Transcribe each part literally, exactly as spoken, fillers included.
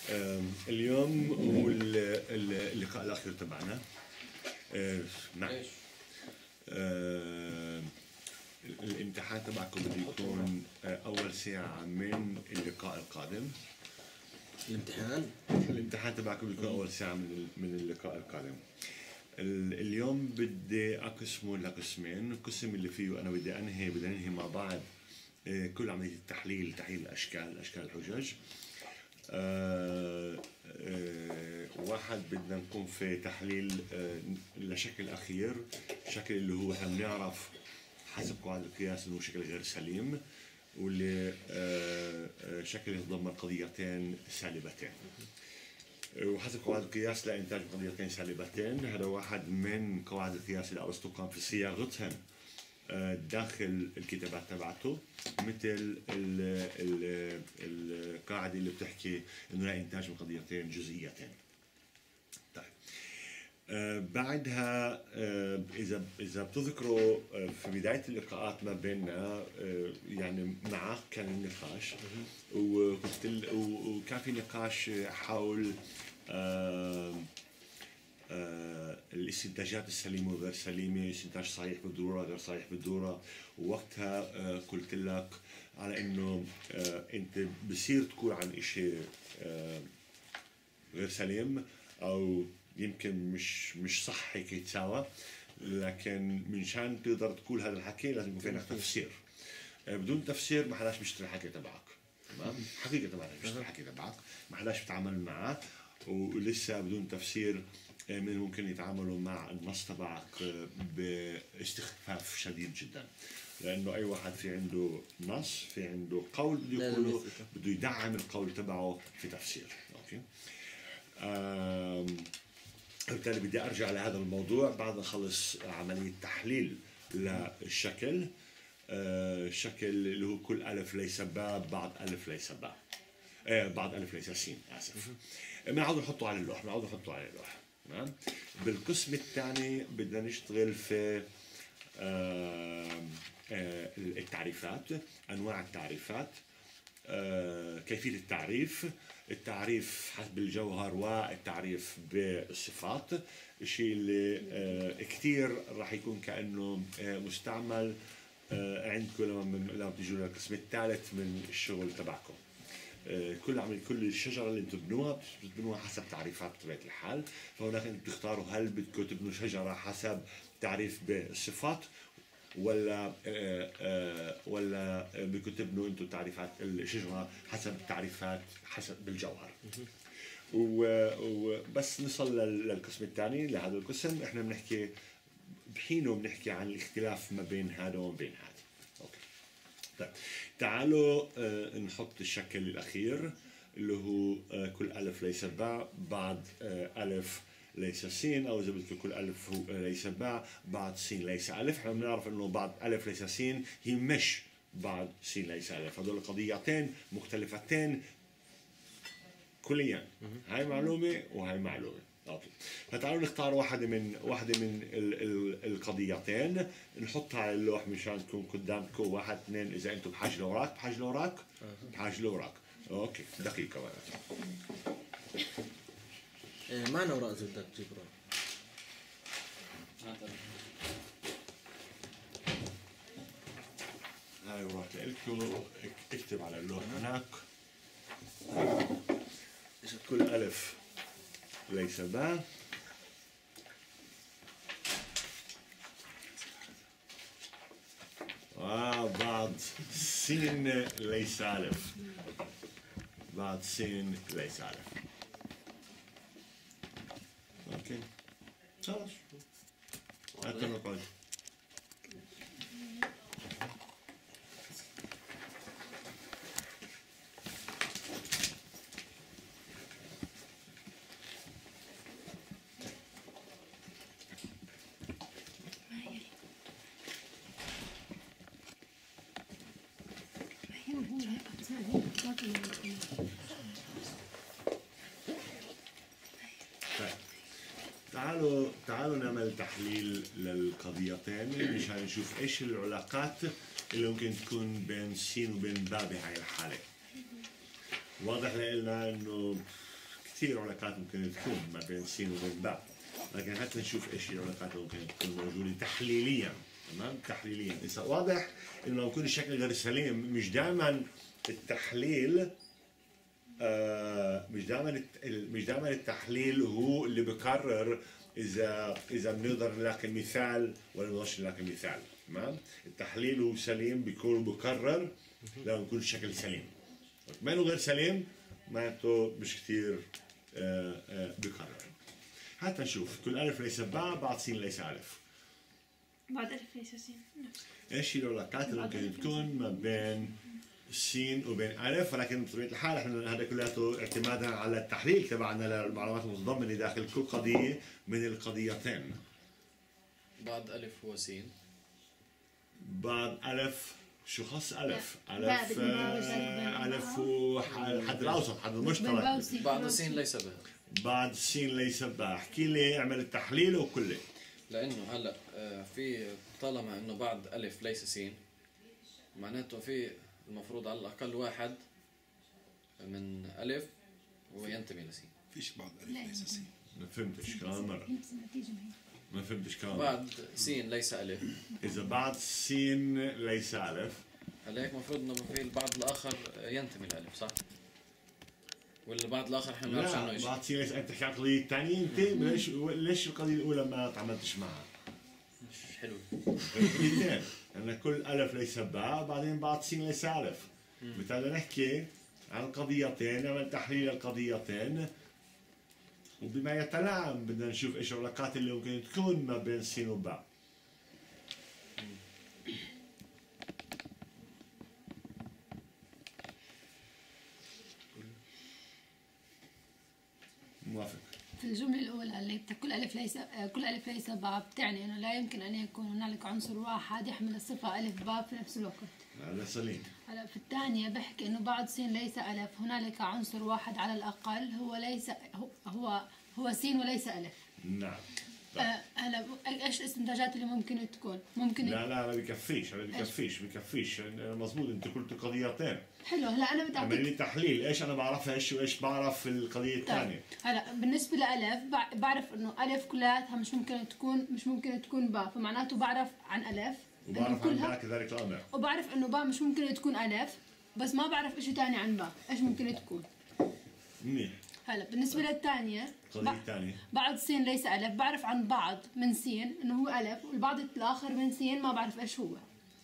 آم، اليوم هو ال- ال- اللقاء الأخير تبعنا. آه، نعم. ليش؟ آه، الامتحان تبعكم بده يكون آه، أول ساعة من اللقاء القادم. الامتحان؟ الامتحان تبعكم بده يكون أول ساعة من ال- من اللقاء القادم. ال- اليوم بدي أقسمه لقسمين. القسم اللي فيه أنا بدي أنهي بدي أنهي مع بعض آه، كل عملية التحليل، تحليل الأشكال أشكال الحجج. آه آه واحد بدنا نقوم في تحليل آه لشكل أخير، شكل اللي هو احنا بنعرف حسب قواعد القياس انه شكل غير سليم، واللي آه آه شكل يتضمن قضيتين سالبتين. وحسب قواعد القياس لإنتاج قضيتين سالبتين، هذا واحد من قواعد القياس اللي أرسطو قام في صياغتهن داخل الكتابات تبعته، مثل ال- ال- القاعدة اللي بتحكي إنه لا إنتاج من قضيتين جزئيتين. طيب آه بعدها آه إذا إذا بتذكروا آه في بداية اللقاءات ما بيننا آه يعني معك كان النقاش، وكنت ال- وكان في نقاش حول آه آه الاستنتاجات السليمة وغير سليمة، استنتاج صحيح بالضرورة غير صحيح بالضرورة. ووقتها آه قلت لك على انه آه انت بصير تقول عن اشي آه غير سليم او يمكن مش مش صح هيك يتساوى، لكن منشان تقدر تقول هذا الحكي لازم يكون في عندك تفسير. آه بدون تفسير ما حداش بيشتري الحكي تبعك، تمام؟ حقيقة ما حداش بيشتري الحكي تبعك، ما حداش بيتعامل معه، ولسه بدون تفسير من ممكن يتعاملوا مع النص تبعك باستخفاف شديد جدا، لانه اي واحد في عنده نص، في عنده قول بده يقوله، بده يدعم القول تبعه في تفسير. اوكي. بالتالي بدي ارجع لهذا الموضوع بعد ما اخلص عمليه تحليل للشكل. آه الشكل اللي هو كل الف ليس باء بعد الف ليس باء، آه بعد الف ليس سين، اسف. بنعود نحطه على اللوح، بنعود نحطه على اللوح. تمام. بالقسم الثاني بدنا نشتغل في آه آه التعريفات، انواع التعريفات، آه كيفيه التعريف، التعريف حسب الجوهر والتعريف بالصفات، الشيء اللي آه كثير راح يكون كانه آه مستعمل آه عندكم لما لما تيجوا للقسم الثالث من الشغل تبعكم. كل عمل كل الشجره اللي انتم تبنوها بتبنوها حسب تعريفات بطبيعه الحال، فهناك انتم بتختاروا هل بدكم تبنوا شجره حسب تعريف بالصفات ولا آآ آآ ولا بدكم تبنوا انتم تعريفات الشجره حسب تعريفات حسب بالجوهر. وبس نصل للقسم الثاني لهذا القسم احنا بنحكي بحينه بنحكي عن الاختلاف ما بين هذا وما بين هذا. اوكي. طيب تعالوا آه نحط الشكل الأخير اللي هو آه كل ألف ليس باء بعد آه ألف ليس سين، أو إذا بدك كل ألف هو ليس باء بعد سين ليس ألف. احنا بنعرف إنه بعد ألف ليس سين هي مش بعد سين ليس ألف، هذول قضيتين مختلفتين كليا. هاي معلومة وهاي معلومة. اوكي. فتعالوا نختار واحدة من واحدة من ال ال القضيتين نحطها على اللوح مشان تكون قدامكم. واحد اثنين، إذا أنتم بحاجة لوراك بحاجة لوراك بحاجة لوراك. أوكي. دقيقة وقت. إيه معنا أوراق إذا بدك تجيب أوراق. هاي أوراق لكم، اكتب على اللوح هناك كل ألف ليس باء وبعد سين ليس ألف، بعد سين ليس ألف. اوكي. خلاص. حتى نقعد. تعالوا تعالوا نعمل تحليل للقضيتين مشان نشوف ايش العلاقات اللي ممكن تكون بين سين وبين باء بهاي الحالة. واضح لنا انه كثير علاقات ممكن تكون ما بين س وبين باء، لكن حتى نشوف ايش العلاقات اللي ممكن تكون موجوده تحليليا. تمام، تحليليا. اذا واضح انه لو يكون الشكل غير سليم، مش دائما التحليل آه مش دائما مش دائما التحليل هو اللي بقرر اذا اذا بنقدر نلاقي مثال ولا بنقدرش نلاقي مثال. تمام، التحليل هو سليم بيكون بقرر لو يكون الشكل سليم، ما انه غير سليم معناته مش كثير آه آه بقرر. حتى نشوف كل الف ليس باء بعد س ليس الف. بعد ألف ليس س نفس. ايش هي العلاقات اللي ممكن تكون ما بين س وبين الف؟ ولكن بطبيعه الحال احنا هذا كله اعتمادا على التحليل تبعنا للمعلومات المتضمنه داخل كل قضيه من القضيتين. بعد ألف هو س. بعد الف شو خص الف؟ لا. الف باء آه الف والحد الاوسط، حد المشترك. بعد س ليس باء. بعد س ليس باء. احكي لي، اعمل التحليل وكله. لانه هلا آه، في طالما انه بعد الف ليس س، معناته في المفروض على الاقل واحد من الف وينتمي لس. فيش بعد ألف ليس س. ما فهمتش كمان مره، ما فهمتش كمان مرة. بعد س ليس الف. اذا بعد س ليس الف، هلا هيك المفروض انه في البعض الاخر ينتمي لالف، صح؟ ولا البعض الاخر احنا ما بنعرفش عنه لا شيء. بعد س ليس، انت تحكي عن القضيه الثانيه انت، ليش ليش القضيه الاولى ما تعاملتش معها؟ مش حلو. الاثنين، ان كل الف ليس باء بعدين بعد س ليس الف. بالتالي نحكي عن القضيتين، نعمل تحليل القضيتين، وبما يتلائم بدنا نشوف ايش العلاقات اللي ممكن تكون ما بين س وباء. موافق. في الجملة الأولى اللي بت- كل ألف ليس آه، كل ألف ليس باء، بتعني إنه لا يمكن أن يكون هنالك عنصر واحد يحمل الصفة ألف باء في نفس الوقت. هذا سليم. هلا في الثانية بحكي إنه بعد س ليس ألف هنالك عنصر واحد على الأقل هو ليس هو هو, هو س وليس ألف. نعم. آه، هلا إيش الاستنتاجات اللي ممكن تكون؟ ممكن لا لا ما بكفيش، هذا بكفيش بكفيش مضبوط. انت قلت قضيتين، حلو. هلا أنا بدي اعمل أعطيك لي تحليل ايش انا بعرفها ايش وايش بعرف في القضيه الثانيه. هلا بالنسبة لألف بع- بعرف إنه ألف كلياتها مش ممكن تكون مش ممكن تكون باء، فمعناته بعرف عن ألف إنه وبعرف عن كلها، باء كذلك الامر. وبعرف انه باء مش ممكن تكون الف، بس ما بعرف اشي تاني عن باء، ايش ممكن تكون؟ منيح. هلا بالنسبة للثانية القضيه الثانيه بعد س ليس الف بعرف عن بعض من س انه هو الف، والبعض الاخر من س ما بعرف ايش هو.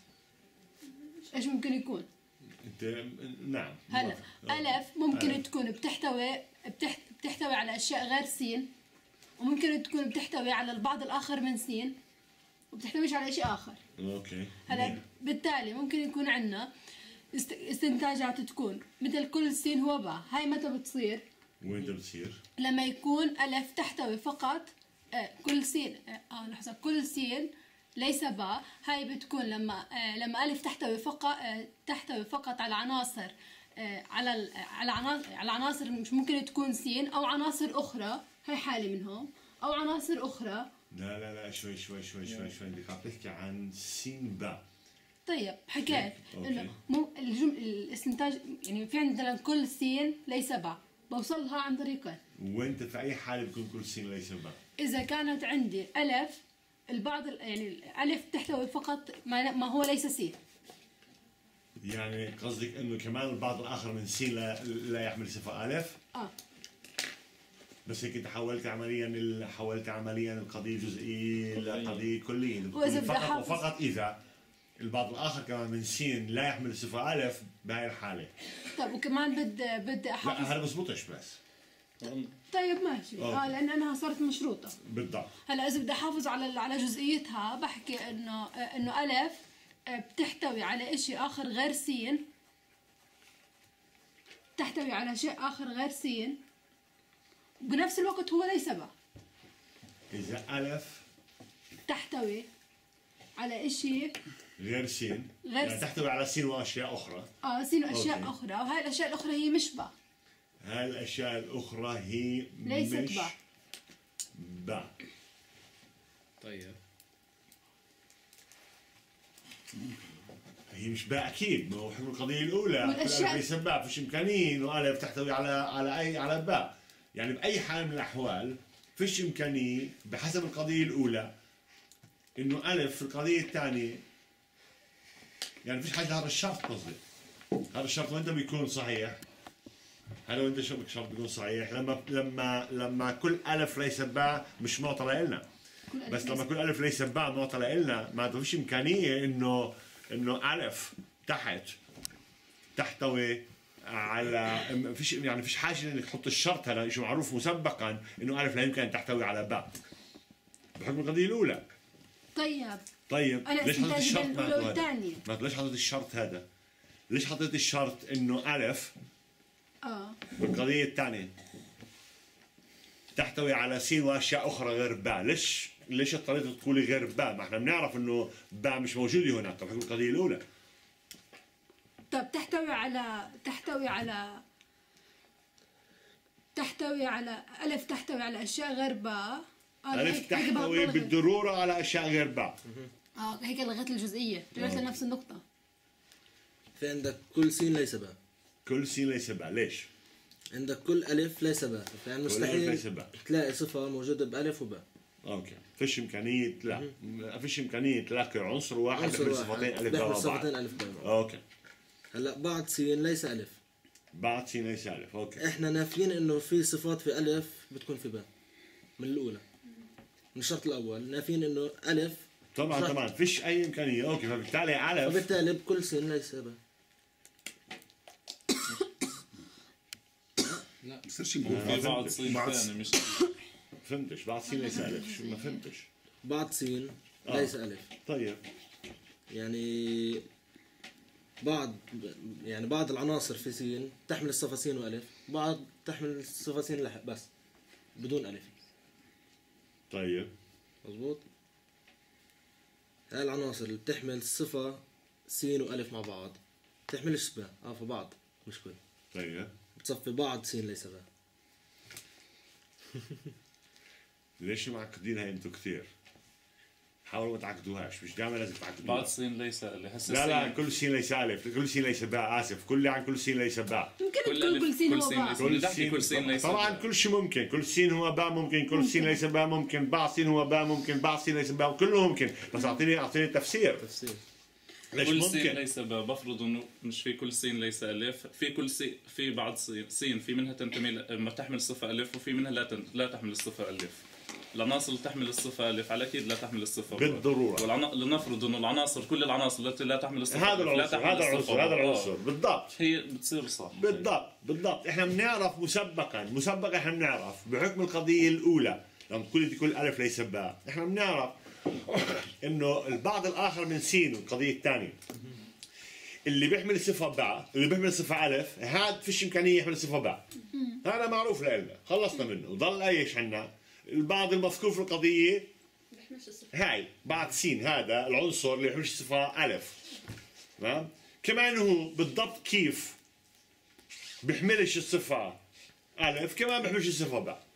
ايش ممكن يكون؟ انت نعم. هلا موافق. الف ممكن ألف. تكون بتحتوي بتحت... بتحتوي على اشياء غير س، وممكن تكون بتحتوي على البعض الاخر من س، وبتحتويش على شيء اخر. اوكي. هلا منيح. بالتالي ممكن يكون عندنا است- استنتاجات تكون مثل كل س هو باء. هاي متى بتصير؟ وين بتصير؟ لما يكون ألف تحتوي فقط آه كل س اه آه، لحظة كل س ليس باء. هاي بتكون لما آه لما ألف تحتوي فقط آه تحتوي فقط على عناصر آه على ال- على عناصر على عناصر مش ممكن تكون س، أو عناصر أخرى، هاي حالة منهم، أو عناصر أخرى. لا لا لا شوي شوي شوي شوي شوي بدك عم تحكي عن س باء. طيب حكيت أوكي. انه مو الجم... الاستنتاج يعني في عندنا كل س ليس باء، بوصلها عن طريقين. وانت في اي حاله بكون كل س ليس باء؟ اذا كانت عندي الف البعض ال- يعني الالف تحتوي فقط ما, ما هو ليس س. يعني قصدك انه كمان البعض الاخر من س لا, لا يحمل صفه الف؟ اه بس هيك انت حولت عمليا ال- حولت عمليا القضيه جزئيه لقضيه كليه. وإذا بدي فقط أحافظ- وفقط اذا البعض الاخر كمان من س لا يحمل صفه الف بهاي الحاله. طيب وكمان بدي بدي لا احافظ. هذا بزبطش بس. طيب ماشي أوكي. اه لان انا صارت مشروطه. بالضبط. هلا اذا بدي احافظ على على جزئيتها بحكي انه انه الف بتحتوي على اشي اخر غير س، تحتوي على شيء اخر غير س، بنفس الوقت هو ليس باء. اذا الف تحتوي على اشي غير س غير يعني س. تحتوي على س واشياء اخرى. اه س واشياء أوكي. اخرى، وهاي الاشياء الاخرى هي مش باء. هاي الاشياء الاخرى هي ليست مش باء. باء. طيب هي مش باء اكيد، ما هو حكم القضيه الاولى والأشياء- الف ليس باء، فيش امكانيه انه الف تحتوي على على اي على باء. يعني باي حال من الاحوال فيش امكانيه بحسب القضيه الاولى انه الف في القضيه الثانيه، يعني فيش حاجه هذا الشرط قصدي، هذا الشرط وين بيكون صحيح؟ هذا وين الشرط بيكون صحيح؟ لما لما لما كل الف ليس باء مش معطى لنا، بس لما كل الف ليس باء معطى لنا ما فيش امكانيه انه انه الف تحت تحتوي على فيش يعني فيش حاجه انك تحط الشرط هذا شيء معروف مسبقا انه الف لا يمكن ان تحتوي على باء بحكم القضيه الاولى. طيب طيب أنا ليش حطيت استنتاج الشرط بين معناته الأولى هذا؟ والثانية. ما ليش حطيت الشرط هذا؟ ليش حطيت الشرط انه الف اه بالقضيه الثانيه تحتوي على س واشياء اخرى غير باء؟ ليش ليش اضطريت تقولي غير باء؟ ما احنا بنعرف انه باء مش موجوده هناك بحكم القضيه الاولى. طب تحتوي على تحتوي على تحتوي على ألف تحتوي على أشياء غير باء. آه الف هيك- هيك تحتوي بلغت- بالضروره على اشياء غير باء. اه هيك لغيت الجزئية، رجعت لنفس النقطة. في عندك كل سين ليس باء، كل س ليس باء، ليش؟ عندك كل ألف ليس باء، يعني ألف مستحيل ليس باء. تلاقي صفة موجودة بألف وباء. اوكي، فيش امكانيه لا ما فيش امكانيه تلاقي عنصر واحد عنصر بيحمل واحد صفتين الف بيحمل ورا صفتين بعض. ألف باء. اوكي، هلا بعد سين ليس ألف، بعد س ليس الف. اوكي، احنا نافيين انه في صفات في ألف بتكون في باء من الأولى، من الشرط الأول نافيين انه ألف، طبعا صح. طبعا فيش اي امكانيه. اوكي، فبالتالي الف وبالتالي بكل سين ليس باء. بصيرش نقول آه، في بعض فهمتك. صين بعض ثاني مش فهمتش بعد س ليس الف شو ما فهمتش. بعد سين آه. ليس ألف، طيب يعني بعض يعني بعض العناصر في سين تحمل الصفة سين وألف، بعض تحمل الصفة سين لح- بس بدون ألف. طيب مظبوط. هاي العناصر اللي بتحمل صفة سين وألف مع بعض بتحملش باء، اه في بعض مش كل، طيب بتصفي بعض سين ليس باء. ليش معقدينها انتم كثير؟ حاولوا ما تعقدوهاش، مش دائما لازم تعقدوها. بعض صين ليس اللي هسه لا لا الصين- كل س ليس الف، كل س ليس باء، اسف، كل عن كل س ليس باء. يمكن كل تكون ألف- كل سين كل هو سين باء. ليس- نحكي كل سين ليس طبعا باء. كل شيء ممكن، كل سين هو باء ممكن، كل سين ليس باء ممكن، بعض سين هو باء ممكن، بعض سين ليس باء، كله ممكن، بس اعطيني اعطيني تفسير. تفسير. ليش كل سين ممكن؟ ليس باء، بفرض انه مش في كل سين ليس الف، في كل سين في بعض سين, سين في منها تنتمي ل- ما تحمل الصفه الف، وفي منها لا تن... لا تحمل الصفه الف. العناصر اللي تحمل الصفه الف على اكيد لا تحمل الصفه باء. بالضرورة. والعنا... لنفرض انه العناصر كل العناصر التي لا تحمل الصفه هذا ألف لا العنصر تحمل هذا الصفة العنصر هذا باء. العنصر آه. بالضبط هي بتصير صح. بالضبط بالضبط. احنا بنعرف مسبقا مسبقا احنا بنعرف بحكم القضيه الاولى لما تقول لي كل الف ليس باء، احنا بنعرف انه البعض الاخر من سين القضيه الثانيه اللي بيحمل صفه باء اللي بيحمل صفه الف هذا فيش امكانيه يحمل صفه باء. هذا معروف لنا خلصنا منه. ضل ايش عندنا؟ البعض المذكور في القضيه هاي بعد سين هذا العنصر اللي يحملش صفه الف. تمام؟ كمان هو بالضبط كيف بيحملش الصفة ألف كمان بيحملش الصفة باء.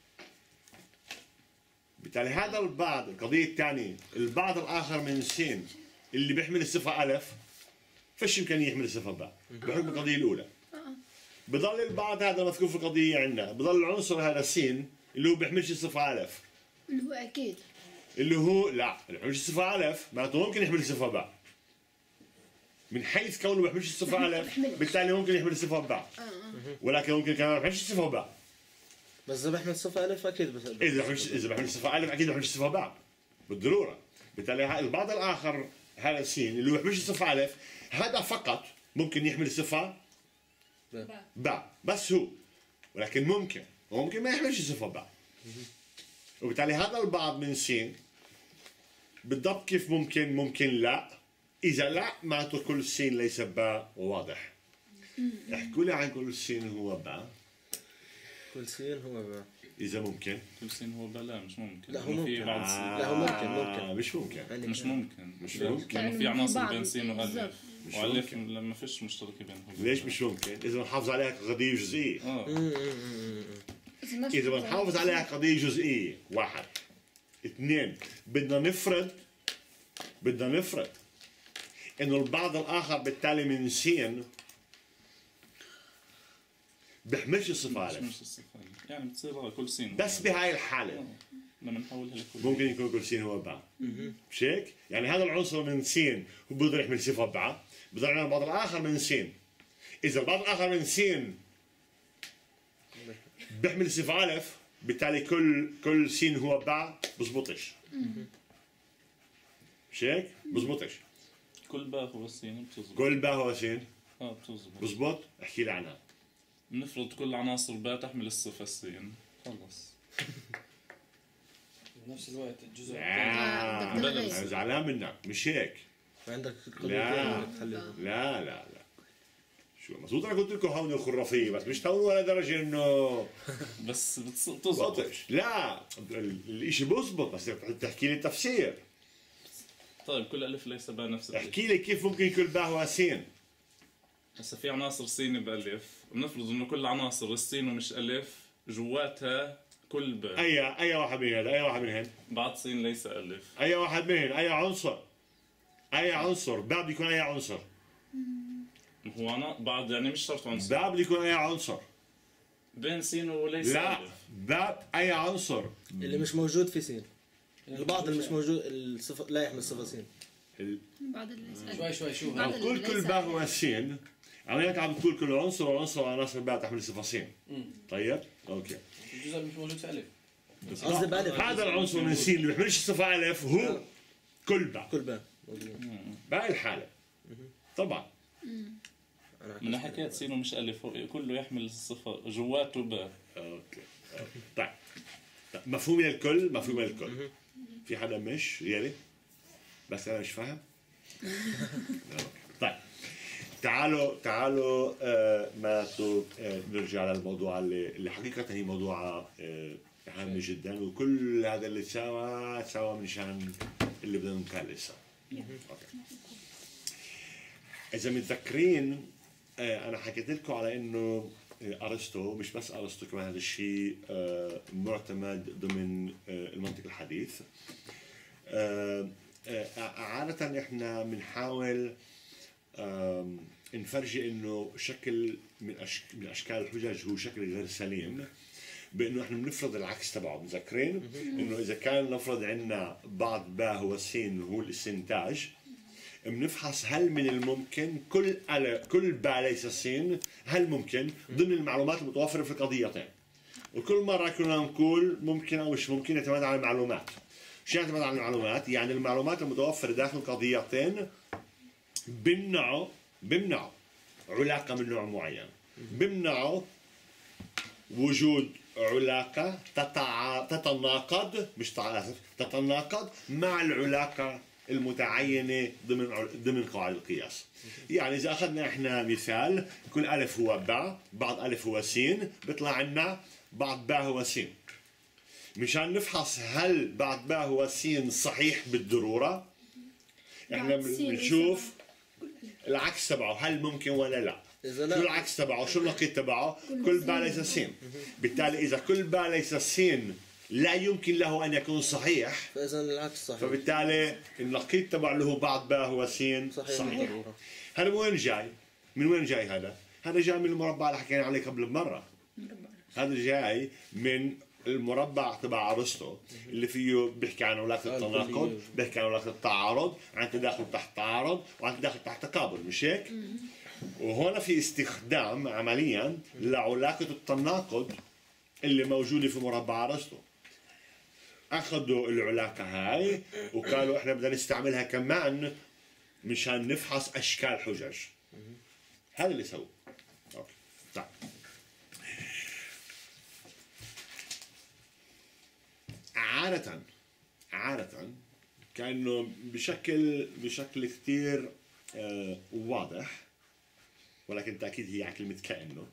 بالتالي هذا البعض القضية الثانية البعض الآخر من سين اللي بيحمل الصفة ألف فيش إمكانية يحمل الصفة باء بحكم القضية الأولى. بضل البعض هذا المذكور في القضية عندنا بضل العنصر هذا سين اللي هو بيحملش الصفة ألف اللي هو أكيد اللي هو لا اللي بيحملش الصفة ألف معناته ممكن يحمل الصفة باء. من حيث كونه ما بيحملش الصفة ألف بالتالي ممكن يحمل الصفة باء، ولكن ممكن كمان ما بيحملش الصفة باء. بس إذا بحمل صفة ألف أكيد بس إذا بيحملش إذا بيحملش الصفة ألف أكيد ما بيحملش الصفة باء بالضرورة. بالتالي ه- البعض الآخر هذا السين اللي ما بيحملش الصفة ألف هذا فقط ممكن يحمل الصفة باء. باء بس هو، ولكن ممكن وممكن ما يحملش الصفة باء. وبالتالي هذا البعض من سين بالضبط كيف ممكن ممكن لا. إذا لا معناته كل سين ليس باء واضح. احكوا لي عن كل سين هو باء كل سين هو باء. إذا ممكن. كل سين هو باء، لا مش ممكن. لا، هو لأنه في ممكن. بعض سين- لا، هو ممكن- آه، ممكن. مش ممكن يعني مش ممكن مش ليه؟ ممكن. لأنه في لأنه في عناصر بعض- بين سين وألف، بالضبط. مش وألف ممكن. لما فيش مشترك بينهم. ليش مش ممكن؟ إذا بنحافظ عليها كقضية جزئية. اه إذا بنحافظ عليها قضية جزئية واحد. اثنين بدنا نفرض بدنا نفرض إنه البعض الآخر بالتالي من سين بيحملش الصفة مش ألف، مش الصفة ألف. يعني بتصير كل سين بس بهاي الحالة آه. لما نحولها لكل ممكن يكون كل سين هو باء. مش هيك؟ يعني هذا العنصر من سين هو بده يحمل صفة باء، بده يعمل البعض الآخر من سين. إذا البعض الآخر من سين بيحمل صفة ألف، بالتالي كل كل سين هو باء، بزبطش. مش هيك؟ بزبطش. كل باء هو السين بتزبط. كل باء هو سين اه بتزبط. بزبط. احكي لي عنها. بنفرض كل عناصر باء تحمل الصفة السين، خلص. بنفس الوقت الجزء لا بدك تغير. انا زعلان منك، مش هيك. عندك لا. قضيتين تحللهم. لا لا لا شو مزبوط، انا قلت لكم هون الخرافيه، بس مش هون ولا درجه انه بس بتص- بتزبط. بطش. لا ال- الاشي بزبط، بس تحكي لي التفسير. طيب كل ألف ليس باء نفس الشيء. احكي لي كيف ممكن يكون باء هو سين. هسا في عناصر سين بألف، بنفرض انه كل عناصر السين ومش ألف جواتها كل باء. اي اي واحد من هذا، اي واحد من هن، بعد سين ليس ألف. اي واحد منهن، اي عنصر، اي عنصر باء بده يكون اي عنصر، هو أنا بعد يعني مش شرط عنصر. باء بده يكون اي عنصر. بين سين وليس لا ألف. باء اي عنصر. اللي مش موجود في سين. البعض اللي مش موجود الصفة لا يحمل صفة سين. ال- بعض اللي شوي شوي شو بعض هذا؟ عم تقول كل باء هو سين، عمليات عم تقول كل عنصر وعنصر وعناصر باء تحمل صفة سين. طيب اوكي. الجزء اللي مش موجود في ألف. قصدي بألف. هذا العنصر من سين اللي بيحملش صفة ألف هو كل باء، كل باء موجود. بهاي الحالة. طبعا أنا من حكيت سين ومش ألف هو كله يحمل الصفة جواته باء. اوكي أوكي. طيب طيب. مفهوم الكل، مفهوم الكل. في حدا مش يلي بس انا مش فاهم. أوكي. طيب تعالوا تعالوا آه ما تو آه نرجع للموضوع اللي, اللي حقيقة هي موضوع آه هام جدا، وكل هذا اللي سوا سوا منشان اللي بدنا نكالسه. اوكي. إذا متذكرين آه أنا حكيت لكم على إنه آه، أرسطو، مش بس أرسطو، كمان هذا الشيء آه معتمد ضمن آه المنطق الحديث. آه آه عادة إحنا بنحاول آه نفرجي إنه شكل من أشك من أشكال الحجج هو شكل غير سليم، بانه احنا بنفرض العكس تبعه. متذكرين انه اذا كان نفرض عندنا بعض باء هو السين هو الاستنتاج، بنفحص هل من الممكن كل أل... كل باء ليس السين، هل ممكن ضمن المعلومات المتوفره في القضيتين. وكل مره كنا نقول ممكن او مش ممكن، يعتمد على المعلومات. شو يعتمد على المعلومات؟ يعني المعلومات المتوفره داخل القضيتين بمنعوا بمنعوا علاقه من نوع معين، بمنعوا وجود علاقة تتع... تتناقض مش تعاطف تتناقض مع العلاقة المتعينة ضمن ع- ضمن قواعد القياس. يعني إذا أخذنا إحنا مثال، كل ألف هو باء، بعض ألف هو سين، بيطلع لنا بعض باء هو سين. مشان نفحص هل بعض باء هو سين صحيح بالضرورة، إحنا بعض سين بنشوف العكس تبعه، هل ممكن ولا لا. إذا شو لا العكس تبعه؟ شو النقيض تبعه؟ كل باء ليس سين. بالتالي إذا كل باء ليس سين لا يمكن له أن يكون صحيح، فإذا العكس صحيح. فبالتالي النقيض تبع اللي هو بعض باء هو سين صحيح, صحيح. بالضرورة. هذا من وين جاي؟ من وين جاي هذا؟ هذا جاي من المربع اللي حكينا عليه قبل بمرة. هذا جاي من المربع تبع ارسطو اللي فيه بيحكي عن علاقه آه، التناقض، الكلية. بيحكي عن علاقه التعارض، عن تداخل تحت تعارض، وعن تداخل تحت تقابل، مش هيك؟ وهنا في استخدام عمليا لعلاقه التناقض اللي موجوده في مربع ارسطو. اخذوا العلاقه هاي وقالوا احنا بدنا نستعملها كمان مشان نفحص اشكال حجج. هذا اللي سووه. اوكي. طيب. عادة عادة كأنه بشكل بشكل كثير آه واضح، ولكن تأكيد هي على كلمة كأنه.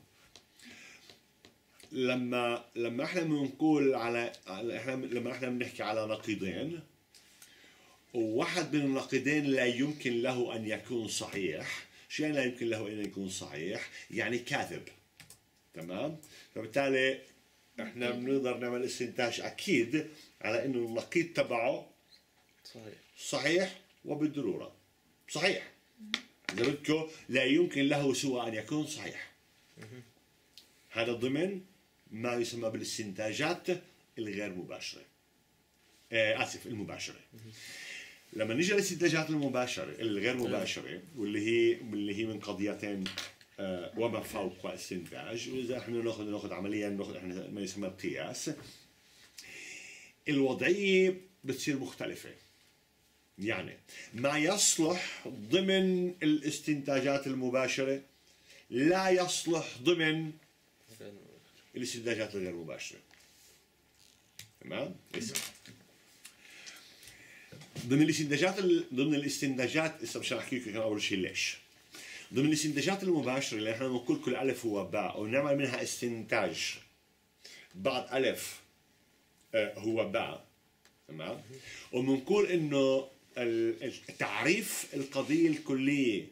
لما لما احنا بنقول على على- احنا لما احنا بنحكي على نقيضين، وواحد من النقيضين لا يمكن له ان يكون صحيح، شيء لا يمكن له ان يكون صحيح يعني كاذب. تمام؟ فبالتالي احنا بنقدر نعمل استنتاج اكيد على انه النقيض تبعه صحيح. صحيح وبالضروره صحيح. اذا بدكم لا يمكن له سوى ان يكون صحيح. هذا ضمن ما يسمى بالاستنتاجات الغير مباشرة. آه آسف المباشرة. لما نيجي للاستنتاجات المباشرة الغير مباشرة واللي هي واللي هي من قضيتين آه وما فوق استنتاج، وإذا احنا ناخذ ناخذ عمليا ناخذ احنا ما يسمى القياس، الوضعية بتصير مختلفة. يعني ما يصلح ضمن الاستنتاجات المباشرة لا يصلح ضمن الاستنتاجات الغير مباشرة. تمام؟ ضمن الاستنتاجات ضمن الاستنتاجات هسه مشان احكي لكم اول شيء ليش. ضمن الاستنتاجات المباشرة اللي احنا بنقول كل ألف هو باء ونعمل منها استنتاج بعد ألف هو باء. تمام؟ وبنقول انه تعريف القضية الكلية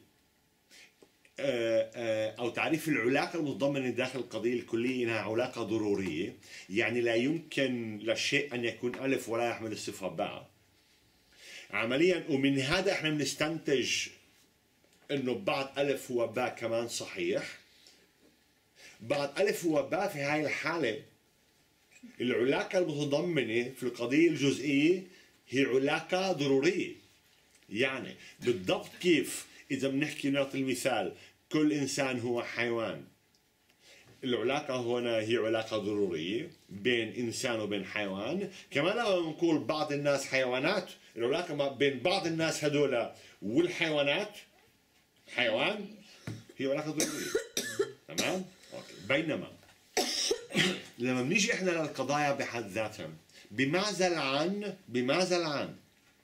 أو تعريف العلاقة المتضمنة داخل القضية الكلية إنها علاقة ضرورية، يعني لا يمكن للشيء أن يكون ألف ولا يحمل الصفة باء عمليا. ومن هذا احنا بنستنتج إنه بعد ألف هو باء كمان صحيح. بعد ألف هو باء في هاي الحالة العلاقة المتضمنة في القضية الجزئية هي علاقة ضرورية. يعني بالضبط كيف إذا بنحكي نعطي المثال كل إنسان هو حيوان، العلاقة هنا هي علاقة ضرورية بين إنسان وبين حيوان. كمان لما نقول بعض الناس حيوانات، العلاقة بين بعض الناس هذول والحيوانات حيوان هي علاقة ضرورية. تمام؟ أوكي. بينما لما بنيجي إحنا للقضايا بحد ذاتها بمعزل عن بمعزل عن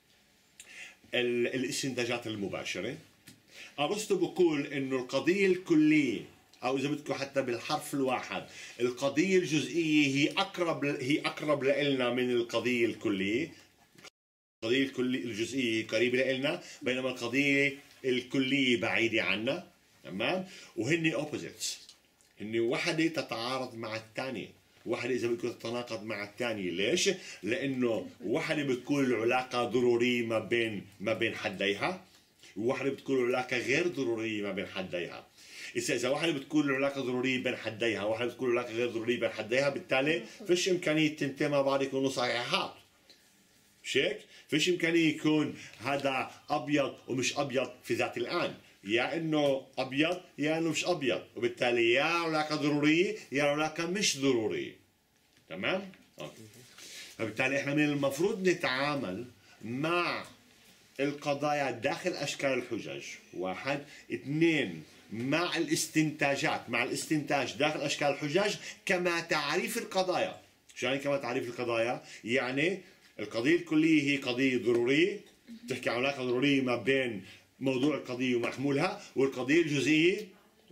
الاستنتاجات المباشرة، أرسطو بقول إنه القضية الكلية أو إذا بدكم حتى بالحرف الواحد القضية الجزئية هي أقرب هي أقرب لنا من القضية الكلية. القضية الكلية الجزئية قريبة لنا بينما القضية الكلية بعيدة عنا. تمام؟ وهن أوبوزيتس، هن وحدة تتعارض مع الثانية، واحدة إذا بدكم تتناقض مع الثانية. ليش؟ لأنه واحدة بتكون العلاقة ضرورية ما بين ما بين حديها، وواحدة بتكون العلاقة غير ضرورية ما بين حديها. إذا إذا واحدة بتكون العلاقة ضرورية بين حديها وواحدة بتكون العلاقة غير ضرورية بين حديها، بالتالي فيش إمكانية تنتين مع بعض يكونوا صحيحات. مش هيك؟ فيش إمكانية يكون هذا أبيض ومش أبيض في ذات الآن، يا إنه أبيض يا إنه مش أبيض، وبالتالي يا علاقة ضرورية يا علاقة مش ضرورية. تمام؟ أوكي. فبالتالي إحنا من المفروض نتعامل مع القضايا داخل أشكال الحجج. واحد. اثنين. مع الاستنتاجات مع الاستنتاج داخل أشكال الحجج كما تعريف القضايا. شو يعني كما تعريف القضايا؟ يعني القضية الكلية هي قضية ضرورية تحكي عن علاقة ضرورية ما بين موضوع القضية ومحمولها، والقضية الجزئية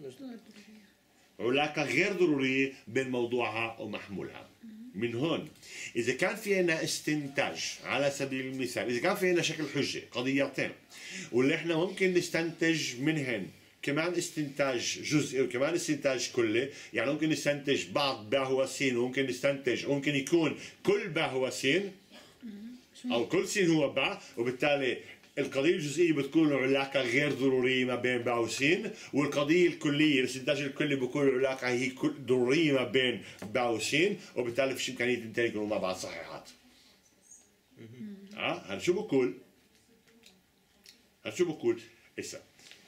علاقة غير ضرورية بين موضوعها ومحمولها. من هون إذا كان في عنا استنتاج على سبيل المثال، إذا كان في عنا شكل حجة قضيتين واللي إحنا ممكن نستنتج منهن كمان استنتاج جزئي وكمان استنتاج كلي، يعني ممكن نستنتج بعض باء هو سين وممكن نستنتج ممكن يكون كل باء هو سين أو كل سين هو باء، وبالتالي القضية الجزئية بتكون علاقة غير ضرورية ما بين باء وسين، والقضية الكلية الاستنتاج الكلي بيكون العلاقة هي ضرورية ما بين باء وسين، وبالتالي فيش إمكانية الاثنين يكونوا مع بعض صحيحات. اه هذا شو بقول؟ هذا شو بقول؟ هسه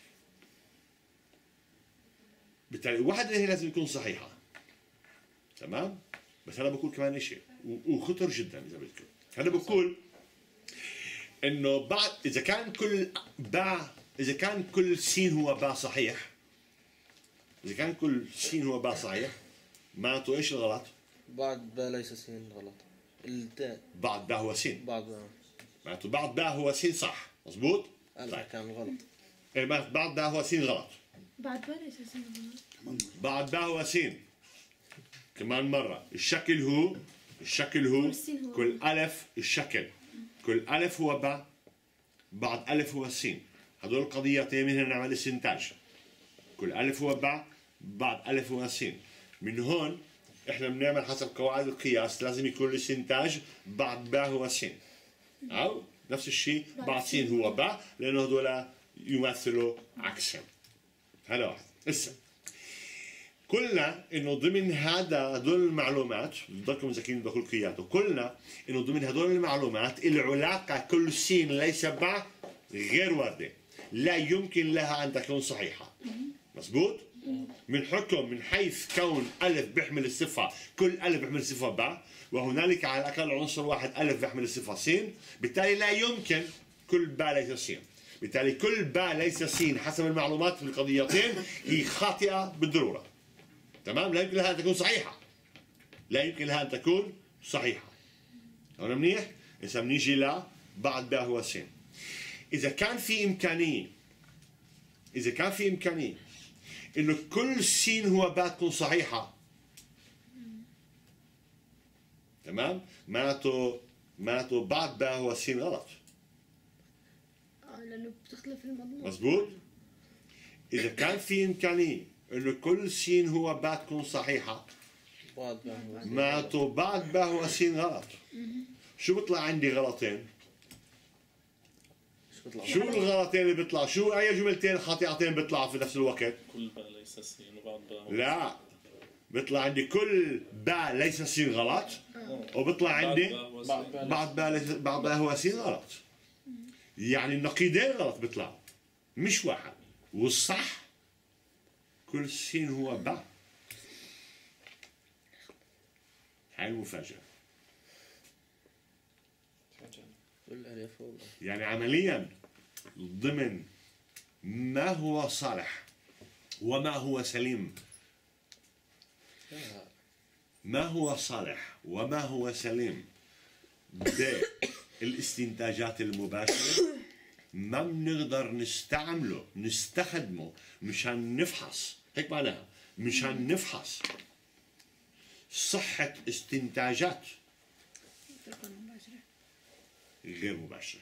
بالتالي واحدة هي لازم تكون صحيحة. تمام؟ بس أنا بقول كمان شيء وخطر جدا إذا بدكم. أنا بقول إنه بعد إذا كان كل باء إذا كان كل سين هو باء صحيح، إذا كان كل سين هو باء صحيح معناته إيش الغلط؟ بعد باء ليس سين غلط. التاء بعد باء هو سين. بعد باء معناته بعد باء هو سين صح، مزبوط؟ طيب. كان غلط. إيه بعد باء هو سين غلط. بعد باء ليس سين غلط. بعد باء هو سين كمان مرة. الشكل هو الشكل هو كل ألف الشكل كل ألف هو باء بعد ألف هو سين. هذول القضيتين من هنا نعمل استنتاج. كل ألف هو باء بعد ألف هو سين. من هون إحنا بنعمل حسب قواعد القياس لازم يكون الاستنتاج بعد باء هو سين، أو نفس الشيء بعد سين هو باء، لأنه هذول يمثلوا عكسهم. هذا واحد. هسه قلنا انه ضمن هذا هدول المعلومات بضلكم مذاكرين دقيقيات، وقلنا انه ضمن هدول المعلومات العلاقه كل س ليس ب غير وارده، لا يمكن لها ان تكون صحيحه. مزبوط؟ من حكم من حيث كون الف بيحمل الصفه، كل الف بيحمل الصفه ب، وهنالك على الاقل عنصر واحد الف بيحمل الصفه س، بالتالي لا يمكن كل ب ليس س. بالتالي كل ب ليس س حسب المعلومات في القضيتين هي خاطئه بالضروره. تمام؟ لا يمكن لها ان تكون صحيحه. لا يمكن لها ان تكون صحيحه. هون منيح؟ اذا بنيجي ل بعد ب هو س. اذا كان في امكانيه اذا كان في امكانيه انه كل س هو ب تكون صحيحه، تمام؟ معناته معناته بعد ب هو س غلط. اه لانه بتختلف المضمون. مزبوط؟ اذا كان في امكانيه انه كل س هو ب تكون صحيحه، بعد ما هو معناته بعد ب هو س غلط. شو بيطلع عندي غلطين؟ شو بيطلع؟ شو الغلطين اللي بيطلع؟ شو اي جملتين خاطئتين بيطلعوا في نفس الوقت؟ كل باء ليس س وبعد باء هو لا، بيطلع عندي كل باء ليس س غلط، وبيطلع عندي بعد باء بعد باء ليس بعد باء هو س غلط. يعني النقيضين غلط بيطلعوا، مش واحد. والصح كل س هو باء. هاي المفاجأة. كل الف هو ب. يعني عمليا ضمن ما هو صالح وما هو سليم، ما هو صالح وما هو سليم بالاستنتاجات المباشرة ما بنقدر نستعمله نستخدمه مشان نفحص، هيك معناها، مشان نفحص صحة استنتاجات تكون مباشرة. غير مباشرة.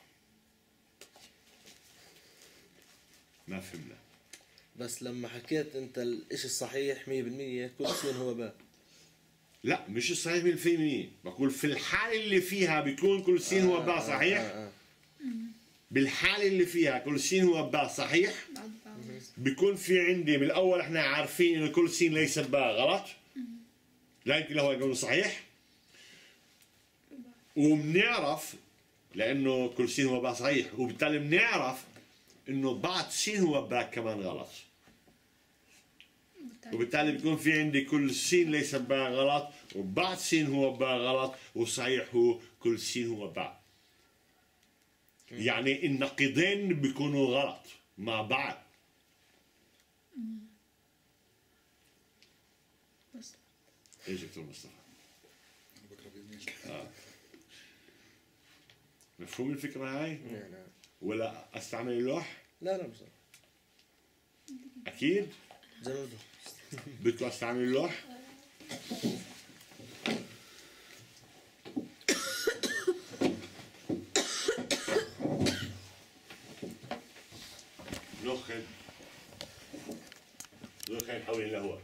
ما فهمنا. بس لما حكيت انت الاشي الصحيح مية بالمية كل س هو ب. لا مش الصحيح مية بالمية، بقول في الحالة اللي فيها بيكون كل س هو باء صحيح. آه آه. بالحالة اللي فيها كل س هو باء صحيح، بعد بعض. بيكون في عندي من الأول احنا عارفين إنه كل س ليس باء غلط، لا يمكن له أن يكون صحيح، وبنعرف لأنه كل س هو باء صحيح، وبالتالي بنعرف إنه بعد س هو باء كمان غلط، وبالتالي بيكون في عندي كل س ليس باء غلط، وبعد س هو باء غلط، والصحيح هو كل س هو باء. يعني النقيضين بيكونوا غلط مع بعض. بس ايش دكتور مصطفى؟ آه. مفهوم الفكرة هاي؟ نعم نعم. ولا استعمل اللوح؟ لا لا بصراحة اكيد زي ما بده. بدكم استعمل اللوح؟ ناخذ ناخذ حوالين الهواء.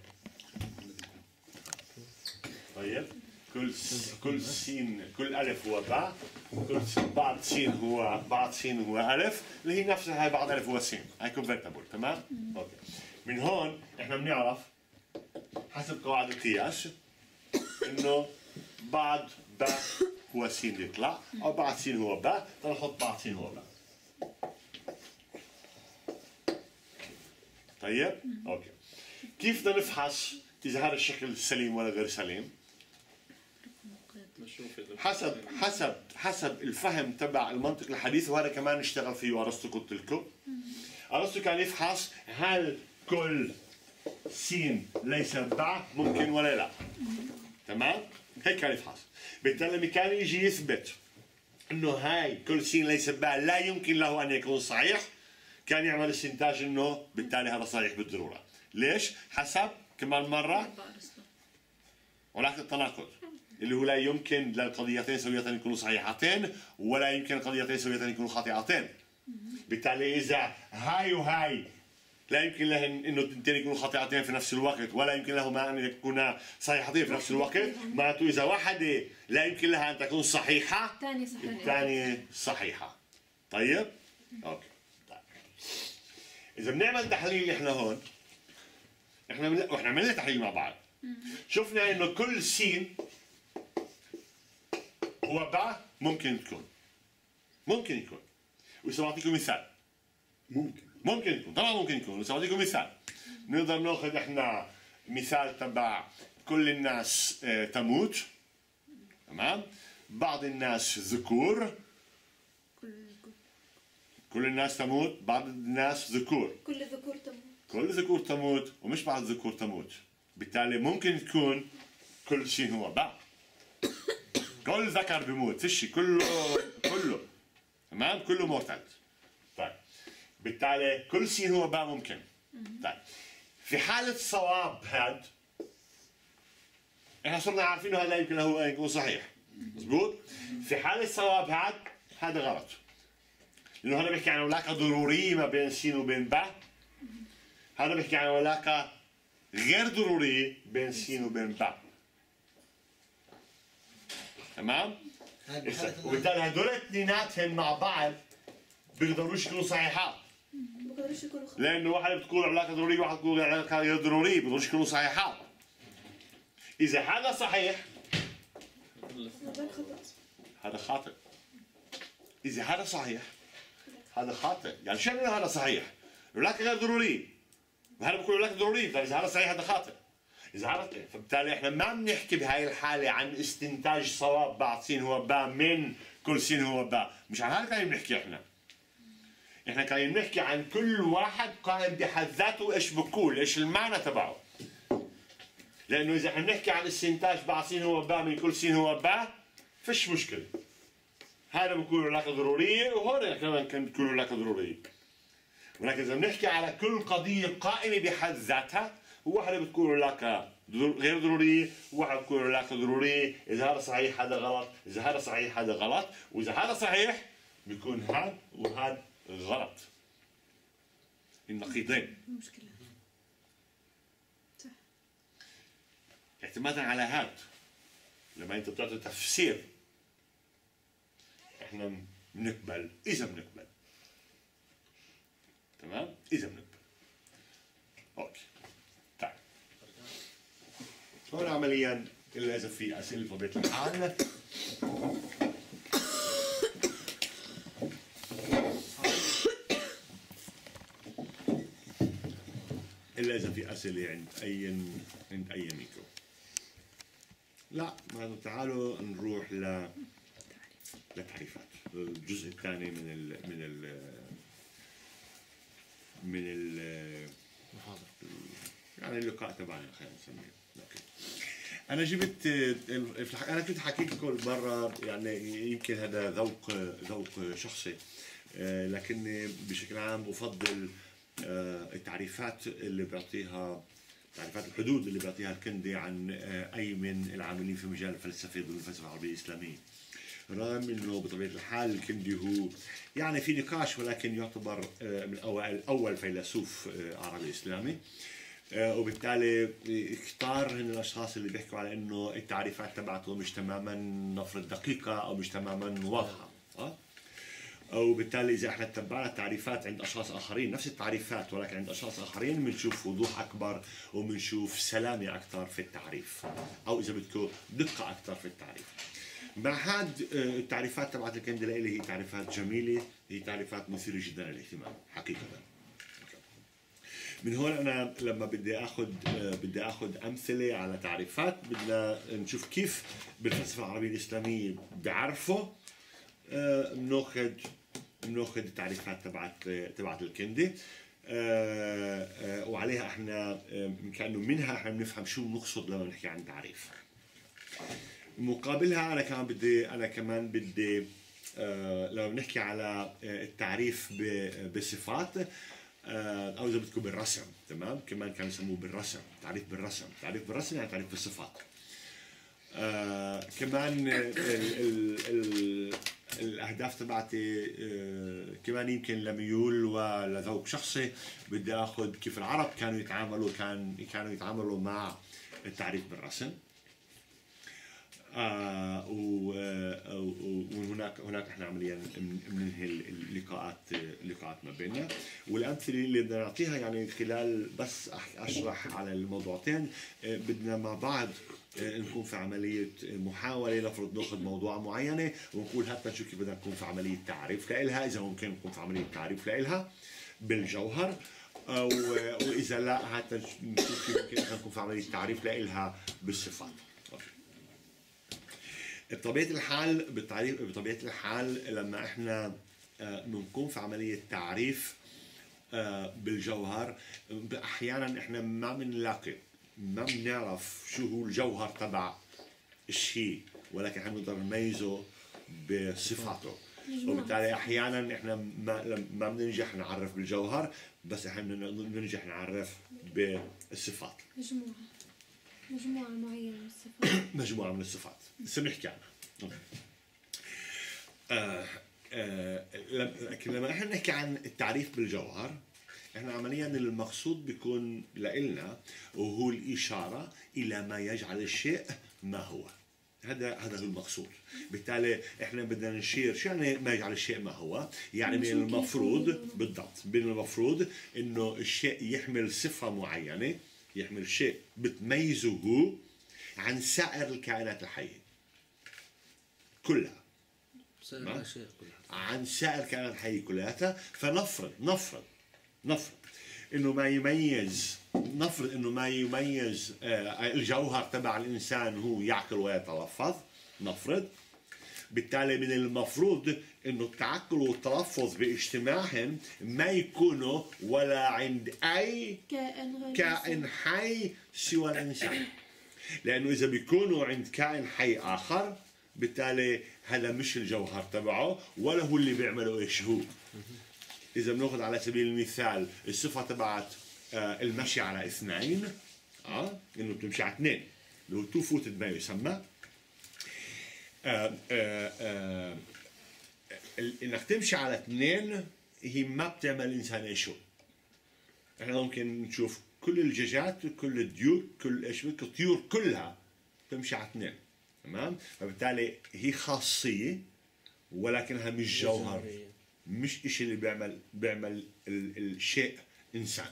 طيب كل س... كل سين كل الف هو باء، كل س... بعض سين هو بعض سين هو الف، اللي هي نفسها هاي بعض الف هو سين، هاي كونفرتبل. تمام؟ اوكي. من هون احنا بنعرف حسب قواعد القياس انه بعد باء هو سين يطلع، او بعد سين هو باء، فنحط بعد سين هو باء. طيب؟ اوكي. كيف بدنا نفحص اذا هذا الشكل سليم ولا غير سليم؟ نشوف إذا حسب حسب حسب الفهم تبع المنطق الحديث، وهذا كمان اشتغل فيه ارسطو. قلت لكم ارسطو كان يفحص هل كل س ليس باء ممكن ولا لا. تمام؟ هيك كان يفحص. بالتالي لما كان يجي يثبت انه هاي كل س ليس باء لا يمكن له ان يكون صحيح، كان يعمل استنتاج انه بالتالي هذا صحيح بالضروره. ليش؟ حسب كمان مره ولكن التناقض اللي هو لا يمكن للقضيتين سوية يكونوا صحيحتين، ولا يمكن القضيتين سوية يكونوا خاطئتين. بالتالي إذا هاي وهاي لا يمكن لهن إنه التنتين يكونوا خاطئتين في نفس الوقت، ولا يمكن لهما أن يكونا صحيحتين في نفس الوقت، معناته إذا واحدة لا يمكن لها أن تكون صحيحة، الثانية صحيحة. الثانية صحيحة. طيب؟ أوكي. طيب. إذا بنعمل تحليل إحنا هون احنا من... واحنا عملنا تحليل مع بعض شفنا انه كل سين هو باء ممكن تكون ممكن يكون وسأعطيكم مثال ممكن ممكن يكون طبعا ممكن يكون وسأعطيكم مثال نقدر ناخذ احنا مثال تبع كل الناس اه تموت تمام بعض الناس ذكور كل كل الناس تموت بعض الناس ذكور كل ذكور تموت كل ذكور تموت ومش بعض الذكور تموت بالتالي ممكن تكون كل شيء هو باء كل ذكر بيموت فيش كله كله تمام كله مرتد طيب بالتالي كل شيء هو باء ممكن طيب في حالة صواب هاد احنا صرنا عارفين هذا يمكن هو يكون صحيح مزبوط في حالة صواب هاد هذا غلط لأنه هذا بيحكي عن علاقة ضرورية ما بين سين وبين باء هذا بيحكي عن علاقة غير ضرورية بين سين وبين باء تمام؟ هاي بحالة وبالتالي هدول الاثنيناتهم مع بعض بيقدروش يكونوا صحيحات بقدرش يكونوا خ... لأنه واحد بتكون علاقة ضرورية وواحد بتكون علاقة غير ضرورية بيقدروش يكونوا صحيحات إذا هذا صحيح هذا خطأ هذا خاطئ إذا هذا صحيح هذا خاطئ يعني شو يعني هذا صحيح؟ العلاقة غير ضرورية وهذا بكون علاقة ضرورية فإذا هذا صحيح هذا خاطئ إذا هذا فبالتالي إحنا ما بنحكي بهاي الحالة عن استنتاج صواب بعض سين هو باء من كل سين هو باء مش عن هذا قاعدين بنحكي إحنا إحنا قاعدين بنحكي عن كل واحد قائم بحد ذاته إيش بقول إيش المعنى تبعه لأنه إذا إحنا بنحكي عن استنتاج بعض سين هو باء من كل سين هو باء فيش مشكلة هذا بكون علاقة ضرورية وهذا كمان كان بتكون علاقة ضرورية ولكن إذا بنحكي على كل قضية قائمة بحد ذاتها واحدة بتكون علاقة غير ضرورية وواحدة بتكون علاقة ضرورية إذا هذا صحيح هذا غلط إذا هذا صحيح هذا غلط وإذا هذا صحيح بيكون هذا وهذا غلط النقيضين مشكلة صح اعتمادا على هذا لما أنت بتعطي تفسير احنا بنقبل اذا بنقبل تمام اذا بنقبل اوكي طيب هون عمليا الا اذا في اسئله بطبيعه الحال الا اذا في اسئله عند اي عند اي منكم لا ما تعالوا نروح ل للتعريفات الجزء الثاني من ال من ال من ال يعني اللقاء تبعنا خلينا نسميه اوكي انا جبت انا كنت حكيت لكم برا يعني يمكن هذا ذوق ذوق شخصي لكني بشكل عام افضل التعريفات اللي بيعطيها تعريفات الحدود اللي بيعطيها الكندي عن اي من العاملين في مجال الفلسفه والفلسفه العربيه الاسلاميه رغم انه بطبيعه الحال الكندي هو يعني في نقاش ولكن يعتبر من اول اول فيلسوف عربي اسلامي وبالتالي اختار هن الاشخاص اللي بيحكوا على انه التعريفات تبعته مش تماما نفرض دقيقه او مش تماما واضحه أه؟ وبالتالي اذا احنا تبعنا التعريفات عند اشخاص اخرين نفس التعريفات ولكن عند اشخاص اخرين بنشوف وضوح اكبر وبنشوف سلامه اكثر في التعريف او اذا بدكم دقه اكثر في التعريف. مع هاد التعريفات تبعت الكندي لإلي هي تعريفات جميله هي تعريفات مثيره جدا للاهتمام حقيقه. من هون انا لما بدي اخذ بدي اخذ امثله على تعريفات بدنا نشوف كيف بالفلسفه العربيه الاسلاميه بيعرفوا بناخذ بناخذ التعريفات تبعت تبعت الكندي وعليها احنا كانه منها احنا بنفهم شو بنقصد لما نحكي عن تعريف. مقابلها انا كمان بدي انا كمان بدي لما بنحكي على التعريف بصفات او اذا بدكم بالرسم تمام كمان كانوا يسموه بالرسم تعريف بالرسم تعريف بالرسم يعني تعريف بالصفات. آه كمان ال ال ال الاهداف تبعتي آه كمان يمكن لميول ولذوق شخصي بدي اخذ كيف العرب كانوا يتعاملوا كان كانوا يتعاملوا مع التعريف بالرسم. آه و- آه، و- وهناك هناك احنا عمليا من- بننهي اللقاءات اللقاءات ما بيننا، والامثله اللي بدنا نعطيها يعني خلال بس أح- اشرح على الموضوعتين. آه، بدنا مع بعض آه، نكون في عمليه محاوله، نفرض ناخذ موضوع معينه ونقول هات نشوف كيف بدنا نكون في عمليه تعريف لإلها، اذا ممكن نكون في عمليه تعريف لإلها بالجوهر، أو واذا لا هات نشوف كيف ممكن إحنا نكون في عمليه تعريف لإلها بالصفات. أوكي. بطبيعة الحال بالتعريف بطبيعة الحال لما احنا آه، بنكون في عملية تعريف آه، بالجوهر، احيانا احنا ما بنلاقي ما بنعرف شو هو الجوهر تبع الشيء، ولكن احنا بنقدر نميزه بصفاته، وبالتالي احيانا احنا ما لم- ما بننجح نعرف بالجوهر، بس احنا بن- بننجح نعرف بالصفات. مجموعة مجموعة معينة من الصفات. مجموعة من الصفات هسه بنحكي عنها. آه آه لم- لكن لما احنا نحكي عن التعريف بالجوهر، احنا عمليا المقصود بيكون لإلنا وهو الإشارة إلى ما يجعل الشيء ما هو. هذا هذا هو المقصود. بالتالي احنا بدنا نشير شو يعني ما يجعل الشيء ما هو؟ يعني من المفروض بالضبط من المفروض انه الشيء يحمل صفة معينة، يحمل شيء بتميزه هو عن سائر الكائنات الحية كلها، سائر ما؟ الاشياء كلها. عن سائر الكائنات الحية كلها. فنفرض نفرض نفرض انه ما يميز نفرض انه ما يميز آه، الجوهر تبع الانسان هو يعقل ويتلفظ، نفرض. بالتالي من المفروض انه التعقل والتلفظ باجتماعهم ما يكونوا ولا عند اي كائن غير كائن حي سوى الانسان، لانه اذا بيكونوا عند كائن حي اخر بالتالي هذا مش الجوهر تبعه ولا هو اللي بيعمله ايش هو. اذا بناخذ على سبيل المثال الصفه تبعت آه، المشي على اثنين، اه انه بتمشي على اثنين اللي هو تو فوتد ما يسمى. آه آه آه ال- انك تمشي على اثنين هي ما بتعمل الانسان ايش هو. احنا ممكن نشوف كل الدجاجات كل الديوك كل ايش بك الطيور كلها تمشي على اثنين، تمام؟ فبالتالي هي خاصيه ولكنها مش جوهر، مش إشي اللي بيعمل بيعمل ال- الشيء انسان.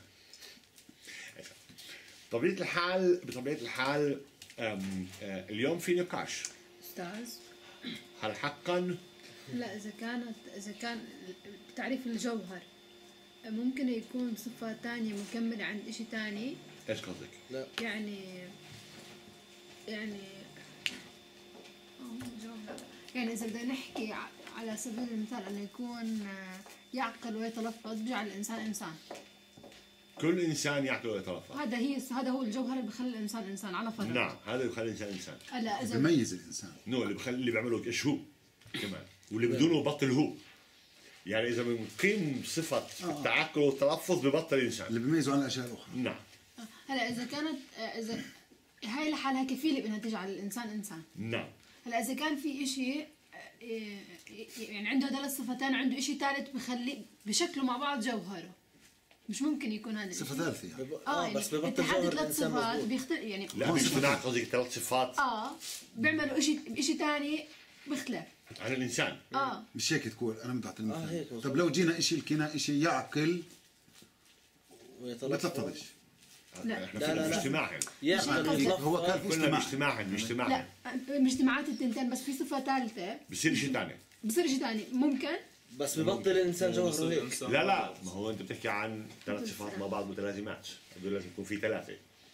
بطبيعه الحال بطبيعه الحال أم، آه، اليوم في نقاش أستاذ، هل حقا لا إذا كانت إذا كان تعريف الجوهر ممكن يكون صفة تانية مكملة عند إشي تاني، ايش قصدك؟ يعني يعني آه، جوهر. يعني إذا بدنا نحكي ع- على سبيل المثال أنه يكون آه، يعقل ويتلفظ بجعل الإنسان إنسان. كل انسان يعقل ويتلفظ. هذا هي هذا هو الجوهر اللي بخلي الإنسان إنسان على فرض. نعم هذا اللي بخلي الانسان انسان. هلا إذا بيميز الانسان. نو اللي بخلي اللي بيعمله ايش هو كمان، واللي بدونه بطل هو. يعني اذا بنقيم صفه التعقل والتلفظ ببطل انسان. اللي بيميزه عن الاشياء الاخرى. نعم هلا إذا كانت آه، إذا هاي لحالها كفيلة بأنها تجعل الإنسان إنسان. نعم هلا إذا كان في إشي آه، إيه، يعني عنده هدول الصفتين عنده إشي ثالث بخلي بشكله مع بعض جوهره، مش ممكن يكون هذا صفه الإشي. ثالثه يعني. بب- اه اه بس يعني ببطل اتحاد جوهر ثلاث الانسان صفات مظبوط. بيختلف يعني لا باجتماع قصدك ثلاث صفات اه بيعملوا إشي إشي ثاني بيختلف. عن الانسان. اه مش هيك تقول انا بدي اعطي آه، هيك المثال. مظبوط. طب لو جينا شيء لقينا شيء يعقل ما ويتلفظ. تلفظش. لا. احنا لا، في لا، لا. اجتماعهم يعقل قصدك. ويتلفظ. هو كان في كلنا اجتماع. باجتماعهم باجتماعهم لا باجتماعات التنتين بس في صفة ثالثة بصير شيء ثاني. بصير إشي ثاني ممكن. بس ببطل الانسان جوهره بصير هيك. الإنسان لا لا ما هو انت بتحكي عن ثلاث صفات مع بعض متلازمات، هذول لازم يكون في ثلاثه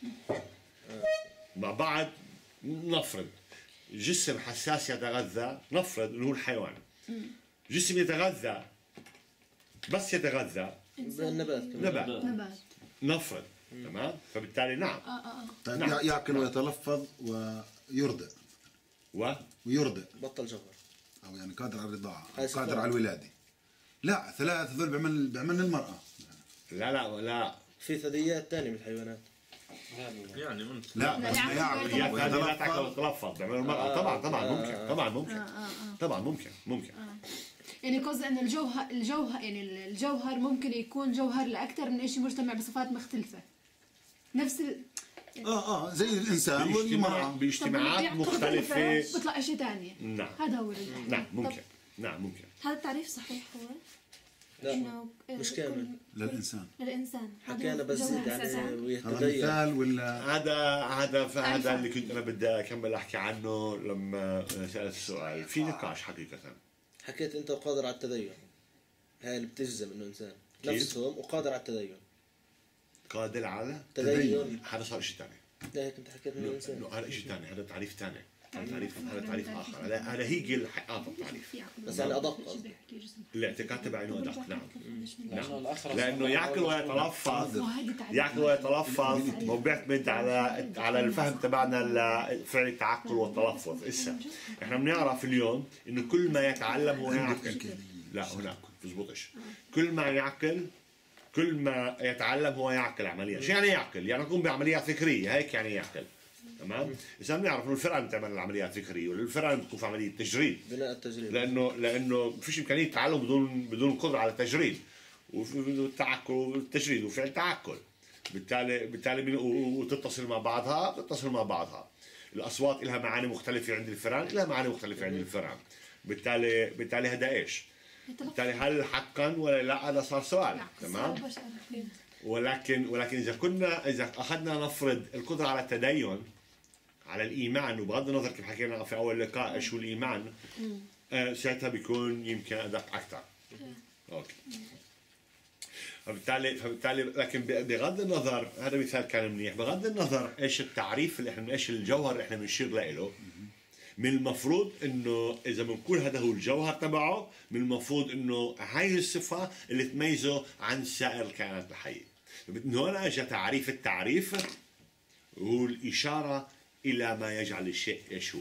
مع بعض. نفرض جسم حساس يتغذى، نفرض انه هو الحيوان جسم يتغذى بس يتغذى بالنبات كمان. نبات، نبات. نفرض تمام. فبالتالي نعم اه اه اه طيب نعم. يع- يعقل ويتلفظ ويرضع و ويرضع بطل جوهر. او يعني قادر على الرضاعه او هاي صفات. قادر على الولاده. لا ثلاث هذول بيعمل بيعمل المراه. لا لا ولا في ثدييات تانية من الحيوانات. يعني ممكن. لا لا، بس يعقل يعقل هي ثانية لا تعقل ويتلفظ. وتتلفظ بيعملوا المرأة. طبعا طبعا ممكن طبعا ممكن طبعا ممكن ممكن يعني قصدي ان الجوهر الجوهر يعني الجوهر ممكن يكون جوهر لاكثر من شيء مجتمع بصفات مختلفه. نفس ال... اه اه زي الانسان باجتماع والمرأة. باجتماعات مختلفة. بيطلع شيء ثاني. نعم هذا هو الرجال. نعم ممكن نعم ممكن. هذا التعريف صحيح هو؟ لا انه مش كل- كامل. للانسان للانسان. هذا حكينا بس جوهر يعني الإنسان. هذا ويتدين. مثال ولا هذا هذا فهذا ألفا. اللي كنت انا بدي اكمل احكي عنه لما سالت السؤال. في نقاش حقيقه. حكيت انت وقادر على التدين، هاي اللي بتجزم انه انسان كيف؟ نفسهم وقادر على التدين. قادر على تدين هذا صار شيء ثاني. لا هيك انت حكيت انه انسان. انه هذا شيء ثاني، هذا تعريف ثاني، هذا تعريف هذا تعريف اخر. هذا هذا هي الحقيقه التعريف. بس يعني ادق قصدي. الاعتقاد تبع انه ادق. نعم لأنه الأخرس لانه يعقل ويتلفظ وهذه تعريف. يعقل ويتلفظ وبيعتمد على على الفهم تبعنا لفعل التعقل والتلفظ. اسا احنا بنعرف اليوم انه كل ما يتعلم هو يعقل. لا هناك بزبطش. كل ما يعقل كل ما يتعلم هو يعقل عمليا. شو يعني يعقل؟ يعني يقوم بعمليات فكريه، هيك يعني يعقل. تمام؟ اذا بنعرف انه الفرقه بتعمل العمليات الفكريه والفرقه بتكون في عمليه تجريد. بناء التجريب. لانه لانه ما فيش امكانيه تعلم بدون بدون قدره على التجريد والتعقل والتجريد وفعل تعقل. بالتالي بالتالي بن- و- وتتصل مع بعضها تتصل مع بعضها. الاصوات لها معاني مختلفه عند الفئران، لها معاني مختلفه عند الفئران. بالتالي بالتالي هذا ايش؟ بالتالي هل حقا ولا لا؟ هذا صار سؤال. تمام؟ ولكن ولكن اذا كنا اذا اخذنا نفرض القدره على التدين على الايمان، وبغض النظر كيف حكينا في اول لقاء شو الايمان، آه ساعتها بيكون يمكن ادق اكثر. اوكي. فبالتالي فبالتالي لكن بغض النظر هذا مثال كان منيح، بغض النظر ايش التعريف اللي احنا ايش الجوهر اللي احنا بنشير له، من المفروض انه اذا بنقول هذا هو الجوهر تبعه، من المفروض انه هاي الصفه اللي تميزه عن سائر الكائنات الحيه. من هنا اجى تعريف التعريف، هو الاشاره الى ما يجعل الشيء يشوب.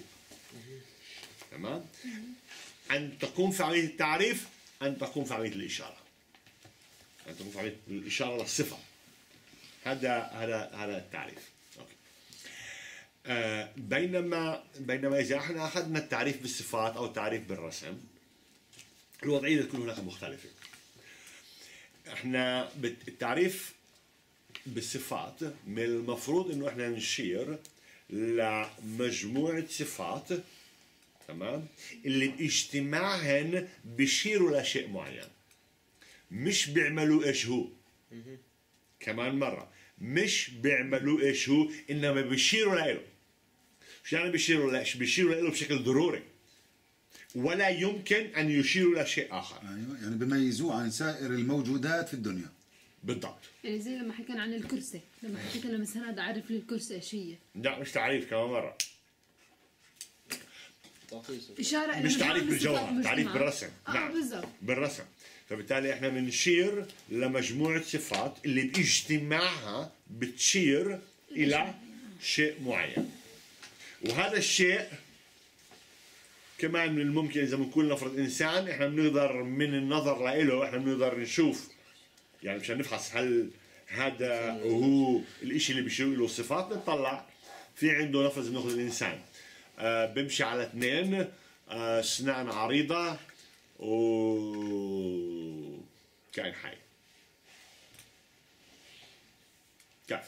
تمام؟ ان تقوم في عمليه التعريف، ان تقوم في عمليه الاشاره. ان تقوم في عمليه الاشاره للصفه. هذا هذا هذا التعريف. اوكي. آه بينما بينما اذا احنا اخذنا التعريف بالصفات او التعريف بالرسم، الوضعيه تكون هناك مختلفه. احنا التعريف بالصفات من المفروض انه احنا نشير لمجموعه صفات، تمام، اللي باجتماعهن بيشيروا لشيء معين، مش بيعملوا ايش هو. كمان مره، مش بيعملوا ايش هو، انما بيشيروا له. شو يعني بيشيروا له؟ بيشيروا له بشكل ضروري، ولا يمكن ان يشيروا لشيء اخر. ايوه يعني بيميزوه عن سائر الموجودات في الدنيا. بالضبط. يعني زي لما حكينا عن الكرسي، لما حكيت لما مثلا هذا عارف لي الكرسي ايش هي. لا مش تعريف كمان مره. اشاره إلى مش مجموعة تعريف من صفات بالجوهر، المجتمع. تعريف بالرسم. اه نعم بالضبط. بالرسم. فبالتالي احنا بنشير لمجموعه صفات اللي باجتماعها بتشير الى شيء معين. وهذا الشيء كمان من الممكن اذا بنكون نفرض انسان، احنا بنقدر من النظر له احنا بنقدر نشوف، يعني مشان نفحص هل هذا هو الاشي اللي بيشير له الصفات. بنطلع في عنده نفرض بناخذ الانسان آه بمشي على اثنين، آه اسنان عريضه و كائن حي. كيف؟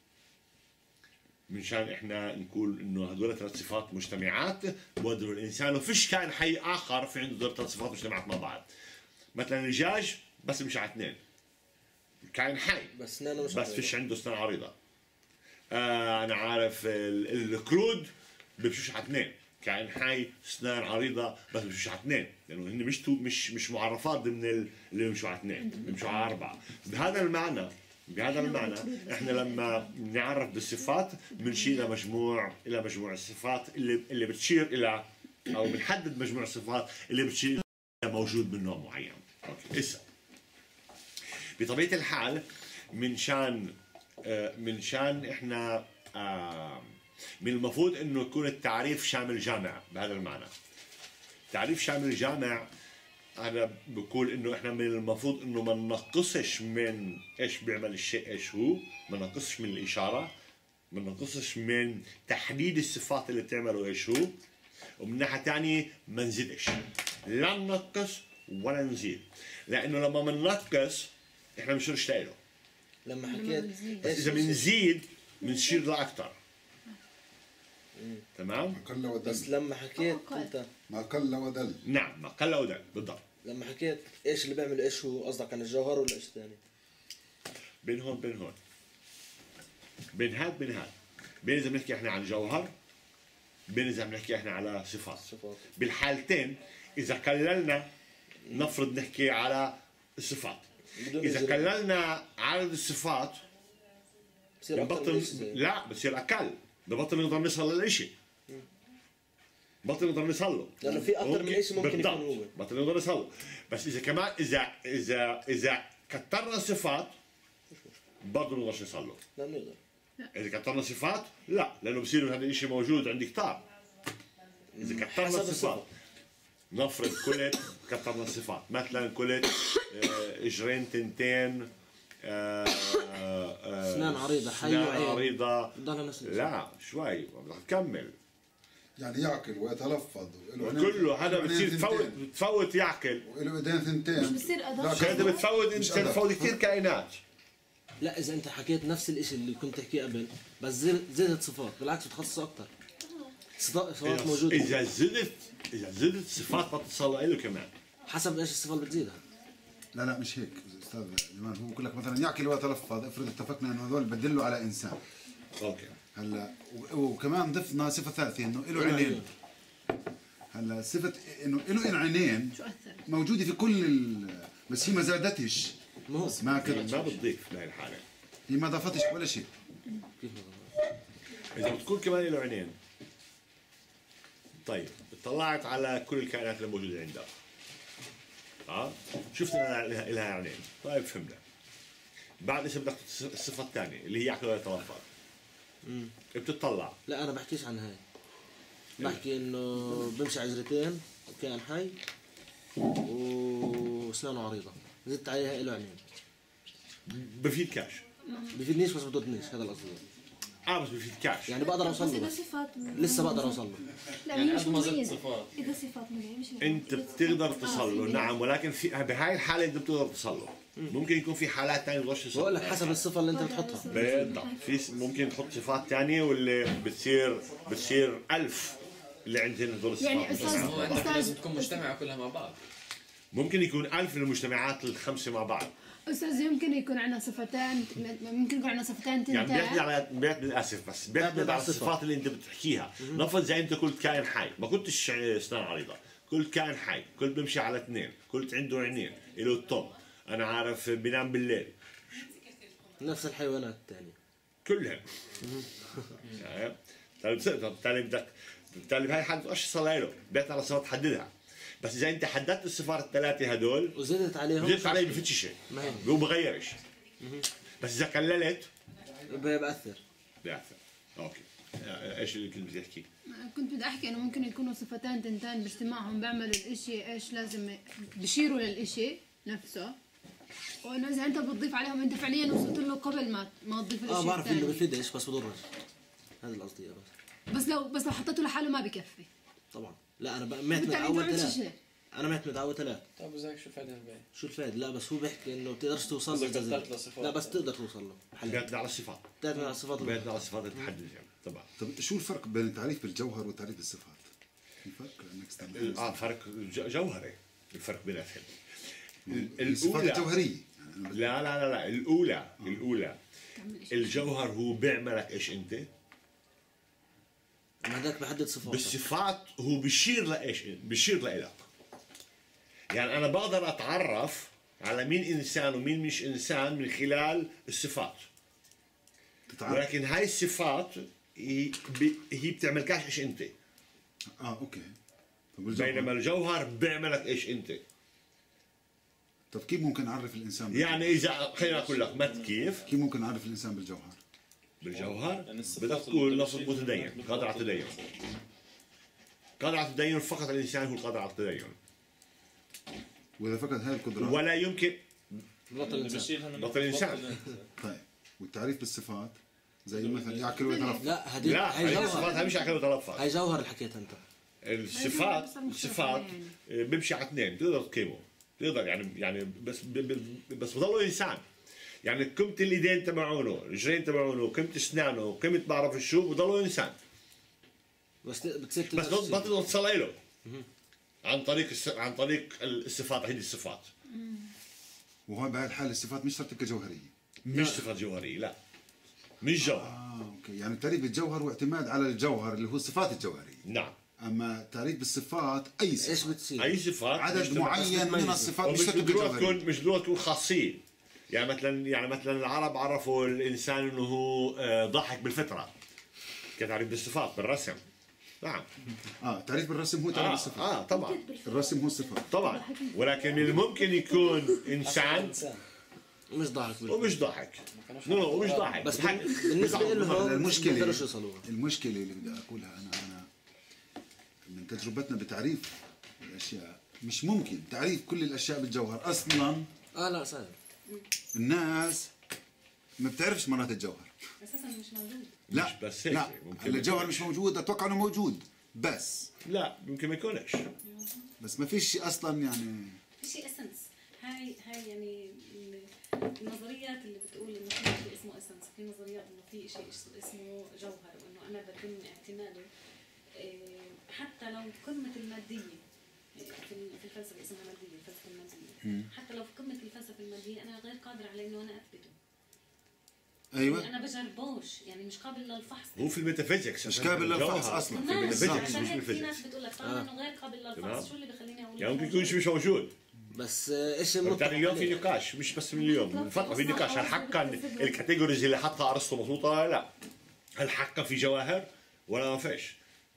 منشان احنا نقول انه هذول ثلاث صفات مجتمعات بودروا الانسان، وفيش كائن حي اخر في عنده هذول ثلاث صفات مجتمعات مع بعض. مثلا الدجاج بس مش على اثنين، كائن حي بس اسنانه مش بس فيش عنده اسنان عريضه. آه انا عارف ال- القرود بمشوش على اثنين، كائن حي اسنان عريضه بس بمشوش على اثنين، لانه هن مش تو مش مش معرفات ضمن ال- اللي بيمشوا على اثنين، بيمشوا على اربعه. بهذا المعنى بهذا المعنى احنا لما نعرف بالصفات بنشير الى مجموع الى مجموع الصفات اللي اللي بتشير الى، او بنحدد مجموع الصفات اللي بتشير الى موجود من نوع معين. اوكي. هسه بطبيعه الحال من شان آه من شان احنا آه من المفروض انه يكون التعريف شامل جامع بهذا المعنى. تعريف شامل جامع انا بقول انه احنا من المفروض انه ما ننقصش من ايش بيعمل الشيء ايش هو، ما ننقصش من الاشاره، ما ننقصش من تحديد الصفات اللي بتعمله ايش هو، ومن ناحيه ثانيه ما نزيدش، لا ننقص ولا نزيد، لانه لما بننقص احنا بنشيرش له. لما حكيت بس اذا بنزيد بنشير لاكثر. تمام؟ ما قل بس ودل. لما حكيت انت ما قل ودل. نعم، ما قل ودل بالضبط. لما حكيت ايش اللي بيعمل ايش، هو قصدك عن الجوهر ولا ايش ثاني؟ بين هون بين هون، بين هاد بين هاد، بين اذا بنحكي احنا عن جوهر، بين اذا بنحكي احنا على صفات. صفات. بالحالتين اذا كللنا نفرض نحكي على الصفات، بدون اذا إجراء. كللنا عدد الصفات بصير أكتر من ببطل، إيش زي. لا بصير اقل، ببطل نقدر نوصل للشيء، بطل نقدر نوصل له، لأنه في أكتر من شيء ممكن يكون بالضبط. هو. بطل نقدر نوصل له. بس اذا كمان اذا اذا اذا كترنا صفات برضه ما نقدرش نوصل له. لا بنقدر. اذا كترنا صفات لا، لانه بصير هذا الشيء موجود عندي كتار. اذا كترنا حسب الصفات، الصفة. نفرض كلت كترنا الصفات، مثلا كلت آه، اجرين تنتين، آه، آه، أسنان عريضة، حي أسنان وعين. عريضة. بضلها نفس الشيء. لا شوي بدك تكمل. يعني يعقل ويتلفظ وله عينين- كله هذا له عينين بتصير تفوت ثنتين. تفوت يعقل. وله ايدين ثنتين. مش بصير أدق. لكن- انت بتفوت مش انت أدق. بتفوت كثير كائنات. لا اذا انت حكيت نفس الاشي اللي كنت تحكيه قبل بس زي- زادت صفات، بالعكس بتخصصه اكثر. صفات موجوده اذا زدت اذا زدت صفات بتصل له كمان. حسب ايش الصفه اللي بتزيدها. لا لا مش هيك استاذ جمال، هو بقول لك مثلا يعقل ويتلفظ، افرض اتفقنا انه هذول بدلوا على انسان. اوكي. هلا و- وكمان ضفنا صفه ثالثه انه له عينين. هلا صفه انه له عينين شو اثر؟ موجوده في كل ال... بس هي ما زادتش. ما هو ما كانت ما بتضيف لهي الحاله. هي ما ضافتش ولا شيء. كيف اذا بتكون كمان له عينين. طيب اطلعت على كل الكائنات اللي موجوده عندها. اه شفت انها لها لها عينين. طيب فهمنا. بعد اذا بدك الصفه الثانيه اللي هي يعقل ويتلفظ. بتطلع. لا انا بحكيش عن هاي، بحكي انه بمشي عجرتين وكائن حي واسنانه عريضه، زدت عليها له عينين. بفيد كاش. بفيدنيش بس بدودنيش، هذا القصد. اه بس بفيد كاش. يعني بقدر بس اوصل له إذا بس صفات لسه بقدر اوصل له. لا يعني هي مش قد ما زدت مميزة. صفات. إذا صفات مميزة مش انت إذا بتقدر صفات- تصل آه، له في نعم، ولكن في بهاي الحاله انت بتقدر تصل له. ممكن يكون في حالات ثانيه بتقدرش توصل بقول له. لك حسب الصفه اللي انت بتحطها. بالضبط. في ممكن تحط صفات ثانيه واللي بتصير بتصير ألف اللي عندهن هذول الصفات. يعني بس أستاذ- نعم. هو عندك أستاذ- لازم تكون مجتمعة كلها مع بعض. ممكن يكون ألف من المجتمعات الخمسه مع بعض. استاذ يمكن يكون عندنا صفتين، ممكن يكون عندنا صفتين يعني تنتين. بيعتمد على بيعتمد اسف بس بيعتمد على الصفات اللي انت بتحكيها. نفرض زي انت قلت كائن حي، ما كنتش اسنان عريضه، قلت كائن حي، قلت بمشي على اثنين، قلت عنده عينين، له الطم، انا عارف بينام بالليل، نفس الحيوانات الثانيه كلهم. يعني طيب بالتالي بدك بالتالي بهاي الحاله بدك تصل له، بيعتمد على الصفات تحددها. بس اذا انت حددت الصفات الثلاثه هدول وزدت عليهم زدت عليه بفتش شيء، ما هي. هو بغيرش. بس اذا كللت بيأثر. بيأثر. اوكي. ايش اللي كنت بدي احكي؟ كنت بدي احكي انه ممكن يكونوا صفتين تنتين باجتماعهم بيعملوا الاشي ايش لازم بشيروا للاشي نفسه، وانه اذا انت بتضيف عليهم انت فعليا وصلت له قبل ما ما تضيف الاشي اه بعرف انه الثاني. بفيدش بس بضرش. هذا القصد يا بس. بس لو بس لو حطيته لحاله ما بكفي. طبعا لا انا ب- معتمد بالتالي على انت ما اول عملتش ثلاث. شيء. انا معتمد على اول ثلاث. طيب اذا هيك شو فايدة الباقي؟ شو الفائده؟ لا بس هو بيحكي انه بتقدرش توصل له إذا إذا كترت زدت. لصفات. لا بس تقدر توصل له. حل. بيعتمد على الصفات. بتعتمد على الصفات اللي- بيعتمد على الصفات اللي تحدد يعني طبعا. طب شو الفرق بين التعريف بالجوهر وتعريف بالصفات؟ في فرق لانك استعملت اه فرق ج- جوهري الفرق بيناتهم. الصفات الاولى الجوهريه يعني لا لا لا لا الاولى الاولى الجوهر هو بيعملك ايش انت، هذاك بحدد صفاته. بالصفات هو بيشير لايش بيشير لإلك. يعني انا بقدر اتعرف على مين انسان ومين مش انسان من خلال الصفات، تتعرف. ولكن هاي الصفات هي بي- هي بتعملكاش ايش انت، اه اوكي. طب والجوهر؟ بينما الجوهر بيعملك ايش انت. طب كيف ممكن نعرف الانسان بالجوهر؟ يعني اذا خلينا اقول لك مت كيف كيف ممكن نعرف الانسان بالجوهر؟ بالجوهر يعني الصفات بدك اللي تقول بدنا لفظ نشيلها متدين، من- قادر على التدين. قادر على التدين فقط الانسان هو القادر على التدين، واذا فقد هاي القدرات ولا يمكن بطل الانسان. بشيلها من بطل الإنسان. طيب والتعريف بالصفات زي مثلا ياكل ويتلفظ. لا هدي لا هاي هاي الصفات جوهر. هاي مش عقل وتلفظ. هاي جوهر اللي حكيتها انت. الصفات الصفات بيمشي على اثنين، بتقدر تقيمه، تقدر يعني يعني بس ب- ب- بس بضله انسان. يعني قيمة الإيدين تبعونه، الرجلين تبعونه، قيمة أسنانه، قيمة بعرف شو، بضلوا إنسان. بس بتصير بس ما تقدر توصل له عن طريق الس... عن طريق الصفات، هذه الصفات. وهون بهذه الحاله الصفات مش شرط تبقى جوهريه. مش صفات جوهريه، لا مش جوهر. اه اوكي، يعني تعريف الجوهر هو اعتماد على الجوهر اللي هو الصفات الجوهريه. نعم. اما تعريف بالصفات اي صفات ايش بتصير؟ اي صفات عدد معين من الصفات مش مش شرط ضروري جوهريه. تكون مش ضروري تكون خاصيه. يعني مثلا يعني مثلا العرب عرفوا الانسان انه هو آه، ضاحك بالفطره كتعريف بالصفات بالرسم. نعم. اه تعريف بالرسم هو تعريف اه, بالصفات. آه طبعا الرسم هو الصفات. طبعا، ولكن من الممكن يكون انسان مش ضاحك ومش ضاحك. نو ومش ضاحك. بس بالنسبه له المشكله بيقدروش يوصلوها. المشكله اللي بدي اقولها انا انا من تجربتنا بتعريف الاشياء مش ممكن تعريف كل الاشياء بالجوهر اصلا. اه لا صعب. الناس ما بتعرفش مرات الجوهر اساسا مش موجود. لا مش بس هيك، لا ممكن الجوهر مش موجود، اتوقع انه موجود بس لا يمكن ما يكونش. بس ما فيش اصلا يعني في شيء اسنس. هاي هاي يعني النظريات اللي بتقول انه في شيء اسمه اسنس، في نظريات انه في شيء اسمه جوهر، وانه انا بتم اعتماده حتى لو قمه الماديه. في الفلسفه اسمها ماديه، الفلسفه الماديه. حتى لو في قمه الفلسفه الماديه انا غير قادر على انه انا اثبته. ايوه يعني انا بجربوش، يعني مش قابل للفحص. هو في الميتافيزيكس مش قابل للفحص اصلا. في الميتافيزيكس عشان مش هيك في بالفيزيكس. ناس بتقول لك طالما انه غير قابل للفحص شو اللي بخليني اقول يعني ممكن يكون شيء مش موجود. بس آه، ايش بالتالي اليوم في نقاش، مش بس من اليوم، من فتره في نقاش هل حقا الكاتيجوريز اللي حطها ارسطو مضبوطه ولا لا؟ هل حقا في جواهر ولا ما فيش؟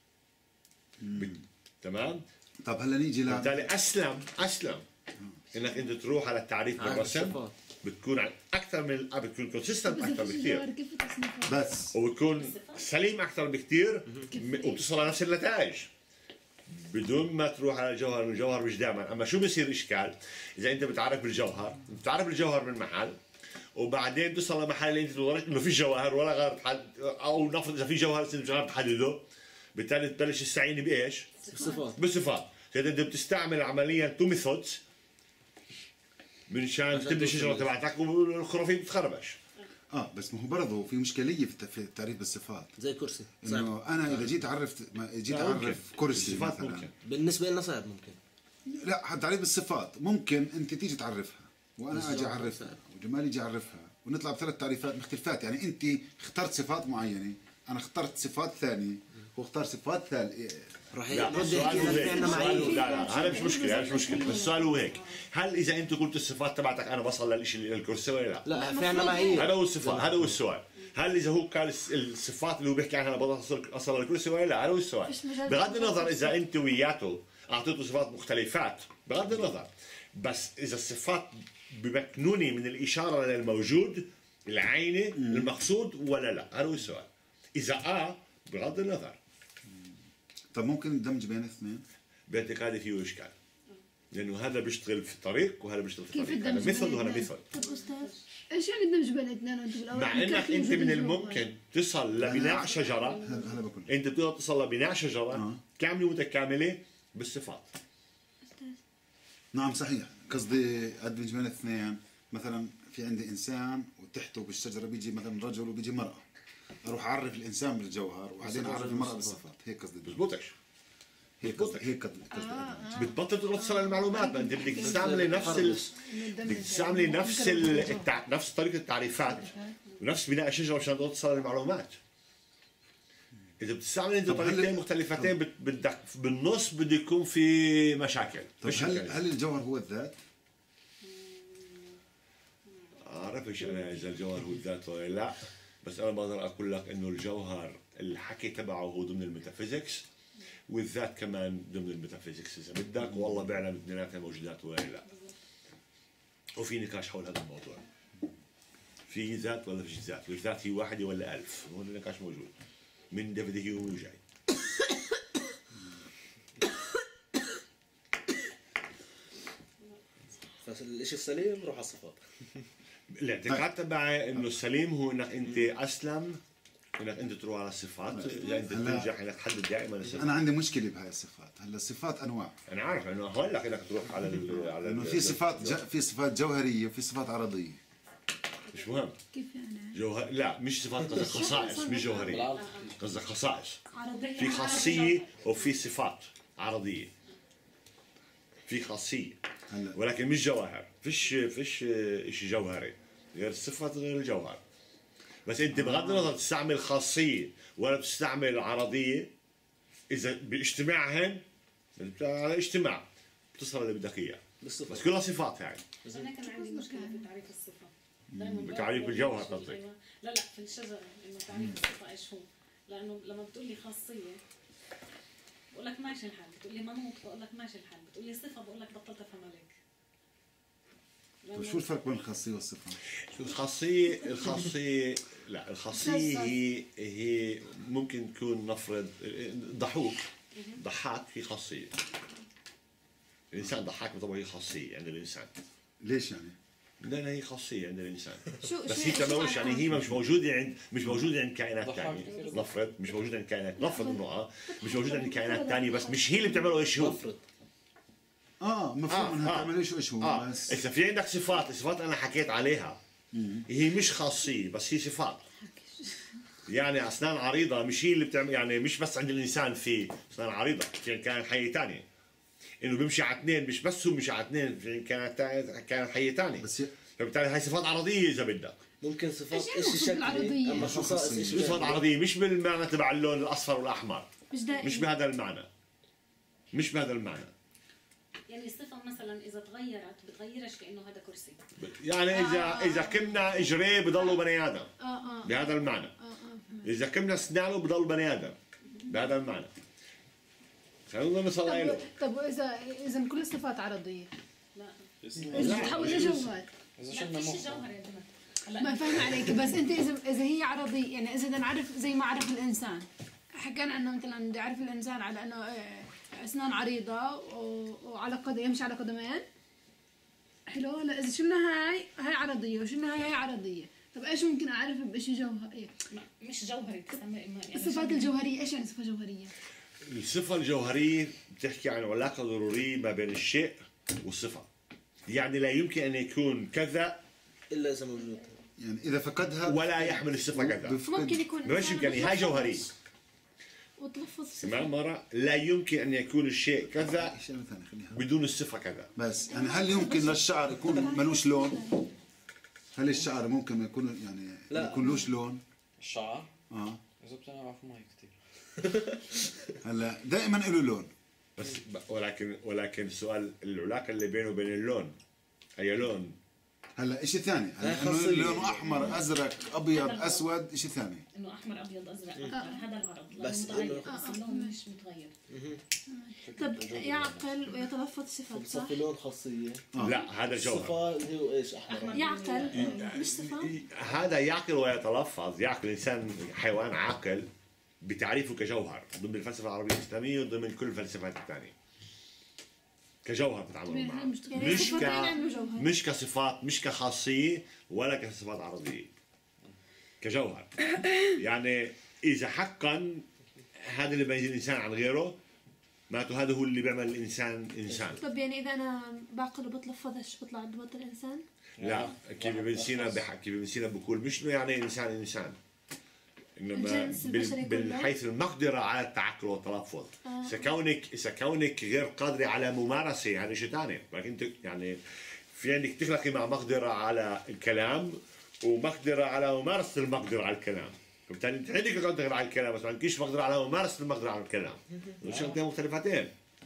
تمام؟ طب هلا نيجي ل بالتالي اسلم اسلم انك انت تروح على التعريف بالرسم، بتكون عن اكثر من بتكون كونسيستنت اكثر بكثير، كيف تصنيفها؟ بس وبتكون سليم اكثر بكثير، وبتصل لنفس النتائج بدون ما تروح على الجوهر. الجوهر مش دائما. اما شو بصير اشكال؟ اذا انت بتعرف بالجوهر، بتعرف الجوهر من محل وبعدين توصل لمحل اللي انت تظنت انه في جوهر ولا غير تحدد، او نفرض اذا في جوهر انت مش غير تحدده، بالتالي تبلش تستعين بايش؟ بالصفات. بالصفات. يعني انت بتستعمل عمليا تو ميثودز منشان تبني الشجره تبعتك والخرافيط بتخربش. اه بس ما هو برضه في مشكليه في في التعريف بالصفات. زي كرسي انه انا اذا جيت اعرف ما جيت لا، ممكن. اعرف كرسي الصفات مثلا ممكن. بالنسبه لنا صعب ممكن. لا تعريف بالصفات ممكن انت تيجي تعرفها وانا اجي بالظبط. اعرفها وجمال يجي يعرفها ونطلع بثلاث تعريفات مختلفات. يعني انت اخترت صفات معينه، انا اخترت صفات ثانيه، هو اختار صفات ثالثه. راح لا يرد السؤال يحكي هو لك هيك، في عنا السؤال هو- معايير. لا لا هذا مش مشكله، هذا مش مشكله، بس السؤال هو هيك، هل اذا انت قلت الصفات تبعتك انا بصل للشيء للكرسي ولا لا؟ لا في عنا معايير. هذا هو الصفات، هذا هو السؤال. هل اذا هو كان الس- الصفات اللي هو بيحكي عنها انا بصل اصل للكرسي ولا لا؟ هذا هو السؤال. فيش مجال بغض للتخصص. النظر اذا انت وياته اعطيته صفات مختلفات، بغض النظر، بس اذا الصفات بمكنونه من الاشاره للموجود العيني المقصود ولا لا؟ هذا هو السؤال. اذا اه بغض النظر طب ممكن الدمج بين الاثنين؟ باعتقادي فيه اشكال، لانه هذا بيشتغل في طريق وهذا بيشتغل في كيف طريق، هذا الدمج ميثود بين وهذا الاثنين؟ ميثود. طب استاذ ايش يعني الدمج بين الاثنين وانت بالاول مع انك انت من الممكن تصل لبناء شجره، هلا هلا بقول انت بتقدر تصل لبناء شجره آه. كامله متكامله بالصفات. نعم صحيح. قصدي ادمج بين الاثنين. مثلا في عندي انسان وتحته بالشجره بيجي مثلا رجل وبيجي مراه، اروح اعرف الانسان بالجوهر وبعدين اعرف المراه بالصفات. هيك قصدي. بزبطش. هيك قصدي هيك قصدي قصدي. بتبطل تقدر توصل للمعلومات، ما انت بدك تستعملي نفس ال... بدك تستعملي نفس ال... التع... نفس طريقه التعريفات ونفس بناء الشجره مشان تقدر توصل للمعلومات. اذا بتستعمل انت طب هل- طريقتين مختلفتين بت- بدك بالنص بده يكون في مشاكل. طب مش هل مشاكل. هل الجوهر هو الذات؟ اعرفش انا اذا الجوهر هو الذات ولا لا، بس انا بقدر اقول لك انه الجوهر الحكي تبعه هو ضمن الميتافيزيكس، والذات كمان ضمن الميتافيزيكس اذا بدك، والله بيعلم اثنيناتها موجودات ولا لا. وفي نقاش حول هذا الموضوع. في ذات ولا فيش ذات؟ والذات هي واحده ولا ألف؟ هون النقاش موجود. من ديفيد هيوم وجاي. فالشيء السليم روح على الصفات. الاعتقاد تبعي انه السليم هو انك انت اسلم انك انت تروح على الصفات، اذا انت هلا- تنجح انك تحدد دائما الصفات. انا عندي مشكله بهاي الصفات. هلا الصفات انواع. انا عارف انه هقول لك انك تروح على ال على انه ال- في صفات ج... في صفات جوهريه وفي صفات عرضيه. مش مهم. كيف يعني؟ جوهر لا مش صفات، قصدك خصائص مش جوهريه، بالعرض قصدك خصائص. عرضية في خاصيه وفي صفات عرضيه، في خاصيه هلا ولكن مش جواهر. فيش فيش شيء جوهري غير الصفات غير الجوهر. بس انت بغض النظر تستعمل خاصيه ولا بتستعمل عرضيه، اذا باجتماعهن على اجتماع بتصل اللي بدك اياه، بالصفة. بس كلها صفات يعني. انا كان عندي مشكله في تعريف الصفه. دائما بتعريف بقول الجوهر شيء، قصدك. أيوة. لا لا في الشجره انه تعريف الصفه ايش هو؟ لانه لما بتقول لي خاصيه بقول لك ماشي الحال، بتقول لي منوط بقول لك ماشي الحال، بتقول لي صفه بقول لك بطلت افهم عليك. طيب شو الفرق بين الخاصيه والصفه؟ الخاصية الخاصية لا الخاصية هي هي ممكن تكون نفرض ضحوك ضحاك هي خاصية. الإنسان ضحاك بطبعه هي خاصية عند الإنسان. ليش يعني؟ لا لا هي خاصية عند الإنسان. شو بس شو- هي شو تمامش يعني هي مش موجودة عند مش موجودة عند كائنات ضحاك ثانية. كثير. نفرض مش موجودة عند كائنات، نفرض إنه آه مش موجودة عند كائنات ثانية، بس مش هي اللي بتعمله ايش هو. مفرط. اه مفهوم آه، انها آه. تعمل ايش وايش هو اه بس إذا في عندك صفات، الصفات أنا حكيت عليها هي مش خاصية بس هي صفات. يعني أسنان عريضة مش هي اللي بتعمل، يعني مش بس عند الإنسان في أسنان عريضة، في كائن حية ثانية. إنه بيمشي على اثنين، مش بس هو مشي على اثنين، في كائن كائن حية ثانية. بس ي- فبالتالي هاي صفات عرضية إذا بدك. ممكن صفات إيش يعني اشي مقصود شكلي، بالعرضية؟ اما شو خصائص خاصية؟ اشي صفات شكلي. عرضية مش بالمعنى تبع اللون الأصفر والأحمر، مش دائما مش بهذا المعنى، مش بهذا المعنى. يعني الصفه مثلا اذا تغيرت بتغيرش كانه هذا كرسي. يعني إذا إذا كمنا إجريه بضلوا بني آدم اه اه بهذا المعنى. اه اه إذا كمنا أسنانه بضل بني آدم بهذا المعنى. خلونا نصل طب له. طب واذا اذا كل الصفات عرضيه لا ايش بتحول لجوهر؟ اذا لا شلنا فيش مخ جوهر يا بنت. هلا ما فاهم عليك، بس انت اذا اذا هي عرضيه، يعني اذا بدنا نعرف زي ما عرف الانسان، حكينا انه مثلا بدي اعرف الانسان على انه آه، اسنان عريضه و- وعلى قدم يمشي على قدمين. حلو. هلا اذا شلنا هاي هاي عرضيه وشلنا هاي هاي عرضيه، طب ايش ممكن اعرف بشيء جوهر؟ إيه؟ ما- مش جوهري تسمى يعني الصفات الجوهريه، ايش يعني صفه جوهريه؟ الصفة الجوهرية بتحكي عن علاقة ضرورية ما بين الشيء والصفة. يعني لا يمكن أن يكون كذا الا اذا موجود. يعني اذا فقدها ولا يحمل الصفة كذا. بفقد ممكن يكون مش إنسان يمكن، هاي جوهرية. وتلفظ تمام صفه. مرة لا يمكن أن يكون الشيء كذا اشياء ثانيه خليها بدون الصفة كذا. بس يعني هل يمكن للشعر يكون ملوش لون؟ هل الشعر ممكن يكون يعني لا. يكون لوش لون؟ الشعر اه اذا بتنقع في مي كثير هلا دائما له لون. بس ولكن ولكن السؤال العلاقة اللي بينه وبين اللون، أي لون؟ هلا شيء ثاني، هاي هلا انه خاصية. لونه احمر ازرق ابيض اسود شيء ثاني. انه احمر ابيض ازرق أخضر، هذا العرض بس بس متغير إنه- بس اللون مش متغير. طب يعقل ويتلفظ صفات صح؟ صفي لون خاصيه. آه. لا هذا جوهر. الصفه اللي هو ايش احمر. يعقل مش صفه؟ هذا يعقل ويتلفظ. يعقل الإنسان حيوان عاقل بتعريفه كجوهر ضمن الفلسفة العربية الإسلامية وضمن كل الفلسفات الثانية. كجوهر بتتعاملوا معه، يعني مش ك صفتين عنده جوهر. مش كصفات، مش كخاصية ولا كصفات عرضية، كجوهر. يعني إذا حقا هذا اللي بيميز الإنسان عن غيره معناته هذا هو اللي بيعمل الإنسان إنسان. طب يعني اذا انا بعقل وبتلفظ ايش بطلع عند بطل انسان؟ لا كيف ابن سينا بح... كيف ابن سينا بقول مش إنه يعني إنسان إنسان، إنما الجنس البشري بال... كله؟ بالحيث المقدرة على التعقل والتلفظ. آه. إذا كونك إذا كونك غير قادرة على ممارسة هذا شيء ثاني، لكن أنت يعني في عندك تخلقي مع مقدرة على الكلام ومقدرة على ممارسة المقدرة على الكلام. فبالتالي أنت عندك مقدرة على الكلام بس ما عندكيش مقدرة على ممارسة المقدرة على الكلام. شغلتين مختلفتين.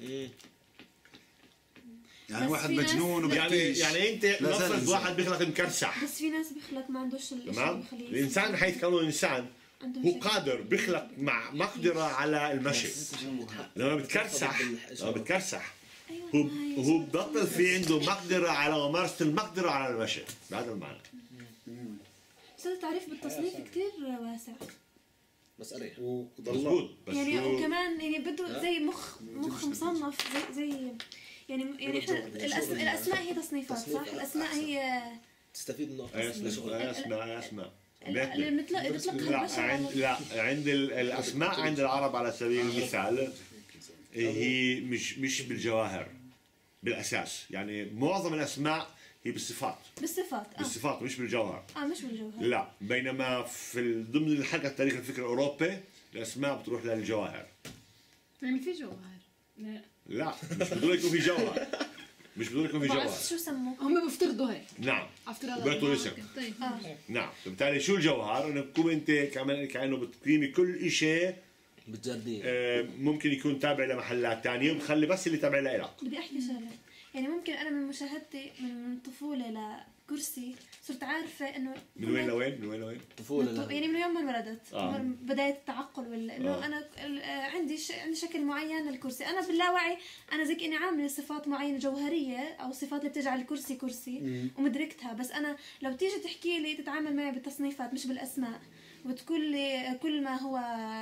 يعني بس واحد في ناس- مجنون يعني وبكيش يعني أنت لا زال نفرض إنسان. واحد بيخلق مكرسح. بس في ناس بيخلق ما عندوش الشيء تمام؟ اللي بخليه الانسان حيث كونه انسان عنده هو شيء. قادر بيخلق مع مقدره على المشي. لما بتكرسح لما بتكرسح أيوة، هو ما هي هو صفة ببطل في عنده مقدره على ممارسه المقدره على المشي بهذا المعنى. بس التعريف بالتصنيف كتير واسع. بس اريح. مضبوط بس يعني هو وكمان يعني بده زي مخ مخ مصنف زي زي يعني يعني احنا الأسم- الاسماء هي تصنيفات صح؟ الاسماء هي تستفيد منه أي اسماء أي اسماء أي اسماء اللي بنطلق بنطلقها لا البشر عند على- لا عند ال- الاسماء عند العرب على سبيل المثال هي مش مش بالجواهر بالاساس. يعني معظم الاسماء هي بالصفات بالصفات اه بالصفات مش بالجوهر. اه مش بالجوهر. لا، بينما في ال- ضمن الحلقه التاريخ الفكر الاوروبي الاسماء بتروح للجواهر. يعني في جوهر. لا، مش بدون يكون في جوهر، مش بدون يكون في جوهر. بعرف شو سموه. هم بيفترضوا هيك. نعم، افتراض. بيعطوا اسم. طيب اه نعم، بالتالي شو الجوهر؟ انه بتكون انت كمان كانه بتقيمي كل شيء بتجديه. آه، ممكن يكون تابع لمحلات تانية وبتخلي بس اللي تابع لإلك. بدي احكي شغله، يعني ممكن انا من مشاهدتي من الطفوله لكرسي صرت عارفه انه من وين لوين؟ من وين لوين؟ طفولة من- لا. يعني من يوم ما انولدت آه. من بدايه التعقل ولا انه آه. انا ال- آه، عندي ش... عندي شكل معين للكرسي، انا باللاوعي انا زي كاني عامله صفات معينه جوهريه او صفات اللي بتجعل الكرسي كرسي ومدركتها، بس انا لو تيجي تحكي لي تتعامل معي بالتصنيفات مش بالاسماء وتقول لي كل ما هو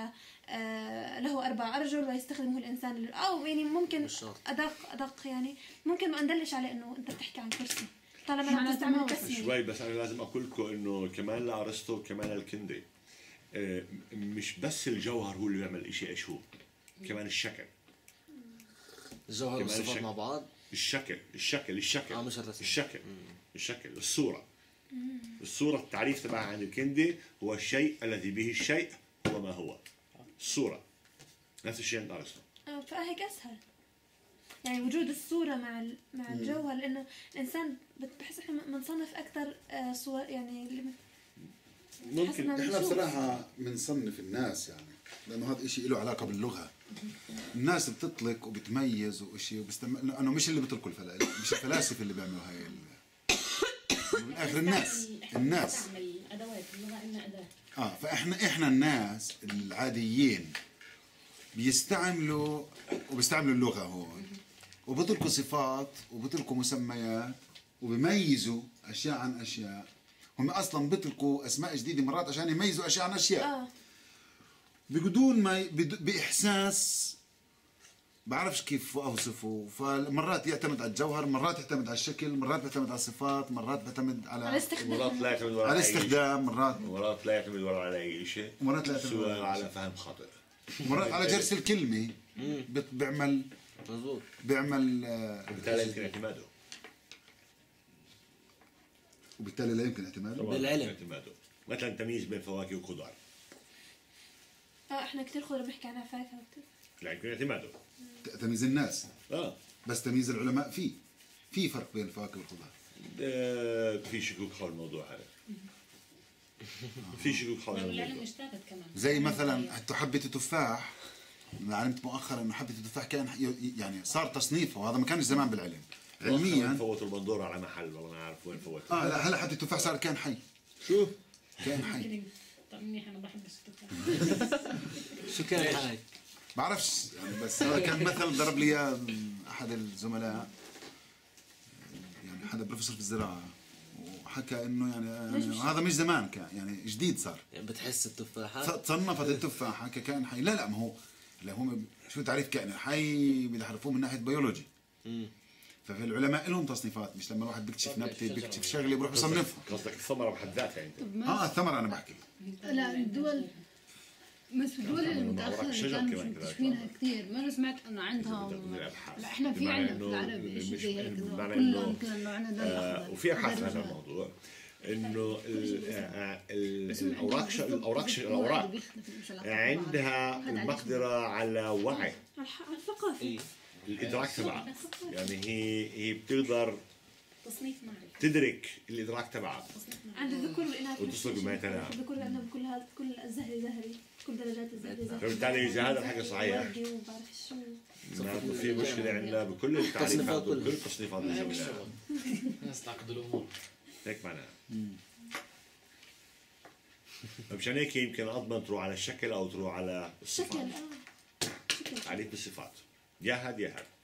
آه، له اربع ارجل ويستخدمه الانسان لل- او يعني ممكن مش شرط. ادق ادق يعني ممكن ما ندلش على انه انت بتحكي عن كرسي طالما معناته انك ما تستعمل هو تسميه. شوي، بس انا لازم اقول لكم انه كمان لارسطو كمان الكندي آه، مش بس الجوهر هو اللي بيعمل الشيء، ايش هو؟ كمان الشكل. الجوهر كمان والصفات الشكل. مع بعض. الشكل الشكل الشكل اه مش الرسم. الشكل الشكل الصورة. الصورة التعريف تبعها عند الكندي هو الشيء الذي به الشيء هو ما هو. الصورة نفس الشيء عند ارسطو. آه، فهيك اسهل يعني وجود الصورة مع ال- مع الجوهر، لأنه الإنسان بت- بحس إحنا بنصنف أكثر آه، صور يعني اللي بت- ممكن حسنا احنا بنشوف. بصراحة بنصنف الناس يعني لأنه هذا إشي له علاقة باللغة. الناس بتطلق وبتميز وإشي وبستم... لأنه مش اللي بيطلقوا الفلاسفة، مش الفلاسفة اللي بيعملوا هاي ال... بالآخر الناس الناس نستعمل ادوات اللغه انها اداه. اه فاحنا احنا الناس العاديين بيستعملوا وبيستعملوا اللغة هون وبيطلقوا صفات وبيطلقوا مسميات وبيميزوا أشياء عن أشياء. هم أصلا بيطلقوا أسماء جديدة مرات عشان يميزوا أشياء عن أشياء آه بدون ما ي- بد- بإحساس بعرفش كيف أوصفه. فمرات يعتمد على الجوهر، مرات يعتمد على الشكل، مرات بيعتمد على الصفات، مرات بيعتمد على على استخدام. مرات لا يعتمد ولا على على أي شيء. استخدام، مرات مرات لا يعتمد ولا على اي شيء، مرات لا يعتمد سوى ولا على على شيء. فهم خاطئ. مرات على جرس الكلمة بت- بيعمل مظبوط. بيعمل آه، بالتالي يمكن اعتماده. وبالتالي لا يمكن اعتماده. طبعاً بالعلم. يمكن اعتماده. مثلا تمييز بين فواكه وخضار آه إحنا كتير خضرة بنحكي عنها فاكهة كتير. لا يمكن اعتماده. تمييز الناس، اه بس تمييز العلماء فيه في فرق بين الفواكه والخضار. آه، في شكوك حول الموضوع هذا. في شكوك حول والعلم الموضوع. اجتهدت كمان. زي مثلا حتى حبة التفاح، أنا علمت مؤخرا انه حبة التفاح كان ي- يعني صار تصنيفه وهذا ما كانش زمان بالعلم وين علميا. فوتوا البندوره على محل والله ما اعرف وين فوتوا. اه لا هلا حبة التفاح صار كان حي. شو؟ كان حي. طب منيح انا بحب التفاح. شو كان هاي؟ بعرفش يعني بس هذا كان مثل ضرب لي اياه احد الزملاء، يعني حدا بروفيسور في الزراعة وحكى انه يعني, يعني هذا مش زمان كان يعني جديد صار. يعني بتحس التفاحة تصنفت التفاحة ككائن حي. لا لا ما هو لا هم شو تعريف كائن حي بيعرفوه من ناحية بيولوجي. ففي العلماء لهم تصنيفات، مش لما الواحد بيكتشف نبتة بيكتشف شغلة بيروح بيصنفها. قصدك الثمره بحد ذاتها انت. اه الثمرة انا بحكي. لا الدول بس الدول المتأخرة اللي شجر كانوا كمان مش كذا. مكتشفينها كثير، مرة سمعت انه عندهم. لا احنا في بمعنى عندنا في إنه- العربي شيء زي هيك إنه بمعنى كلهم إنه- كانوا عندنا آه، الأخضر. وفي ابحاث في هذا الرجال. الموضوع انه ال- آه، ال- بس هم الاوراق عندهم ش- بالضبط الاوراق ش- بالضبط الاوراق بيختلف مش علاقة عندها ببعض. هذا المقدره على وعي على الح- على الثقافة. الادراك تبعها. يعني هي هي بتقدر تصنيف معرفي. تدرك الادراك تبعها. عند الذكر والإناث. وتصل بما يتناهى. الذكر عندنا بكل هذا كل الزهري زهري كل درجات الزهري زهري. فبالتالي إذا هذا الحكي صحيح. وردي وبعرف شو. معناته في مشكله عندنا بكل التعريفات التصنيفات وكل كلها. التصنيفات اللي سويناها. الناس تعقد الامور. هيك معناها. مشان هيك يمكن اضمن تروح على الشكل او تروح على شكل الصفات. اه شكل. تعريف بالصفات. يا هاد يا هاد.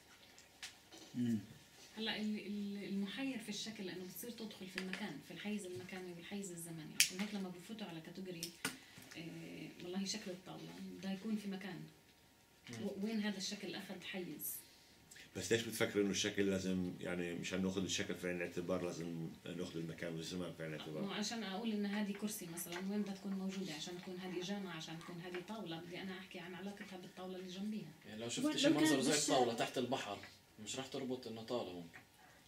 هلا ال- ال- المحير في الشكل لانه بتصير تدخل في المكان في الحيز المكاني والحيز الزمني، عشان هيك لما بفوتوا على كاتيجوري آه والله شكل الطاوله بده يكون في مكان و- وين هذا الشكل اخذ حيز. بس ليش بتفكر انه الشكل لازم يعني مشان ناخذ الشكل في عين الاعتبار لازم ناخذ المكان والزمان في عين مو الاعتبار؟ عشان اقول ان هذه كرسي مثلا وين بدها تكون موجوده، عشان تكون هذه جامعه، عشان تكون هذه طاوله، بدي انا احكي عن علاقتها بالطاوله اللي جنبيها. يعني لو شفت لو شيء كان منظر زي بالشارع. الطاوله تحت البحر مش راح تربط انه طاوله ممكن.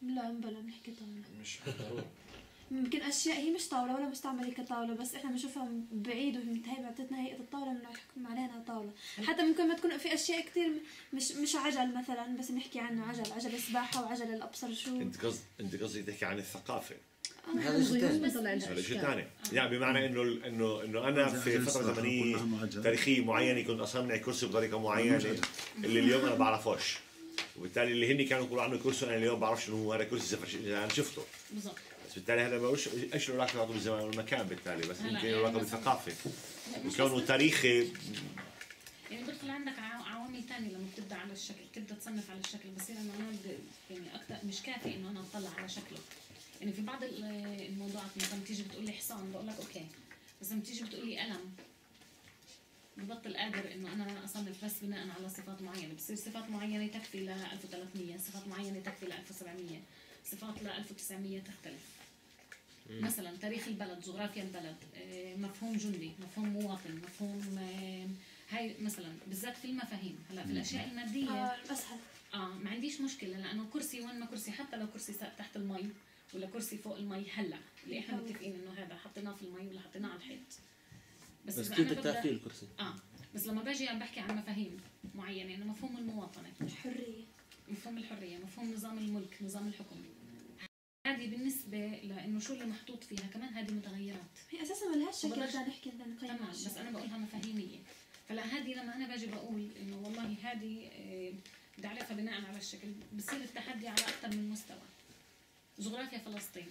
لا بلا بنحكي طاولة. مش بالضرورة. ممكن اشياء هي مش طاوله ولا مستعمله كطاوله، بس احنا بنشوفها بعيد وهي بعطتنا هيئه الطاوله بنحكم عليها انها طاوله. حتى ممكن ما تكون في اشياء كثير مش مش عجل مثلا، بس نحكي عنه عجل عجل سباحه وعجل الابصر شو. انت قصد انت قصدي تحكي عن الثقافه. هذا شيء ثاني. هذا شيء ثاني، يعني بمعنى انه انه انه انا في فتره زمنيه تاريخيه معينه كنت اصنع كرسي بطريقه معينه اللي اليوم انا بعرفوش، وبالتالي اللي هن كانوا يقولوا عنه كرسي انا اليوم بعرفش انه هو هذا كرسي زفر انا شفته. بالضبط. بس بالتالي هذا مش ايش له علاقه بالزمان والمكان بالتالي، بس يمكن له علاقه بالثقافه وكونه تاريخي. يعني بدخل عندك عوامل ثانيه لما بتبدا على الشكل، بتبدا تصنف على الشكل، بصير انه انا يعني اكثر مش كافي انه انا اطلع على شكله. يعني في بعض الموضوعات مثلا بتيجي بتقول لي حصان بقول لك اوكي، بس لما بتيجي بتقول لي قلم ببطل قادر انه انا اصنف بس بناء على صفات معينه، بتصير صفات معينه تكفي ل ألف وثلاثمية، صفات معينه تكفي ل ألف وسبعمية، صفات ل ألف وتسعمية تختلف. مم. مثلا تاريخ البلد، جغرافيا البلد، مفهوم جندي، مفهوم مواطن، مفهوم هاي مثلا بالذات في المفاهيم. هلا في الاشياء الماديه اه اسهل. اه ما عنديش مشكله، لانه كرسي وين ما كرسي، حتى لو كرسي تحت المي ولا كرسي فوق المي هلا اللي احنا متفقين انه هذا حطيناه في المي ولا حطيناه على الحيط. بس, بس كيف بدك تعرفيه الكرسي؟ اه بس لما باجي عم بحكي عن مفاهيم معينه، انه مفهوم المواطنه، الحريه، مفهوم الحريه، مفهوم نظام الملك، نظام الحكم، هذه بالنسبه لانه شو اللي محطوط فيها كمان هذه متغيرات، هي اساسا ما لهاش شكل بدنا نحكي بدنا نقيم. تمام، بس انا بقولها مفاهيميه. فلا هذه لما انا باجي بقول انه والله هذه بدي اعرفها بناء على الشكل، بصير التحدي على اكثر من مستوى. جغرافيا فلسطين،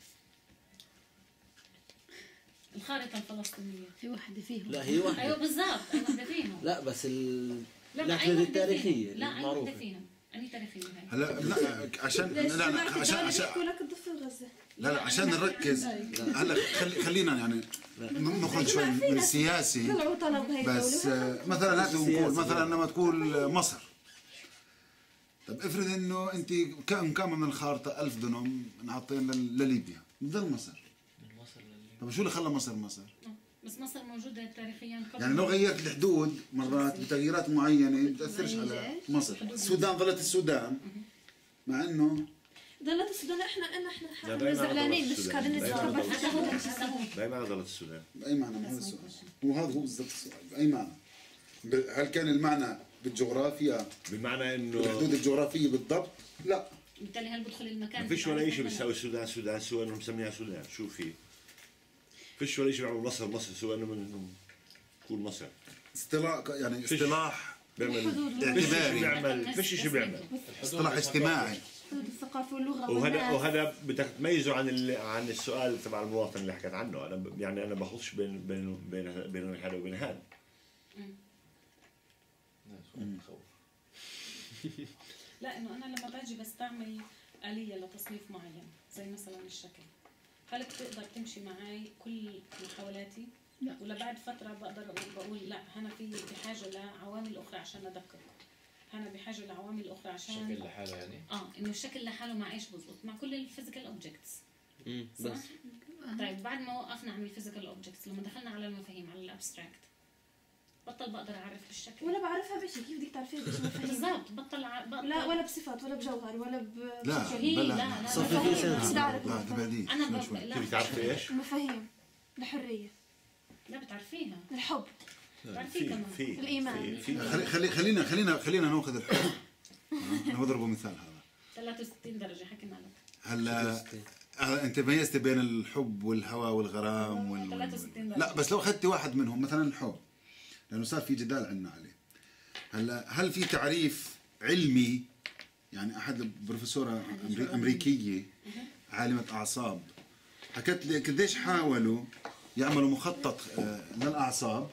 الخارطة الفلسطينية في وحدة فيهم. لا هي واحدة. ايوه بالضبط، أي وحدة فيهم. لا بس ال الناحية التاريخية لا أي وحدة فيهم، أني تاريخية هاي. هلا لا عشان لا لا عشان عشان لك الضفة غزة. لا لا عشان نركز هلا خلي خلينا يعني نخرج شوي من السياسي. بس مثلا هات نقول مثلا لما تقول مصر، طب افرض انه انت كم كم من الخارطه ألف دنم نعطيهم لليبيا، بضل مصر. طب شو اللي خلى مصر مصر؟ بس مصر موجودة تاريخيا قبل، يعني لو غيرت الحدود مرات بتغييرات معينة ما بتأثرش على مصر. السودان ظلت السودان مع انه ظلت السودان. احنا احنا احنا زعلانين مش قاعدين نتكبر. دائما ظلت السودان. بأي معنى؟ ما هذا السؤال، وهذا هو بالضبط السؤال. بأي معنى؟ هل كان المعنى بالجغرافيا بمعنى انه الحدود الجغرافية بالضبط؟ لا. بالتالي هل بدخل المكان؟ ما فيش ولا شيء بيساوي السودان سودان سوى انه مسميها سودان، شو في؟ فيش ولا شيء بيعمل مصر مصر سوى انه تكون مصر. اصطلاح يعني اصطلاح بيعمل اعتباري، بيعمل فيش شيء بيعمل اصطلاح اجتماعي. حدود الثقافة واللغة وهذا وهذا بدك تميزه عن عن السؤال تبع المواطن اللي حكيت عنه. انا يعني انا بخصش بين بين بين بين هذا وبين هذا. لا انه انا لما باجي بستعمل آلية لتصنيف معين زي مثلا الشكل، هل بتقدر تمشي معي كل محاولاتي؟ لا. ولا بعد فترة بقدر بقول لا أنا في بحاجة لعوامل أخرى عشان أدقق، أنا بحاجة لعوامل أخرى عشان الشكل لحاله يعني؟ آه إنه الشكل لحاله مع إيش بزبط؟ مع كل الفيزيكال أوبجكتس. امم بس طيب بعد ما وقفنا عن الفيزيكال أوبجكتس لما دخلنا على المفاهيم على الأبستراكت، بطل بقدر اعرف بالشكل ولا بعرفها بشيء. كيف بدك تعرفيها بشيء؟ بالضبط بطل, ع... بطل لا ولا بصفات ولا بجوهر ولا ب لا هي لا لا لا صفي في سنة. لا تبعدي. انا ب... لا كيف تعرفي ايش؟ المفاهيم، الحريه، لا بتعرفيها، الحب، بتعرفيه كمان، في الايمان. خلي خلي خلينا خلينا خلينا ناخذ الحب. انا بضربه مثال هذا ثلاثة وستين درجة حكينا لك. هلا انت ميزت بين الحب والهوى والغرام وال... وال... لا بس لو اخذتي واحد منهم مثلا الحب، لانه صار في جدال عندنا عليه. هلا هل في تعريف علمي؟ يعني احد البروفيسوره امريكيه عالمه اعصاب حكت لي قديش حاولوا يعملوا مخطط للاعصاب،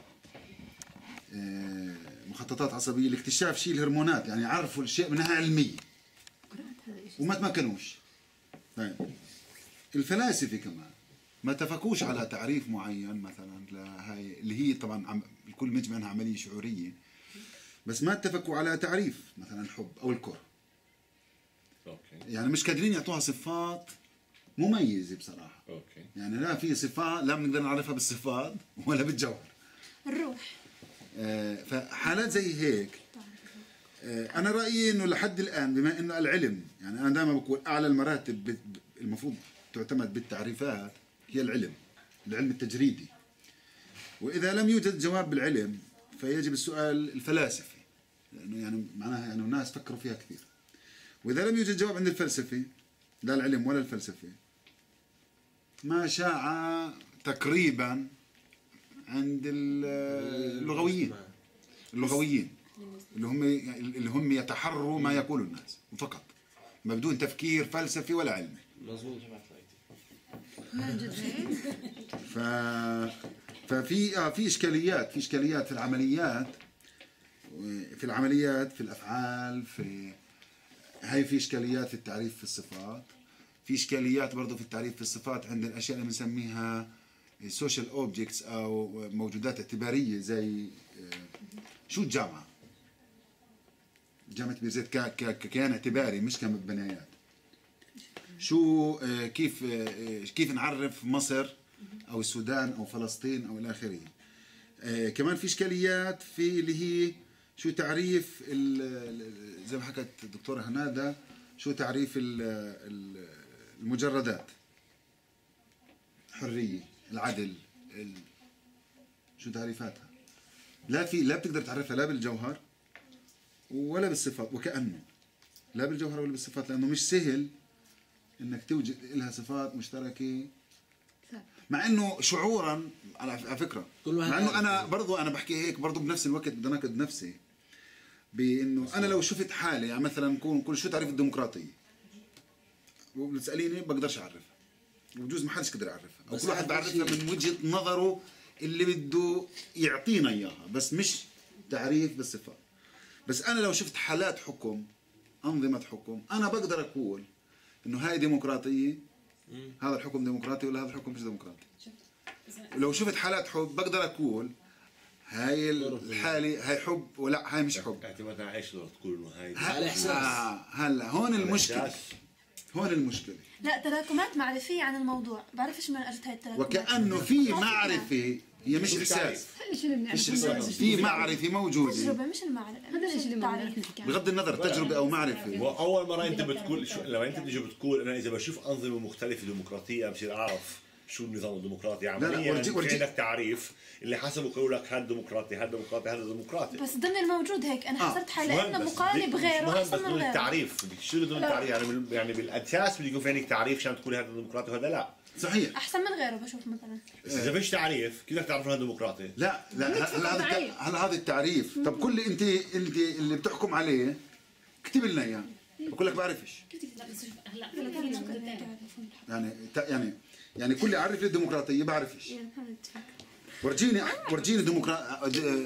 مخططات عصبيه لاكتشاف شيء الهرمونات، يعني عرفوا الشيء منها علميه وما تمكنوش. طيب الفلاسفه كمان ما اتفقوش على تعريف معين مثلا لهي اللي هي طبعا الكل مجمع انها عمليه شعوريه، بس ما اتفقوا على تعريف مثلا الحب او الكره. اوكي. يعني مش قادرين يعطوها صفات مميزه بصراحه. اوكي. يعني لا في صفات لا بنقدر نعرفها بالصفات ولا بالجوهر. الروح. آه فحالات زي هيك انا رايي انه لحد الان بما انه العلم، يعني انا دائما بقول اعلى المراتب بت- المفروض تعتمد بالتعريفات هي العلم، العلم التجريدي. واذا لم يوجد جواب بالعلم فيجب السؤال الفلاسفي، لانه يعني معناها يعني الناس فكروا فيها كثير. واذا لم يوجد جواب عند الفلسفه، لا العلم ولا الفلسفه، ما شاع تقريبا عند اللغويين اللغويين اللي هم اللي هم يتحروا ما يقول الناس فقط، ما بدون تفكير فلسفي ولا علمي. مظبوط. من جد هيك؟ ف ففي اه في اشكاليات في اشكاليات في العمليات في العمليات في الافعال، في هاي في اشكاليات في التعريف في الصفات، في اشكاليات برضه في التعريف في الصفات عند الاشياء اللي بنسميها سوشيال اوبجكتس او موجودات اعتباريه، زي شو الجامعه؟ جامعه بير زيت ك- ك- ككيان اعتباري مش كبنايات. شو آه، كيف آه، كيف نعرف مصر او السودان او فلسطين او الى اخره. آه، كمان في اشكاليات في اللي هي شو تعريف ال- ال- زي ما حكت الدكتوره هناده، شو تعريف ال- ال- المجردات، الحريه، العدل، ال- شو تعريفاتها. لا في لا بتقدر تعرفها لا بالجوهر ولا بالصفات، وكأنه لا بالجوهر ولا بالصفات، لأنه مش سهل إنك توجد لها صفات مشتركة، مع إنه شعورا على على فكرة، كل واحد مع إنه عارف. أنا برضو أنا بحكي هيك برضو بنفس الوقت بدي أناقض نفسي بإنه أنا لو شفت حالي يعني مثلا كون كل شو تعريف الديمقراطية وبتسأليني بقدرش أعرفها، وبجوز ما حدش قدر يعرفها، أو بس كل واحد أعرف بعرفها شيء. من وجهة نظره اللي بده يعطينا إياها، بس مش تعريف بالصفات. بس أنا لو شفت حالات حكم، أنظمة حكم، أنا بقدر أقول إنه هاي ديمقراطية، هذا الحكم ديمقراطي ولا هذا الحكم مش ديمقراطي. ولو شفت حالات حب بقدر أقول هاي الحالة هاي حب ولا هاي مش حب. اعتماد على ايش تقدر تقول انه هاي ه- على إحساس. آه، هلا هون المشكلة، إحساس. هون المشكلة. لا تراكمات معرفية عن الموضوع، بعرفش من اجت هاي التراكمات. وكأنه في معرفة هي مش شو إحساس، هذا الشيء اللي مش بنعرفه. إحساس، في معرفة موجودة تجربة مش المعرفة. هذا الشيء اللي ما بنعرف نحكي عنه. بغض النظر تجربة أو معرفة. واول مره انت بتقول شو لما انت بتيجي بتقول انا اذا بشوف انظمه مختلفه ديمقراطيه بصير اعرف شو النظام الديمقراطي عمليا. ورجي- ورجي- في عندك تعريف اللي حسب يقول لك هذا ديمقراطي هذا ديمقراطي هذا ديمقراطي. بس ضمن الموجود هيك انا آه، حصرت حالي مهم لانه بس مقارنة بدك- بغيره مهم احسن بس من بدون غيره. التعريف بدك تشيل بدون التعريف يعني بال- يعني بالاساس بده يكون في عندك تعريف عشان تقول هذا ديمقراطي وهذا لا. صحيح. احسن من غيره بشوف مثلا. بس اذا فيش تعريف كيف بدك تعرف انه هذا ديمقراطي؟ لا لا هلا هذا تعريف. الت- هلا هذا التعريف. طب كل انت انت اللي بتحكم عليه اكتب لنا اياه، بقول لك بعرفش. لا بس شوف هلا في نقطة تانية. يعني ت- يعني يعني كل عرف لي الديمقراطيه بعرفش. يعني محمد تفكر. ورجيني ورجيني ديمقرا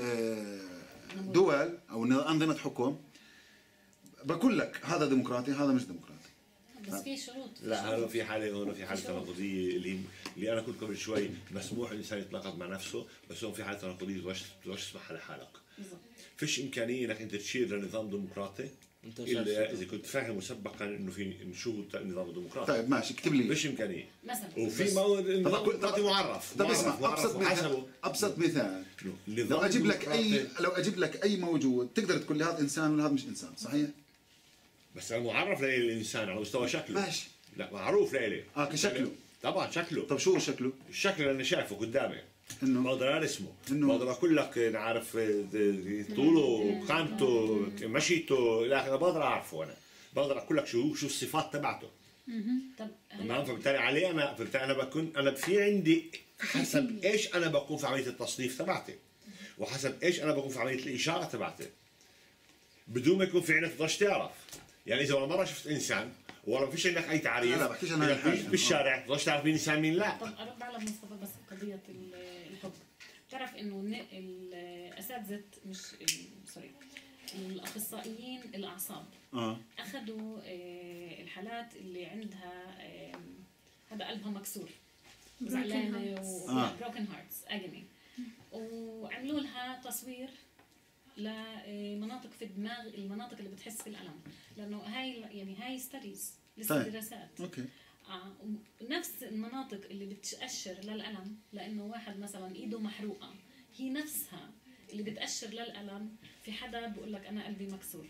دول او انظمه حكم بقول لك هذا ديمقراطي هذا مش ديمقراطي. بس في شروط. لا هذا في حاله هون في حاله تناقضيه اللي اللي انا قلت قبل شوي مسموح الانسان يتناقض مع نفسه، بس هون في حاله تناقضيه تقدرش تقدرش تسمحها لحالك. بالضبط. فيش امكانيه انك انت تشير لنظام ديمقراطي أنت مش الا عارف اذا كنت فاهم مسبقا انه في إنه شو هو النظام الديمقراطي. طيب ماشي اكتب لي. فيش امكانيه. مثلا وفي مو- النظام طب- الديمقراطي معرف طب اسمع معرف- معرف ابسط مثال وحسبه. ابسط مثال النظام لو اجيب لك اي الديمقراطي- لو اجيب لك اي موجود تقدر تقول لي هذا انسان ولا هذا مش انسان، صحيح؟ بس انا معرف للانسان على مستوى شكله. ماشي. لا معروف لإلي. اه كشكله. طبعا شكله. طب شو شكله؟ الشكل اللي انا شايفه قدامي انه بقدر ارسمه، إنه- بقدر اقول لك نعرف طوله قامته مشيته الى اخره، بقدر اعرفه انا، بقدر اقول لك شو شو الصفات تبعته. طب تمام. فبالتالي عليه انا فبالتالي انا بكون انا في عندي حسب ايش انا بكون في عمليه التصنيف تبعتي، وحسب ايش انا بكون في عمليه الاشاره تبعتي، بدون ما يكون في عندك تقدرش تعرف. يعني اذا ولا مره شفت انسان ولا ما فيش عندك اي تعريف، لا، لا، بحكيش أنا هاي إذا الحاجة. بالشارع تقدرش تعرف مين انسان مين لا. طب ارد على مصطفى بس قضيه ال- الحب. بتعرف انه الن- الاساتذه مش ال- سوري الاخصائيين الاعصاب اه اخذوا آه، الحالات اللي عندها آه، هذا قلبها مكسور زعلانه آه. وبروكن هارتس اجني، وعملوا لها تصوير لمناطق في الدماغ، المناطق اللي بتحس بالالم، لانه هاي يعني هاي ستاديز لسه طيب. دراسات. اوكي. آه، نفس المناطق اللي بتأشر للألم، لأنه واحد مثلا إيده محروقة هي نفسها اللي بتأشر للألم في حدا بقول لك أنا قلبي مكسور.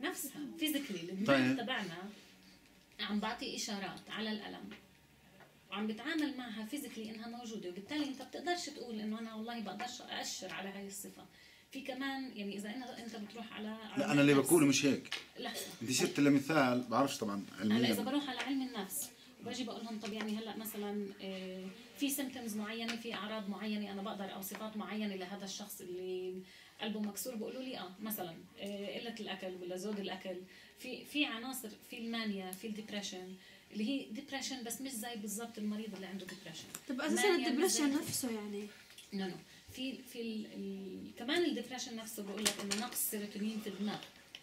نفسها فيزيكلي الدماغ طيب. تبعنا عم بعطي اشارات على الالم وعم بتعامل معها فيزيكلي انها موجوده، وبالتالي انت بتقدرش تقول انه انا والله بقدرش ااشر على هاي الصفه. في كمان يعني اذا انت انت بتروح على لا انا اللي بقوله مش هيك. لحظه انت صرت لمثال بعرفش طبعا هلا اذا علميا. بروح على علم النفس وباجي بقول لهم طب يعني هلا مثلا آه، في سيمتومز معينه، في اعراض معينه انا بقدر او صفات معينه لهذا الشخص اللي قلبه مكسور، بيقولوا لي اه مثلا آه، قله الاكل ولا زود الاكل. في في عناصر، في المانيا، في الديبريشن اللي هي ديبريشن بس مش زي بالضبط المريض اللي عنده ديبريشن. طب اساسا مانيا مش الدبريشن زي- نفسه يعني نو نو في في ال ال كمان الديبريشن نفسه بقول لك انه نقص سيروتونين في الدماغ.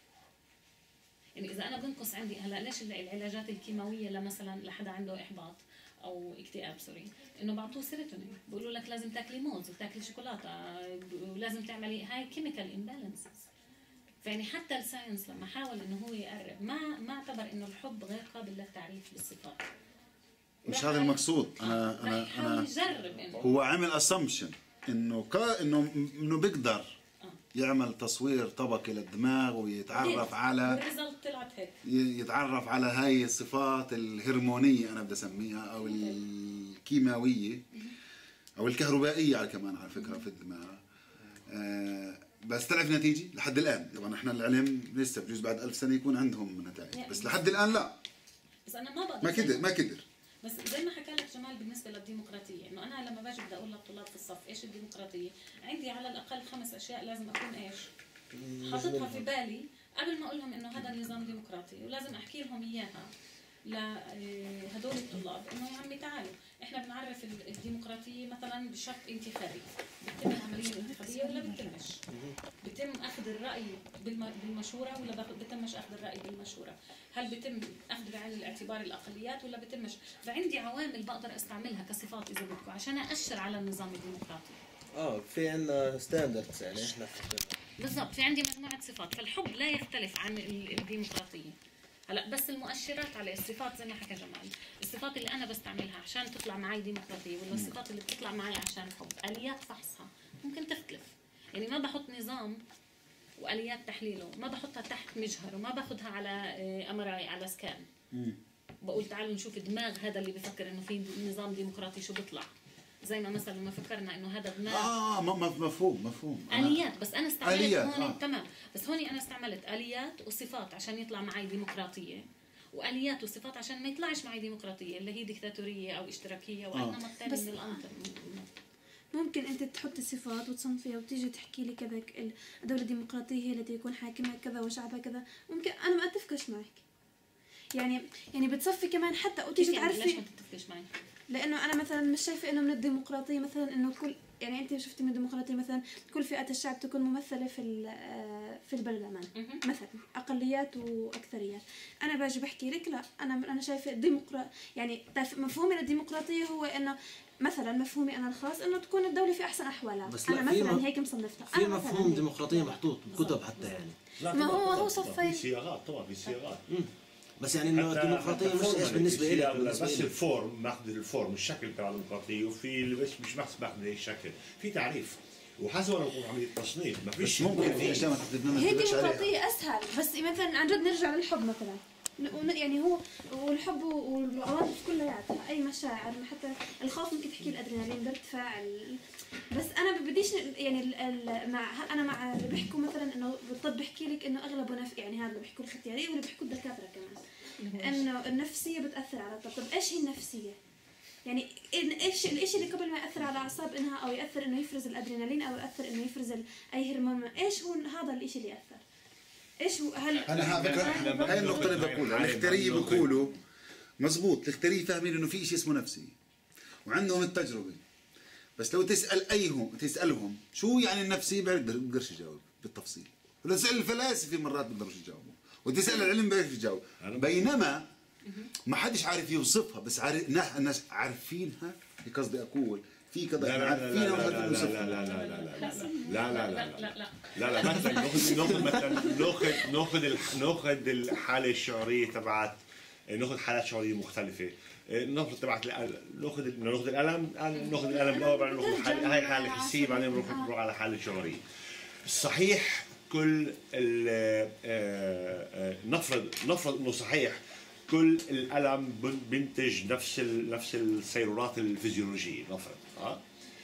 يعني اذا انا بنقص عندي هلا ليش العلاجات الكيماويه لمثلا لحدا عنده احباط او اكتئاب سوري انه بعطوه سيروتونين، بيقولوا لك لازم تاكلي موز وتاكلي شوكولاته ولازم تعملي هاي كيميكال امبالانسز. فيعني حتى الساينس لما حاول انه هو يقرب ما ما اعتبر انه الحب غير قابل للتعريف بالصفات. مش هذا المقصود. انا رح انا يحاول انا يجرب انه هو عمل اسامبشن انه كا انه انه بيقدر يعمل تصوير طبقي للدماغ ويتعرف على والريزلت طلعت هيك. يتعرف على هاي الصفات الهرمونيه انا بدي اسميها او الكيماويه او الكهربائيه على كمان على فكره في الدماغ. آه بس تعرف نتيجه لحد الان طبعا احنا العلم لسه بجوز بعد ألف سنه يكون عندهم نتائج بس لحد الان لا بس انا ما بقدر ما كدر ما كدر. بس زي ما حكى لك جمال بالنسبه للديمقراطيه، انه انا لما باجي بدي اقول للطلاب في الصف ايش الديمقراطيه، عندي على الاقل خمس اشياء لازم اكون ايش؟ حاططها في بالي قبل ما اقول لهم انه هذا النظام ديمقراطي، ولازم احكي لهم اياها لهدول الطلاب انه يا عمي تعالوا احنا بنعرف الديمقراطيه مثلا بشق انتخابي، بتتم العمليه الانتخابيه ولا بتتمش؟ بتم اخذ الراي بالم- بالمشوره ولا باخذ- بتمش اخذ الراي بالمشوره؟ هل بتم اخذ بعين الاعتبار الاقليات ولا بتمش؟ فعندي عوامل بقدر استعملها كصفات اذا بدكم عشان ااشر على النظام الديمقراطي. اه في عندنا ستاندردز يعني احنا بالضبط، في عندي مجموعه صفات، فالحب لا يختلف عن ال- الديمقراطيه. هلا بس المؤشرات عليه الصفات زي ما حكى جمال، الصفات اللي انا بستعملها عشان تطلع معي ديمقراطيه ولا الصفات اللي بتطلع معي عشان حب، اليات فحصها ممكن تختلف. يعني ما بحط نظام واليات تحليله، ما بحطها تحت مجهر وما باخذها على ام ار اي على سكان. بقول تعالوا نشوف دماغ هذا اللي بفكر انه في نظام ديمقراطي شو بيطلع. زي ما مثلا ما فكرنا انه هذا دماغ اه م- م- مفهوم مفهوم أنا- اليات، بس انا استعملت آليات، هون آه. تمام، بس هوني انا استعملت اليات وصفات عشان يطلع معي ديمقراطيه، واليات وصفات عشان ما يطلعش معي ديمقراطيه اللي هي ديكتاتوريه او اشتراكيه واي آه. نمط ثاني بس- من الانظمه. ممكن انت تحطي صفات وتصنفيها وتيجي تحكي لي كذا ك- الدولة الديمقراطية هي التي يكون حاكمها كذا وشعبها كذا، ممكن انا ما اتفقش معك. يعني يعني بتصفي كمان حتى وتيجي يعني ليش تعرفي، ما تتفقش معي؟ لانه انا مثلا مش شايفه انه من الديمقراطيه مثلا انه كل يعني انت شفتي من الديمقراطيه مثلا كل فئات الشعب تكون ممثله في ال- آه، في البرلمان مهم. مثلا اقليات واكثريات. انا باجي بحكي لك لا انا انا شايفه ديمقرا يعني تف- مفهومي للديمقراطيه هو انه مثلا مفهومي انا الخاص انه تكون الدوله في احسن احوالها. بس انا لا، في مثلا م- هيك مصنفتها في أنا مثلاً مفهوم هيك. ديمقراطيه محطوط بكتب حتى يعني. لا ما طبعاً، هو- طبعاً، هو طبعاً، صفي. في صياغات طبعا في صياغات بس يعني انه حتى- الديمقراطيه حتى مش ايش فورمال بالنسبه في لك صياغة، بالنسبه بس لك الفورم ماخذ الفورم الشكل تبع الديمقراطيه، وفي اللي بس مش بس ماخذ هي الشكل، في تعريف وحسب ما بكون عمليه تصنيف ما بس فيش ممكن في اشياء ما تقدر ما هي تقدرش عليها. ديمقراطية أسهل، بس مثلا عن جد نرجع للحب مثلا ن- ون- يعني هو والحب والعواطف كلياتها أي مشاعر، حتى الخوف ممكن تحكي الأدرينالين بارتفاع ال- بس أنا بديش يعني ال ال مع أنا مع اللي بيحكوا مثلا إنه بالطب بحكي لك إنه أغلبه نف يعني هذا اللي بيحكوا الختيارية واللي بيحكوا الدكاترة كمان إنه النفسية بتأثر على الطب. طب إيش هي النفسية؟ يعني إن- ايش الاشي اللي قبل ما ياثر على اعصاب انها او ياثر انه يفرز الادرينالين او ياثر انه يفرز ال- اي هرمون، ايش هو هذا الاشي اللي ياثر؟ ايش هو هل انا على فكره إحنا هاي النقطه اللي بقولها الاختياريه بيقولوا مزبوط. الاختياريه فاهمين انه في شيء اسمه نفسي وعندهم التجربه، بس لو تسال ايهم تسالهم شو يعني النفسيه بيقدرش يجاوب بالتفصيل، ولو تسال الفلاسفه مرات بيقدروش يجاوبوا، وتسال العلم بيقدرش يجاوب. بينما ما حدش عارف يوصفها، بس عارف نح- الناس عارفينها. قصدي اقول في كذا لا احنا لا لا عارفينها لا ومش لا عارفين لا نوصفها. لا لا لا لا لا لا لا لا لا لا مثلا ناخذ ناخذ مثلا ناخذ ناخذ الح- ناخذ الحاله الشعوريه تبعت ناخذ حالات شعوريه مختلفه. ناخذ تبعت الأل- ناخذ ال- ناخذ الالم ناخذ الالم الاول بعدين ناخذ الحاله هاي حاله حسيه بعدين بنروح نروح على حاله شعوريه. صحيح كل ال- آه، نفرض نفرض انه صحيح كل الالم بن- بينتج نفس ال... نفس السيرورات الفيزيولوجيه نفرض اه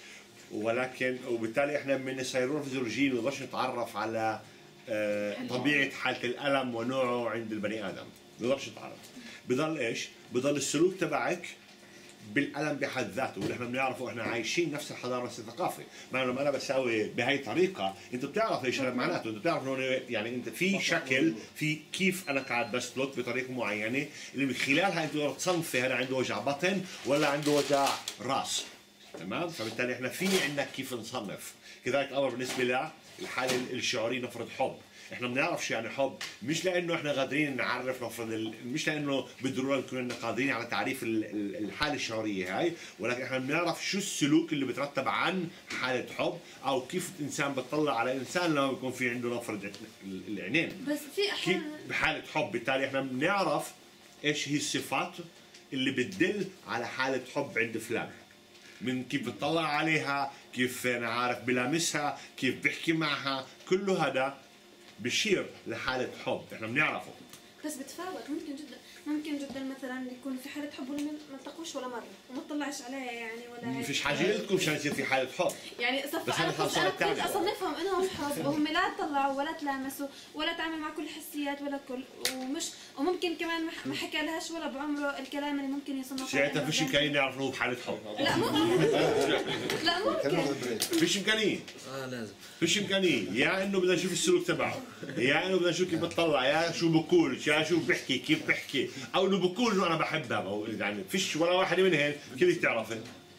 ولكن وبالتالي احنا من السيرورات الفيزيولوجيه ما نقدرش نتعرف على آه طبيعه حاله الالم ونوعه عند البني ادم، ما نقدرش نتعرف. بضل ايش؟ بضل السلوك تبعك بالالم بحد ذاته، واللي احنا بنعرفه احنا عايشين نفس الحضاره نفس الثقافه، مع لما انا بساوي بهي الطريقه انت بتعرف ايش هذا معناته، انت بتعرف انه يعني انت في شكل في كيف انا قاعد بسلك بطريقه معينه اللي من خلالها انت تقدر تصنفي هذا عنده وجع بطن ولا عنده وجع راس. تمام؟ فبالتالي احنا في عندنا كيف نصنف. كذلك امر بالنسبه للحاله الشعوريه نفرض حب، احنا بنعرف شو يعني حب، مش لانه احنا قادرين نعرف نفرض ال... مش لانه بالضروره نكون قادرين على تعريف ال- ال- الحاله الشعوريه هاي، ولكن احنا بنعرف شو السلوك اللي بترتب عن حاله حب او كيف الانسان بتطلع على الانسان لما بيكون في عنده نفرض ال- العينين بس في كيف احيانا بحاله حب. بالتالي احنا بنعرف ايش هي الصفات اللي بتدل على حاله حب عند فلان، من كيف بتطلع عليها، كيف انا عارف بلامسها، كيف بحكي معها، كله هذا بشير لحالة حب احنا بنعرفه. بس بتفاوت، ممكن جدا ممكن جدا مثلا يكون في حاله حب ولا ما ما التقوش ولا مره وما تطلعش عليها يعني ولا ما هيك. فيش حاجة لكم مشان يصير في حالة حب. يعني صف بس انا أنا كنت خلصان انا كنت التاني. اصنفهم انهم حب وهم لا طلعوا ولا تلامسوا ولا تعاملوا مع كل الحسيات ولا كل ومش وممكن كمان ما ح- ما حكى لهاش ولا بعمره الكلام اللي ممكن يصنفه. ساعتها فيش إمكانية نعرف إنه بحالة حب. لا ممكن لا ممكن فيش إمكانية. اه لازم فيش إمكانية، يا إنه بدنا نشوف السلوك تبعه، يا إنه بدنا نشوف كيف بتطلع، يا شو بقول، يا شو بحكي، كيف بحكي، أو إنه بقول إنه أنا بحبها، أو يعني فيش ولا واحدة من هين كيف تعرفي؟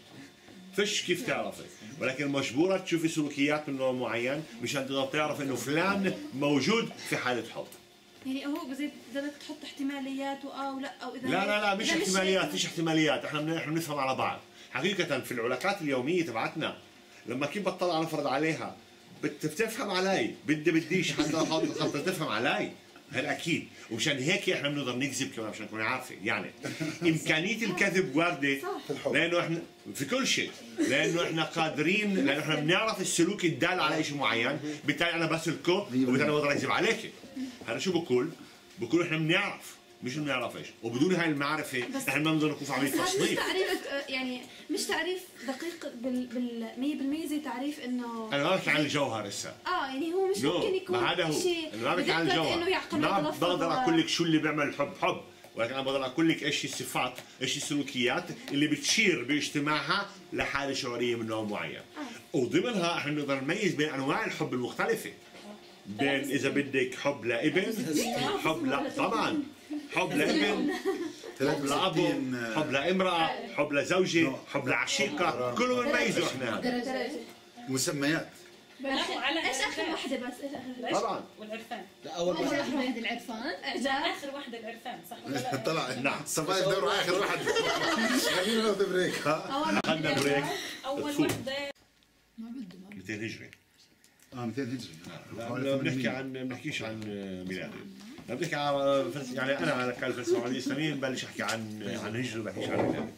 فيش كيف تعرفي، ولكن مجبورة تشوفي سلوكيات من نوع معين مشان تقدر تعرف إنه فلان موجود في حالة حب. يعني هو زي بدك تحط احتماليات واه ولا او اذا لا لا لا مش إذا احتماليات، هيك- مش احتماليات، احنا بن- احنا بنفهم على بعض. حقيقة في العلاقات اليومية تبعتنا لما كيف بطلع نفرض عليها بت- بتفهم علي، بدي بديش حتى خاطر خاطر تفهم علي، هذا اكيد، ومشان هيك احنا بنقدر نكذب كمان مشان نكون عارفين، يعني امكانية الكذب واردة لانه احنا في كل شيء، لانه احنا قادرين، لانه احنا بنعرف السلوك الدال على شيء معين، بالتالي انا بسلكه وبالتالي بقدر اكذب عليك. هذا شو بقول؟ بقول احنا بنعرف مش بنعرف ايش، وبدون هاي المعرفه احنا ما بنقدر نكون في عمليه بس هذا مش تصنيف. تعريف آه، يعني مش تعريف دقيق بال بال مية بالمية زي تعريف انه انا ما بحكي عن الجوهر هسه، اه يعني هو مش نو ممكن يكون ما هذا هو، شيء انا ما بحكي عن بدقة الجوهر، انه يعقل ما يتلفظ بقدر و- اقول لك شو اللي بيعمل الحب حب، ولكن انا بقدر اقول لك ايش الصفات، ايش السلوكيات اللي بتشير باجتماعها لحاله شعوريه من نوع معين، وضمنها احنا نقدر نميز بين انواع الحب المختلفه، بين اذا بدك حب لابن، حب لا طبعا، حب لابن، حب لأبو، حب لامرأة، حب لزوجة، حب لعشيقة، كله بنميزه احنا هذا. درجة. مسميات. على ايش اخر وحده بس ايش اخر وحده؟ طبعا والعرفان. لا اول أول واحد واحدة هذه العرفان لا اعجاب اخر واحده العرفان صح ولا لا؟ طلع نعم. صفايا دور اخر واحد. خلينا ناخذ بريك ها. اخذنا بريك. اول تفوت. وحده ما بده ما بده. مئتين هجري. اه مئتين هجري. لا بنحكي عن بنحكيش عن ميلادي، لا بنحكي عن فلس... يعني انا على كالفلسفه الاسلاميه ببلش احكي عن عن هجري، بحكيش عن ميلادي.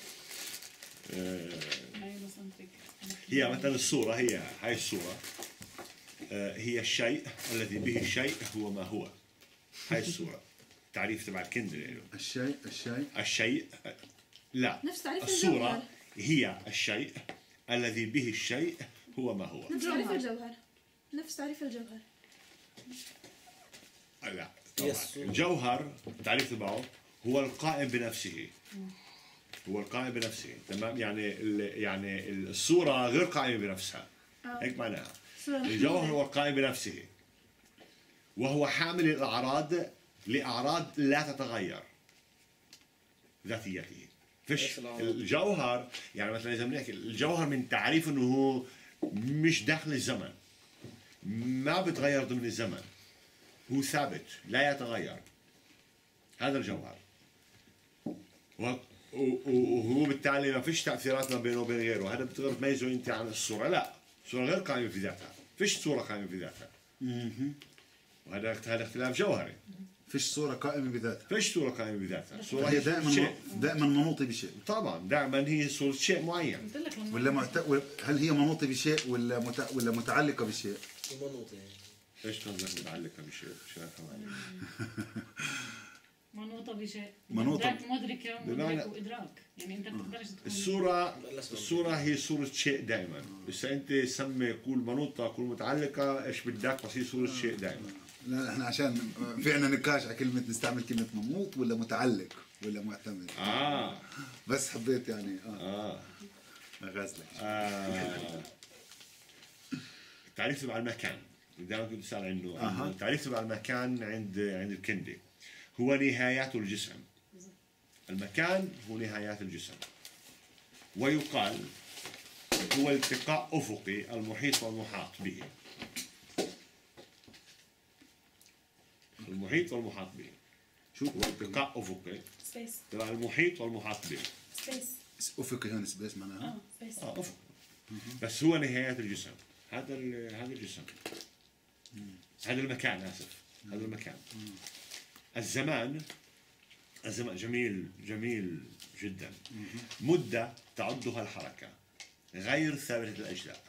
آه، هي مثلا الصوره، هي هاي الصوره آه، هي الشيء الذي به الشيء هو ما هو. هاي الصوره تعريف تبع الكندل له. الشيء الشيء الشيء لا نفس تعريف الصوره الجوهر. هي الشيء الذي به الشيء هو ما هو. نفس تعريف الجوهر نفس تعريف الجوهر. لا طبعا الجوهر التعريف تبعه هو القائم بنفسه، هو القائم بنفسه، تمام، يعني ال- يعني الصورة غير قائمة بنفسها، هيك معناها. الجوهر هو القائم بنفسه وهو حامل الأعراض لأعراض لا تتغير ذاتيته. فيش الجوهر، يعني مثلا إذا بنحكي الجوهر من تعريف إنه هو مش داخل الزمن، ما بتغير ضمن الزمن، هو ثابت لا يتغير، هذا الجوهر، و- و- وهو بالتالي ما فيش تأثيرات ما بينه وبين غيره. هذا بتقدر تميزه انت عن الصورة، لا الصورة غير قائمة في ذاتها، فيش صورة قائمة في ذاتها، وهذا هذا اختلاف جوهري. فيش صورة قائمة بذاتها. فيش صورة قائمة بذاتها، الصورة هي هي دائما شيء، دائما منوطة بشيء. طبعا دائما هي صورة شيء معين. قلت لك لما ولا معت... هل هي منوطة بشيء ولا مت... ولا متعلقة بشيء؟ منوط يعني ايش قصدك متعلقه بشيء؟ مش فاهم عليك. منوطة بشيء منوطة. إدراك مدركة بمعنى- مدرك وإدراك يعني أنت بتقدرش تكون الصورة الصورة هي صورة شيء دائما، بس انت سمي كل منوطة كل متعلقة ايش بدك، بس هي صورة شيء دائما. لا احنا عشان في عنا نقاش على كلمه، نستعمل كلمه منوط ولا متعلق ولا معتمد. اه بس حبيت يعني اه اه, اغازلك. آه. التعريف تبع المكان دائما كنت اسال عنه. أها. التعريف تبع المكان عند عند الكندي هو نهايات الجسم. المكان هو نهايات الجسم، ويقال هو التقاء افقي المحيط والمحاط به. المحيط والمحاط به شو هو التقاء افقي سبيس تبع المحيط والمحاط به. سبيس افقي هون سبيس معناها؟ اه سبيس اه افق، بس هو نهايات الجسم. هذا ال- هذا الجسم، هذا المكان، اسف هذا المكان. الزمان الزمان جميل جميل جدا. مدة تعدها الحركة غير ثابتة الأجزاء.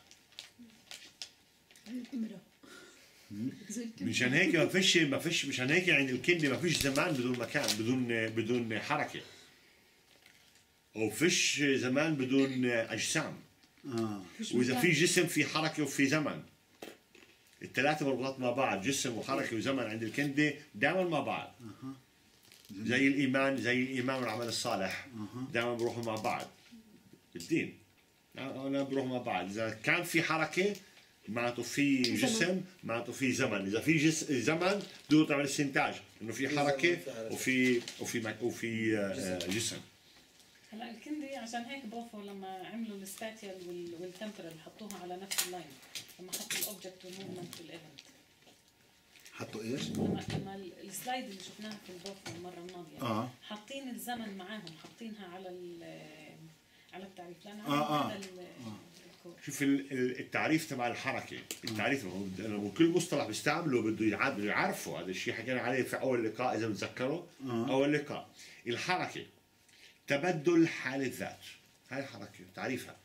مشان هيك ما فيش ما فيش مشان هيك عند الكندي ما فيش زمان بدون مكان، بدون بدون حركة، أو فيش زمان بدون أجسام. اه وإذا في جسم في حركة وفي زمن، الثلاثة مربوطات مع بعض، جسم وحركة وزمن عند الكندي دائما مع بعض. زي الإيمان زي الإيمان والعمل الصالح دائما بروحوا مع بعض. الدين أنا بروحوا مع بعض. إذا كان في حركة معناته في جسم، معناته في زمن. إذا في جس زمن بده تعمل استنتاج إنه في حركة وفي وفي مك- وفي آه، جسم. هلا الكندي عشان هيك بوفو لما عملوا السباتيال والتمبرال حطوها على نفس اللاين، لما حطوا الاوبجكت والموفمنت والايفنت. حطوا ايش؟ لما لما ال- السلايد اللي شفناها في البوفو المره الماضيه اه حاطين الزمن معاهم، حاطينها على ال- على التعريف لان آه، آه. هذا ال- الكود. شوف ال- ال- التعريف تبع الحركة، التعريف هو بد- لما كل مصطلح بيستعمله بده يعاد- بده يعرفه. هذا الشيء حكينا عليه في أول لقاء إذا بتذكروا. أول لقاء الحركة تبدل حال الذات، هاي الحركة تعريفها.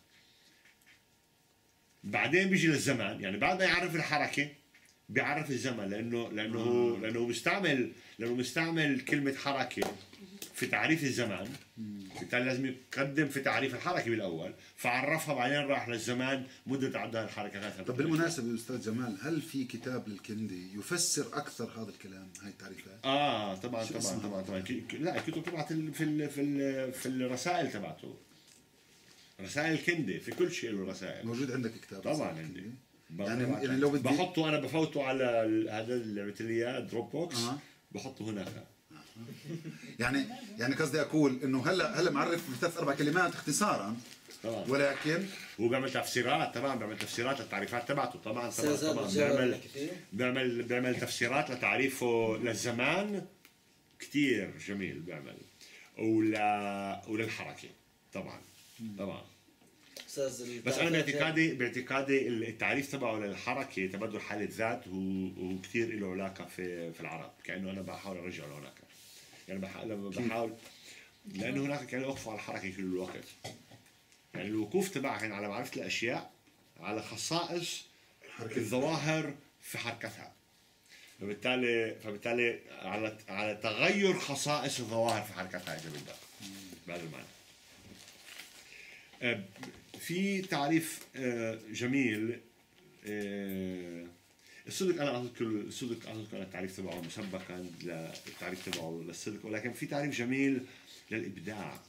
بعدين بيجي للزمان، يعني بعد ما يعرف الحركة بيعرف الزمن، لأنه لأنه هو لأنه مستعمل لأنه مستعمل كلمة حركة في تعريف الزمان، بالتالي لازم يقدم في تعريف الحركة بالأول، فعرفها بعدين راح للزمان مدة تعدها الحركة غير. طب بالمناسبة أستاذ جمال، هل في كتاب للكندي يفسر أكثر هذا الكلام، هاي التعريفات؟ اه طبعا شو طبعا اسمها؟ طبعا طبعا ك- ك- لا الكتب تبعت ال- في ال في ال في الرسائل تبعته، رسائل الكندي في كل شيء له رسائل. موجود عندك كتاب؟ طبعا اسمه عندي. الكندي؟ يعني, يعني- يعني لو بدي- بحطه انا بفوته على ال- هذا اللي عملت لي اياه دروب بوكس، آه. بحطه هناك. يعني يعني قصدي أقول إنه هلا هلا معرف بثلاث أربع كلمات اختصارا، طبعا ولكن هو بيعمل تفسيرات، طبعا بيعمل تفسيرات للتعريفات تبعته. طبعا طبعا أستاذ هذا طبعا الجواب بيعمل لك فيه؟ بيعمل بيعمل تفسيرات لتعريفه للزمان كتير جميل بيعمل، ولا وللحركة طبعا طبعا. استاذ بس انا باعتقادي باعتقادي التعريف تبعه للحركه تبدل حاله ذات هو هو كثير له علاقه في في العرب، كانه انا بحاول ارجع لهناك. يعني بحاول لما بحاول لانه هناك كانوا يوقفوا على الحركه كل الوقت. يعني الوقوف تبعهم على معرفه الاشياء، على خصائص الظواهر في حركتها، فبالتالي فبالتالي على على تغير خصائص الظواهر في حركتها اذا بدك بهذا المعنى. آه، في تعريف آه، جميل، آه، الصدق انا اذكر الصدق اذكر التعريف تبعه مسبقا للتعريف تبعه للصدق، ولكن في تعريف جميل للابداع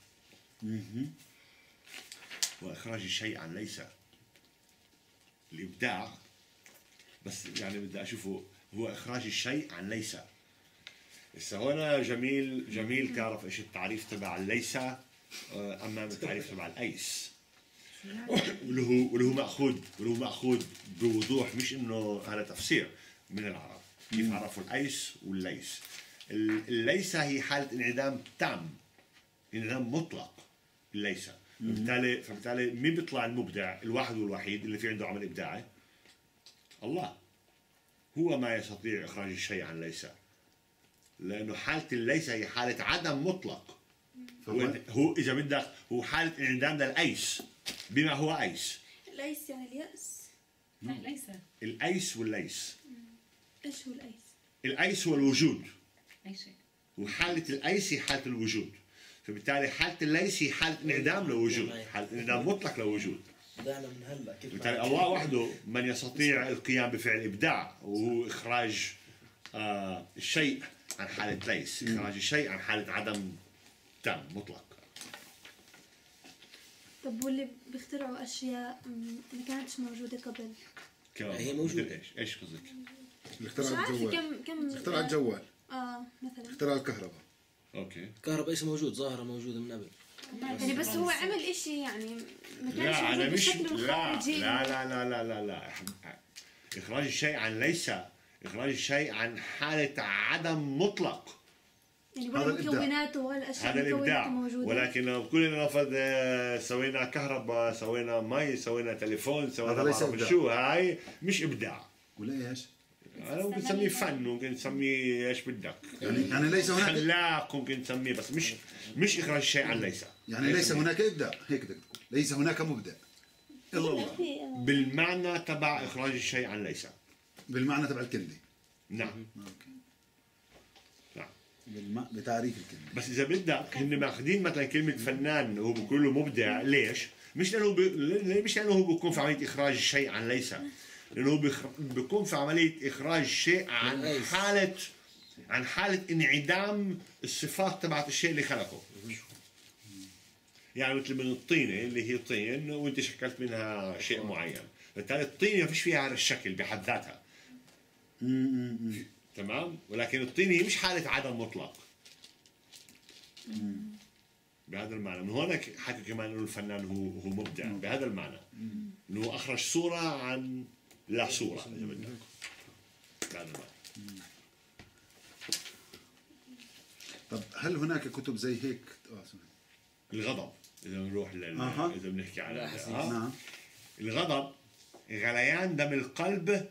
واخراج الشيء عن ليس. الابداع بس يعني بدي اشوفه هو اخراج الشيء عن ليس. هسه هون جميل جميل تعرف ايش التعريف تبع الليس امام التعريف تبع الايس، واللي هو واللي هو ماخوذ واللي هو ماخوذ بوضوح، مش انه هذا تفسير من العرب. كيف عرفوا الايس والليس؟ الليس هي حاله انعدام تام، انعدام مطلق الليس. فبالتالي فبالتالي مين بيطلع المبدع الواحد والوحيد اللي في عنده عمل ابداعي؟ الله هو ما يستطيع اخراج الشيء عن ليس، لانه حاله الليس هي حاله عدم مطلق. هو, هو اذا بدك هو حاله انعدام للايس بما هو ايس. ليس يعني اليأس. لا ليس الايس والليس ايش هو الايس؟ الايس هو الوجود، اي شيء. وحالة الايس هي حالة الوجود، فبالتالي حالة الليس هي حالة انعدام لوجود، حالة انعدام مطلق لوجود. بدأنا من هلا كيف بالتالي الله وحده من يستطيع القيام بفعل ابداع، وهو اخراج آه الشيء عن حالة ليس، اخراج الشيء عن حالة عدم تام مطلق. طب واللي بيخترعوا اشياء م- ما كانتش موجوده قبل؟ كمان هي موجودة. مثل ايش؟ ايش قصدك؟ اللي مش اخترع عارفه الجوال، كم كم اخترع الجوال، اه مثلا. اخترع الكهرباء. اوكي. الكهرباء ايش موجود، ظاهرة موجودة من قبل. يعني بس هو عمل اشي يعني ما كانش لا انا موجود مش بالشكل لا الخارجي. لا لا لا لا لا لا اخراج الشيء عن ليس، اخراج الشيء عن حالة عدم مطلق، يعني هذا ولا الإبداع. مكوناته ولا الاشياء هذا المكونات الابداع. موجوده. ولكن لو كلنا نفرض آه، سوينا كهرباء، سوينا مي، سوينا تليفون، سوينا هذا ليس بعرف إبداع. شو، هاي مش ابداع. ولا ايش؟ انا ممكن نسميه فن، ممكن نسميه ايش بدك، يعني يعني ليس هناك خلاق ممكن نسميه، بس مش مش اخراج الشيء عن ليس. يعني ليس هناك ابداع، هيك بدك تقول، ليس هناك مبدع الا الله، بالمعنى تبع اخراج الشيء عن ليس. بالمعنى تبع الكلمه. نعم. اوكي. نعم. بالم... بتعريف الكلمه. بس اذا بدك هن ماخذين مثلا كلمه فنان هو بيقول له مبدع، ليش؟ مش لانه ب... مش لانه هو بيكون في عمليه اخراج الشيء عن ليس، لانه هو بيخ... بيكون في عمليه اخراج شيء عن ليس. حاله عن حاله انعدام الصفات تبعت الشيء اللي خلقه. يعني مثل من الطينه اللي هي طين وانت شكلت منها شيء معين، بالتالي الطينه ما فيش فيها هذا الشكل بحد ذاتها. امم تمام؟ ولكن الطينه هي مش حاله عدم مطلق. بهذا المعنى، من هون حكى كمان انه الفنان هو هو مبدع بهذا المعنى، انه هو اخرج صوره عن لا صوره اذا بدك. بهذا المعنى. طب هل هناك كتب زي هيك؟ اه سوري. الغضب اذا بنروح لل... أها. اذا بنحكي على لا، حسيت. آه. نعم. الغضب غليان دم القلب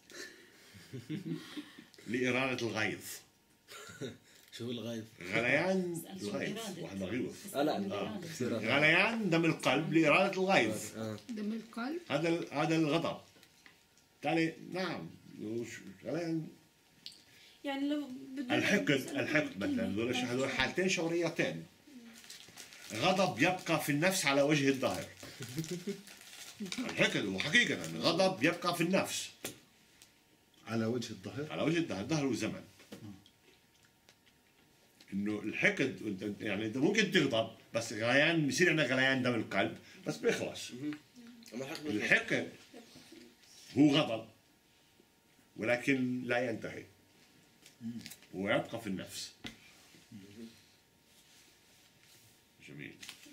لإرادة الغيظ. شو الغايب؟ غليان الغيظ، واحد غيظ. اه لا آه. كثير. غليان دم القلب لإرادة الغيظ، آه. دم القلب. هذا ال- هذا الغضب. بالتالي نعم وش- غليان يعني لو بدنا الحقد، الحقد مثلا هذول هذول حالتين شعوريتين. غضب يبقى في النفس على وجه الظاهر. الحقد هو حقيقة غضب يبقى في النفس على وجه الظهر. على وجه الظهر، الظهر والزمن. انه الحقد وأنت- يعني انت ممكن تغضب بس غليان بصير عندك غليان دم القلب بس بيخلص. أما الحق الحقد هو غضب ولكن لا ينتهي ويبقى في النفس. جميل.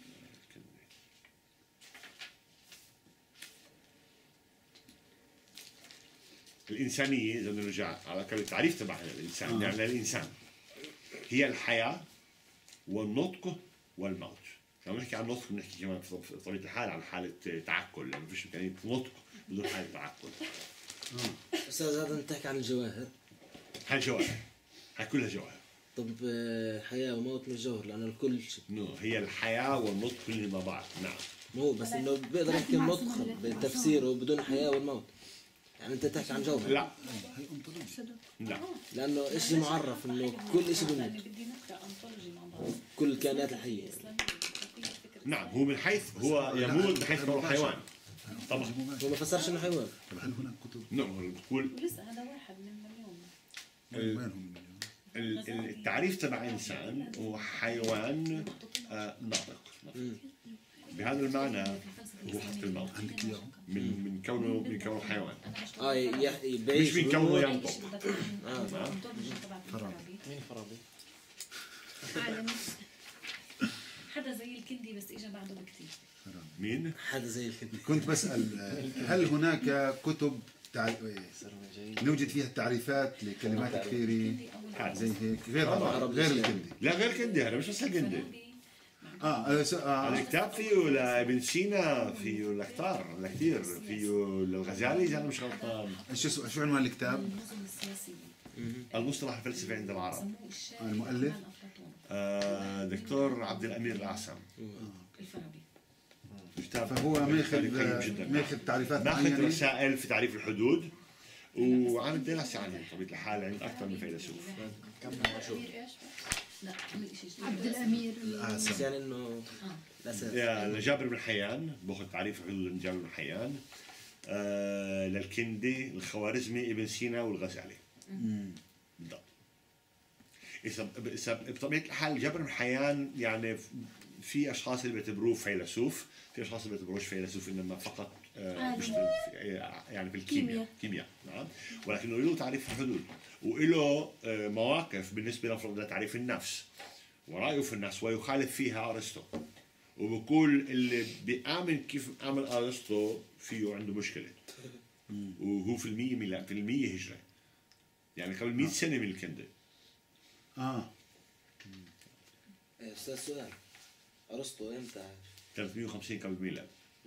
الإنسانية إذا نرجع على التعريف تبعنا الإنسان، يعني الإنسان هي الحياة والنطق والموت. لما نحكي عن النطق بنحكي كمان في طبيعة الحال عن حالة تعقل، لأنه فيش إمكانية نطق بدون حالة تعقل. استاذ هذا انت تحكي عن الجواهر. هاي جواهر، هاي كلها جواهر. طب آه، حياة وموت مش جوهر لأنه الكل شيء. نو هي الحياة والنطق كلهم مع بعض. نعم. مو بس انه بيقدر يحكي النطق بتفسيره بدون الحياة والموت. يعني انت تحكي عن جوهر. لا لا لأنه اشي معرف انه كل اشي بيموت. بدي نقرا انطولوجي مع بعض. كل الكائنات الحية. نعم هو من حيث هو يموت بحيث هو حيوان. طبعا هو ما فسرش انه حيوان. طب هل هناك كتب؟ نعم بتقول ولسه هذا واحد من مليون. ال- وين هم المليون؟ ال- ال- التعريف تبع إنسان هو حيوان آه، ناطق. بهذا المعنى هو حتى الموت عندك اياهم؟ من من كونه من كونه حيوان، اه يحيي بعيش مش من كونه ويموت. ينطق. مين فرابي؟ عالم. حدا زي الكندي بس اجى بعده بكتير. مين؟ حدا زي الكندي. كنت بسأل آه، هل هناك كتب تع... نوجد فيها التعريفات لكلمات كثيرة زي هيك غير هذا غير الكندي؟ لا غير كندي، هذا مش بس الكندي. اه آه، س- آه، هذا الكتاب فيه لابن سينا، فيه لكتار لكثير، فيه للغزالي اذا انا مش غلطان. شو اسمه- شو عنوان الكتاب؟ النظم السياسيه المصطلح الفلسفي عند العرب. سموه الشاعر المؤلف؟ الفنان أفلاطون آه، دكتور عبد الامير العاصم. الفارابي. كتاب فهو ماخذ قيم جدا. ماخذ تعريفات ماخذ معينة. رسائل في تعريف الحدود وعامل دراسه عنه بطبيعه الحال عند اكثر من فيلسوف. لا عمل شيء جديد. عبد الامير بس يعني انه الاساس يا لجابر بن حيان باخذ تعريف حدود جابر بن حيان. آه للكندي الخوارزمي ابن سينا والغزالي. بالضبط. اذا اذا بطبيعه الحال جابر بن حيان يعني في اشخاص اللي بيعتبروه فيلسوف، في اشخاص اللي بيعتبروش فيلسوف انما فقط آه بيشتغل يعني في الكيمياء كيمياء نعم، ولكنه له تعريف الحدود وله آه مواقف بالنسبه لفرض لتعريف النفس ورايه في النفس ويخالف فيها ارسطو، وبقول اللي بيآمن كيف آمن ارسطو فيه عنده مشكله، وهو في المية ميلاد في المية هجرة يعني قبل مئة سنة من الكندي. اه استاذ سؤال، ارسطو امتى؟ ثلاثمئة وخمسين قبل الميلاد.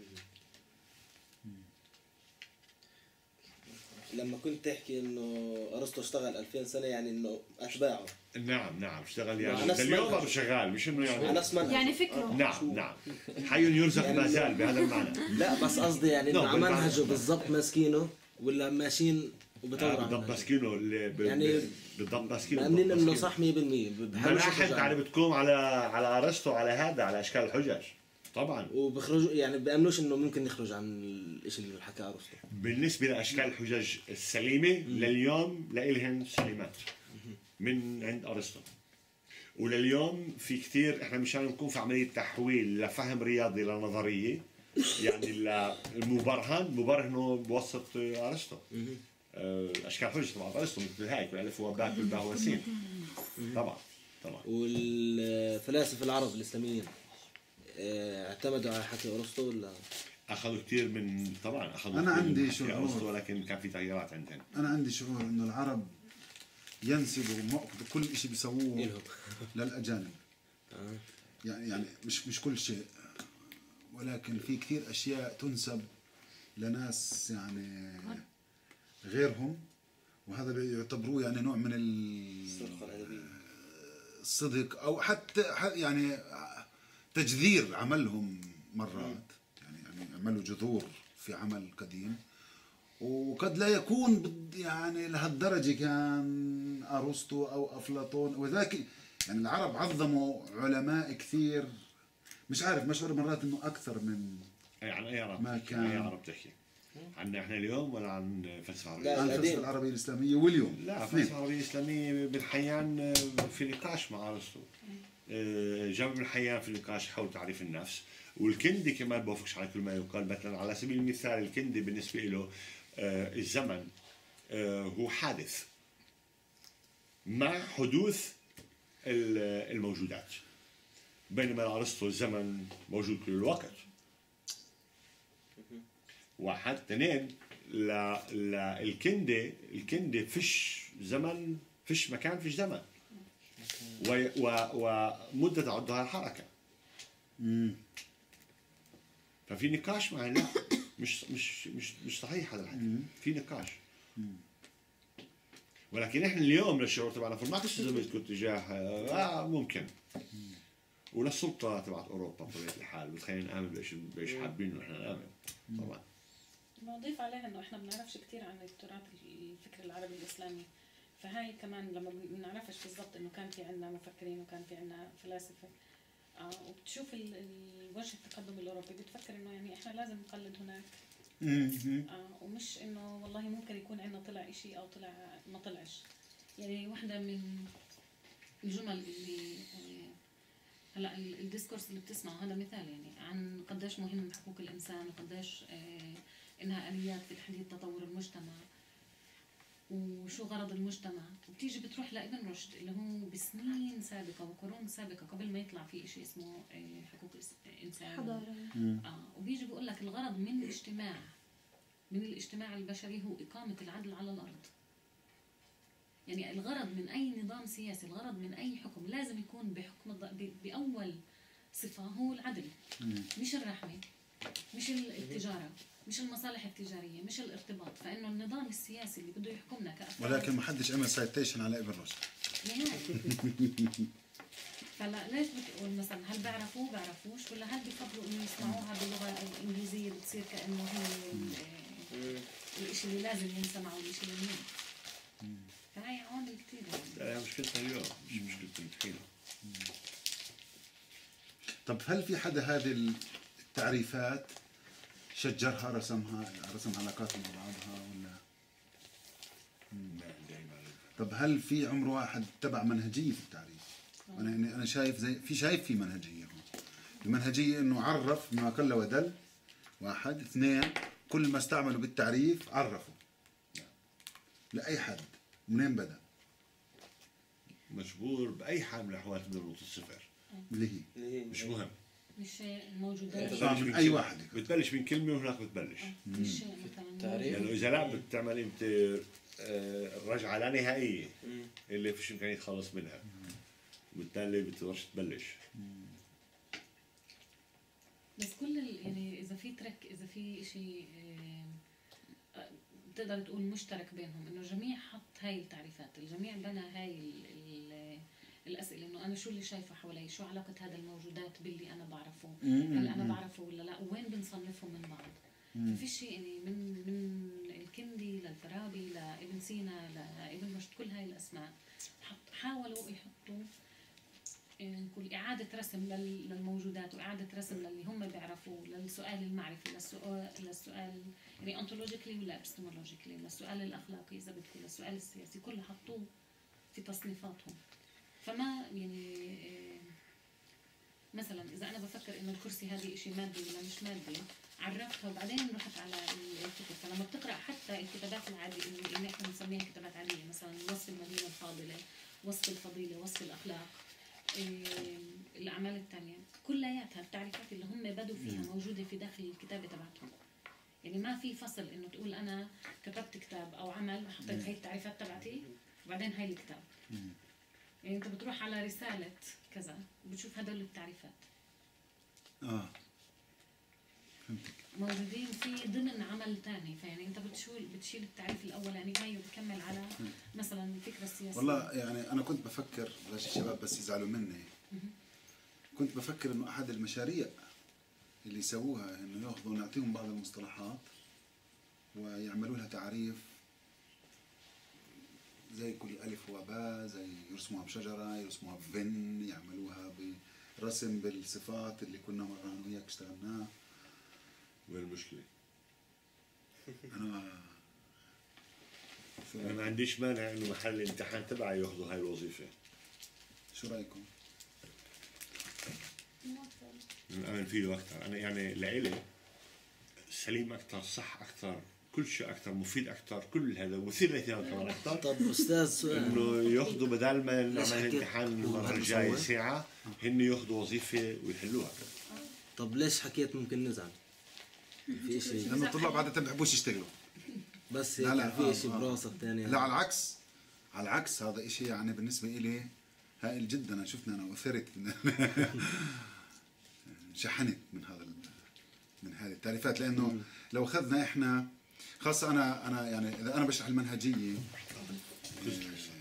لما كنت تحكي انه ارسطو اشتغل ألفين سنه يعني انه اتباعه. نعم نعم اشتغل يعني على اليوم اسمه برضه شغال مش انه يعني على اسمه يعني فكره. نعم نعم حي يرزق يعني ما زال بهذا المعنى. لا بس قصدي يعني انه نعم، على بالمعنى. منهجه بالضبط ماسكينه ولا ماشيين وبطوروا آه، على بالضبط منهجه؟ ماسكينه اللي ب- يعني ب- بالضبط ماسكينه مأمنين بالضبط انه ماسكينه. صح مية بالمية بحاولوا ملاحظ يشجعوا. يعني بتقوم على على ارسطو على هذا على اشكال الحجج طبعا. وبيخرجوا يعني بيأمنوش انه ممكن يخرج عن الشيء اللي حكاه ارسطو. بالنسبه لاشكال الحجج السليمه لليوم لإلهن سليمات من عند ارسطو، ولليوم في كثير احنا مشان نكون في عمليه تحويل لفهم رياضي لنظريه يعني المبرهن مبرهنه بوسط ارسطو. آه، اشكال حجج طبعا ارسطو مثل هيك الالف والباء والباء والسين طبعا طبعا. والفلاسفه العرب الاسلاميين آه، اعتمدوا على حكي ارسطو ولا؟ اخذوا كثير من طبعا اخذوا أنا كثير عندي من حكي شعور. ارسطو ولكن كان في تغييرات عندهم. انا عندي شعور انه العرب ينسبوا مو- كل شيء بيسووه إلهم. للاجانب. آه. يعني يعني مش مش كل شيء، ولكن في كثير اشياء تنسب لناس يعني غيرهم، وهذا بيعتبروه يعني نوع من ال- الصرخه الادبيه. الصدق او حتى ح- يعني تجذير عملهم مرات، يعني يعني عملوا جذور في عمل قديم، وقد لا يكون بد- يعني لهالدرجه كان ارسطو او افلاطون وذاك. يعني العرب عظموا علماء كثير، مش عارف مشعور مرات انه اكثر من اي عن اي عرب ما تحكي؟ كان- عن اي عرب تحكي؟ عنا احنا اليوم ولا عن فلسفه عربيه؟ لا. عن القديم. الفلسفه العربيه الاسلاميه واليوم. لا اثنين. فلسفه عربيه اسلاميه بن حيان في نقاش مع ارسطو. آه، جابر بن حيان في نقاش حول تعريف النفس، والكندي كمان بوافقش على كل ما يقال. مثلا على سبيل المثال الكندي بالنسبه له آه، الزمن آه، هو حادث مع حدوث ال- الموجودات، بينما ارسطو الزمن موجود كل الوقت. واحد اثنين ل- للكندي الكندي فيش زمن فيش مكان فيش زمن و- و- ومدة تعدها الحركة. ففي نقاش معي لا مش مش مش مش صحيح هذا الحكي، في نقاش. ولكن احنا اليوم للشعور تبعنا ما تستلزم تجاه آه ممكن، وللسلطة تبعت اوروبا بطبيعة الحال بتخلينا نآمن بايش بايش حابين انه احنا نآمن طبعا. نضيف عليها انه احنا بنعرفش كثير عن التراث الفكر العربي الاسلامي، فهاي كمان لما بنعرفش بالضبط انه كان في عندنا مفكرين وكان في عندنا فلاسفه آه وبتشوف ال- ال- وجه التقدم الاوروبي بتفكر انه يعني احنا لازم نقلد هناك آه ومش انه والله ممكن يكون عندنا طلع اشي او طلع ما طلعش. يعني واحدة من الجمل اللي آه، هلا ال- الديسكورس اللي بتسمعه هذا مثال يعني عن قديش مهم حقوق الانسان وقديش آه انها اليات في تحديد تطور المجتمع وشو غرض المجتمع، وبتيجي بتروح لابن رشد اللي هو بسنين سابقه وقرون سابقه قبل ما يطلع في شيء اسمه آه، حقوق الانسان حضارة. اه وبيجي بيقول لك الغرض من الاجتماع من الاجتماع البشري هو إقامة العدل على الأرض. يعني الغرض من أي نظام سياسي، الغرض من أي حكم لازم يكون بحكم الض- ب- بأول صفة هو العدل، مش الرحمة، مش ال- التجارة، مش المصالح التجارية، مش الارتباط. فإنه النظام السياسي اللي بده يحكمنا كأفراد ولكن ما حدش عمل سايتيشن على ابن رشد. نهائي. فلا ليش بتقول مثلا هل بيعرفوه بيعرفوش ولا هل بيفضلوا انه يسمعوها باللغه الانجليزيه بتصير كانه هي ال- والشيء اللي لازم ينسمع والشيء اللي مهم. فهي عوامل كثير يعني. لا مشكلتها اليوم مش مشكلة الحين. طب هل في حدا هذه التعريفات شجرها رسمها رسم علاقات مع بعضها ولا؟ ما عندي أي معلومة. طب هل في عمر واحد تبع منهجية في التعريف؟ أنا يعني أنا شايف زي في شايف في منهجية هون. المنهجية إنه عرف ما قل ودل. واحد، اثنين، كل ما استعملوا بالتعريف عرفوا. لأي حد منين بدأ؟ مجبور بأي حال من الأحوال تضرب الصفر. اللي هي مش مهم. مش موجودات. آه، من أي واحد. بتبلش من كلمة وهناك بتبلش. مش مثلا تعريف. لأنه إذا لا بتعمل أنت آه، الرجعة لا نهائية اللي فيش إمكانية يتخلص منها. وبالتالي بتقدرش تبلش. بس كل ال- يعني اذا في ترك اذا في شيء بتقدر تقول مشترك بينهم انه الجميع حط هاي التعريفات، الجميع بنى هاي ال ال الاسئله انه انا شو اللي شايفه حوالي، شو علاقه هذا الموجودات باللي انا بعرفه، هل انا بعرفه ولا لا، وين بنصنفهم من بعض. ما فيش شيء يعني من من الكندي للفارابي لابن سينا لابن رشد، كل هاي الاسماء حط حاولوا يحطوا نقول إعادة رسم لل- للموجودات وإعادة رسم للي هم بيعرفوه، للسؤال المعرفي، للسؤال للسؤال يعني أنتولوجيكلي ولا إبستمولوجيكلي، للسؤال الأخلاقي إذا بدكم، للسؤال السياسي، كله حطوه في تصنيفاتهم. فما يعني إيه، مثلا إذا أنا بفكر إنه الكرسي هذه إشي مادي ولا مش مادي، عرفتها وبعدين رحت على الكتب. فلما بتقرأ حتى الكتابات العادية اللي اللي إحنا بنسميها كتابات عادية، مثلا وصف المدينة الفاضلة، وصف الفضيلة، وصف الأخلاق، إيه، الأعمال الثانية، كلياتها التعريفات اللي هم بدوا فيها موجودة في داخل الكتابة تبعتهم. يعني ما في فصل إنه تقول أنا كتبت كتاب أو عمل وحطيت هاي التعريفات تبعتي وبعدين هاي الكتاب. يعني أنت بتروح على رسالة كذا بتشوف هدول التعريفات آه فهمتك. موجودين في ضمن عمل ثاني. فيعني أنت بتشيل بتشيل التعريف الأولاني هاي وبتكمل على مثلا الفكرة السياسية. والله يعني أنا كنت بفكر بلاش الشباب بس يزعلوا مني، كنت بفكر إنه أحد المشاريع اللي يسووها إنه ياخذوا نعطيهم بعض المصطلحات ويعملوا لها تعريف زي كل ألف وباء، زي يرسموها بشجرة، يرسموها بفن، يعملوها برسم بالصفات اللي كنا مرة أنا وياك اشتغلناه. وين المشكلة؟ أنا أنا ما عنديش مانع إنه محل الامتحان تبعي ياخذوا هاي الوظيفة. شو رأيكم؟ نأمن فيه أكثر. أنا يعني لإلي سليم أكثر، صح أكثر، كل شيء أكثر، مفيد أكثر، كل هذا مثير للاهتمام كمان أكثر. طب استاذ سؤال، إنه ياخذوا بدل ما نعمل حكيت الامتحان المرة وهذا الجاية صور؟ ساعة، هن ياخذوا وظيفة ويحلوها. طب ليش حكيت ممكن نزعل؟ في شيء لأنه الطلاب عادة ما بيحبوش يشتغلوا. بس لا هيك لا، في آه، شيء آه. براسك ثاني. لا على العكس، على العكس هذا إشي يعني بالنسبة إلي هائل جدا. أنا شفنا أنا وثرت شحنت من هذا ال- من هذه التعريفات، لأنه لو أخذنا إحنا خاصة أنا أنا يعني إذا أنا بشرح المنهجية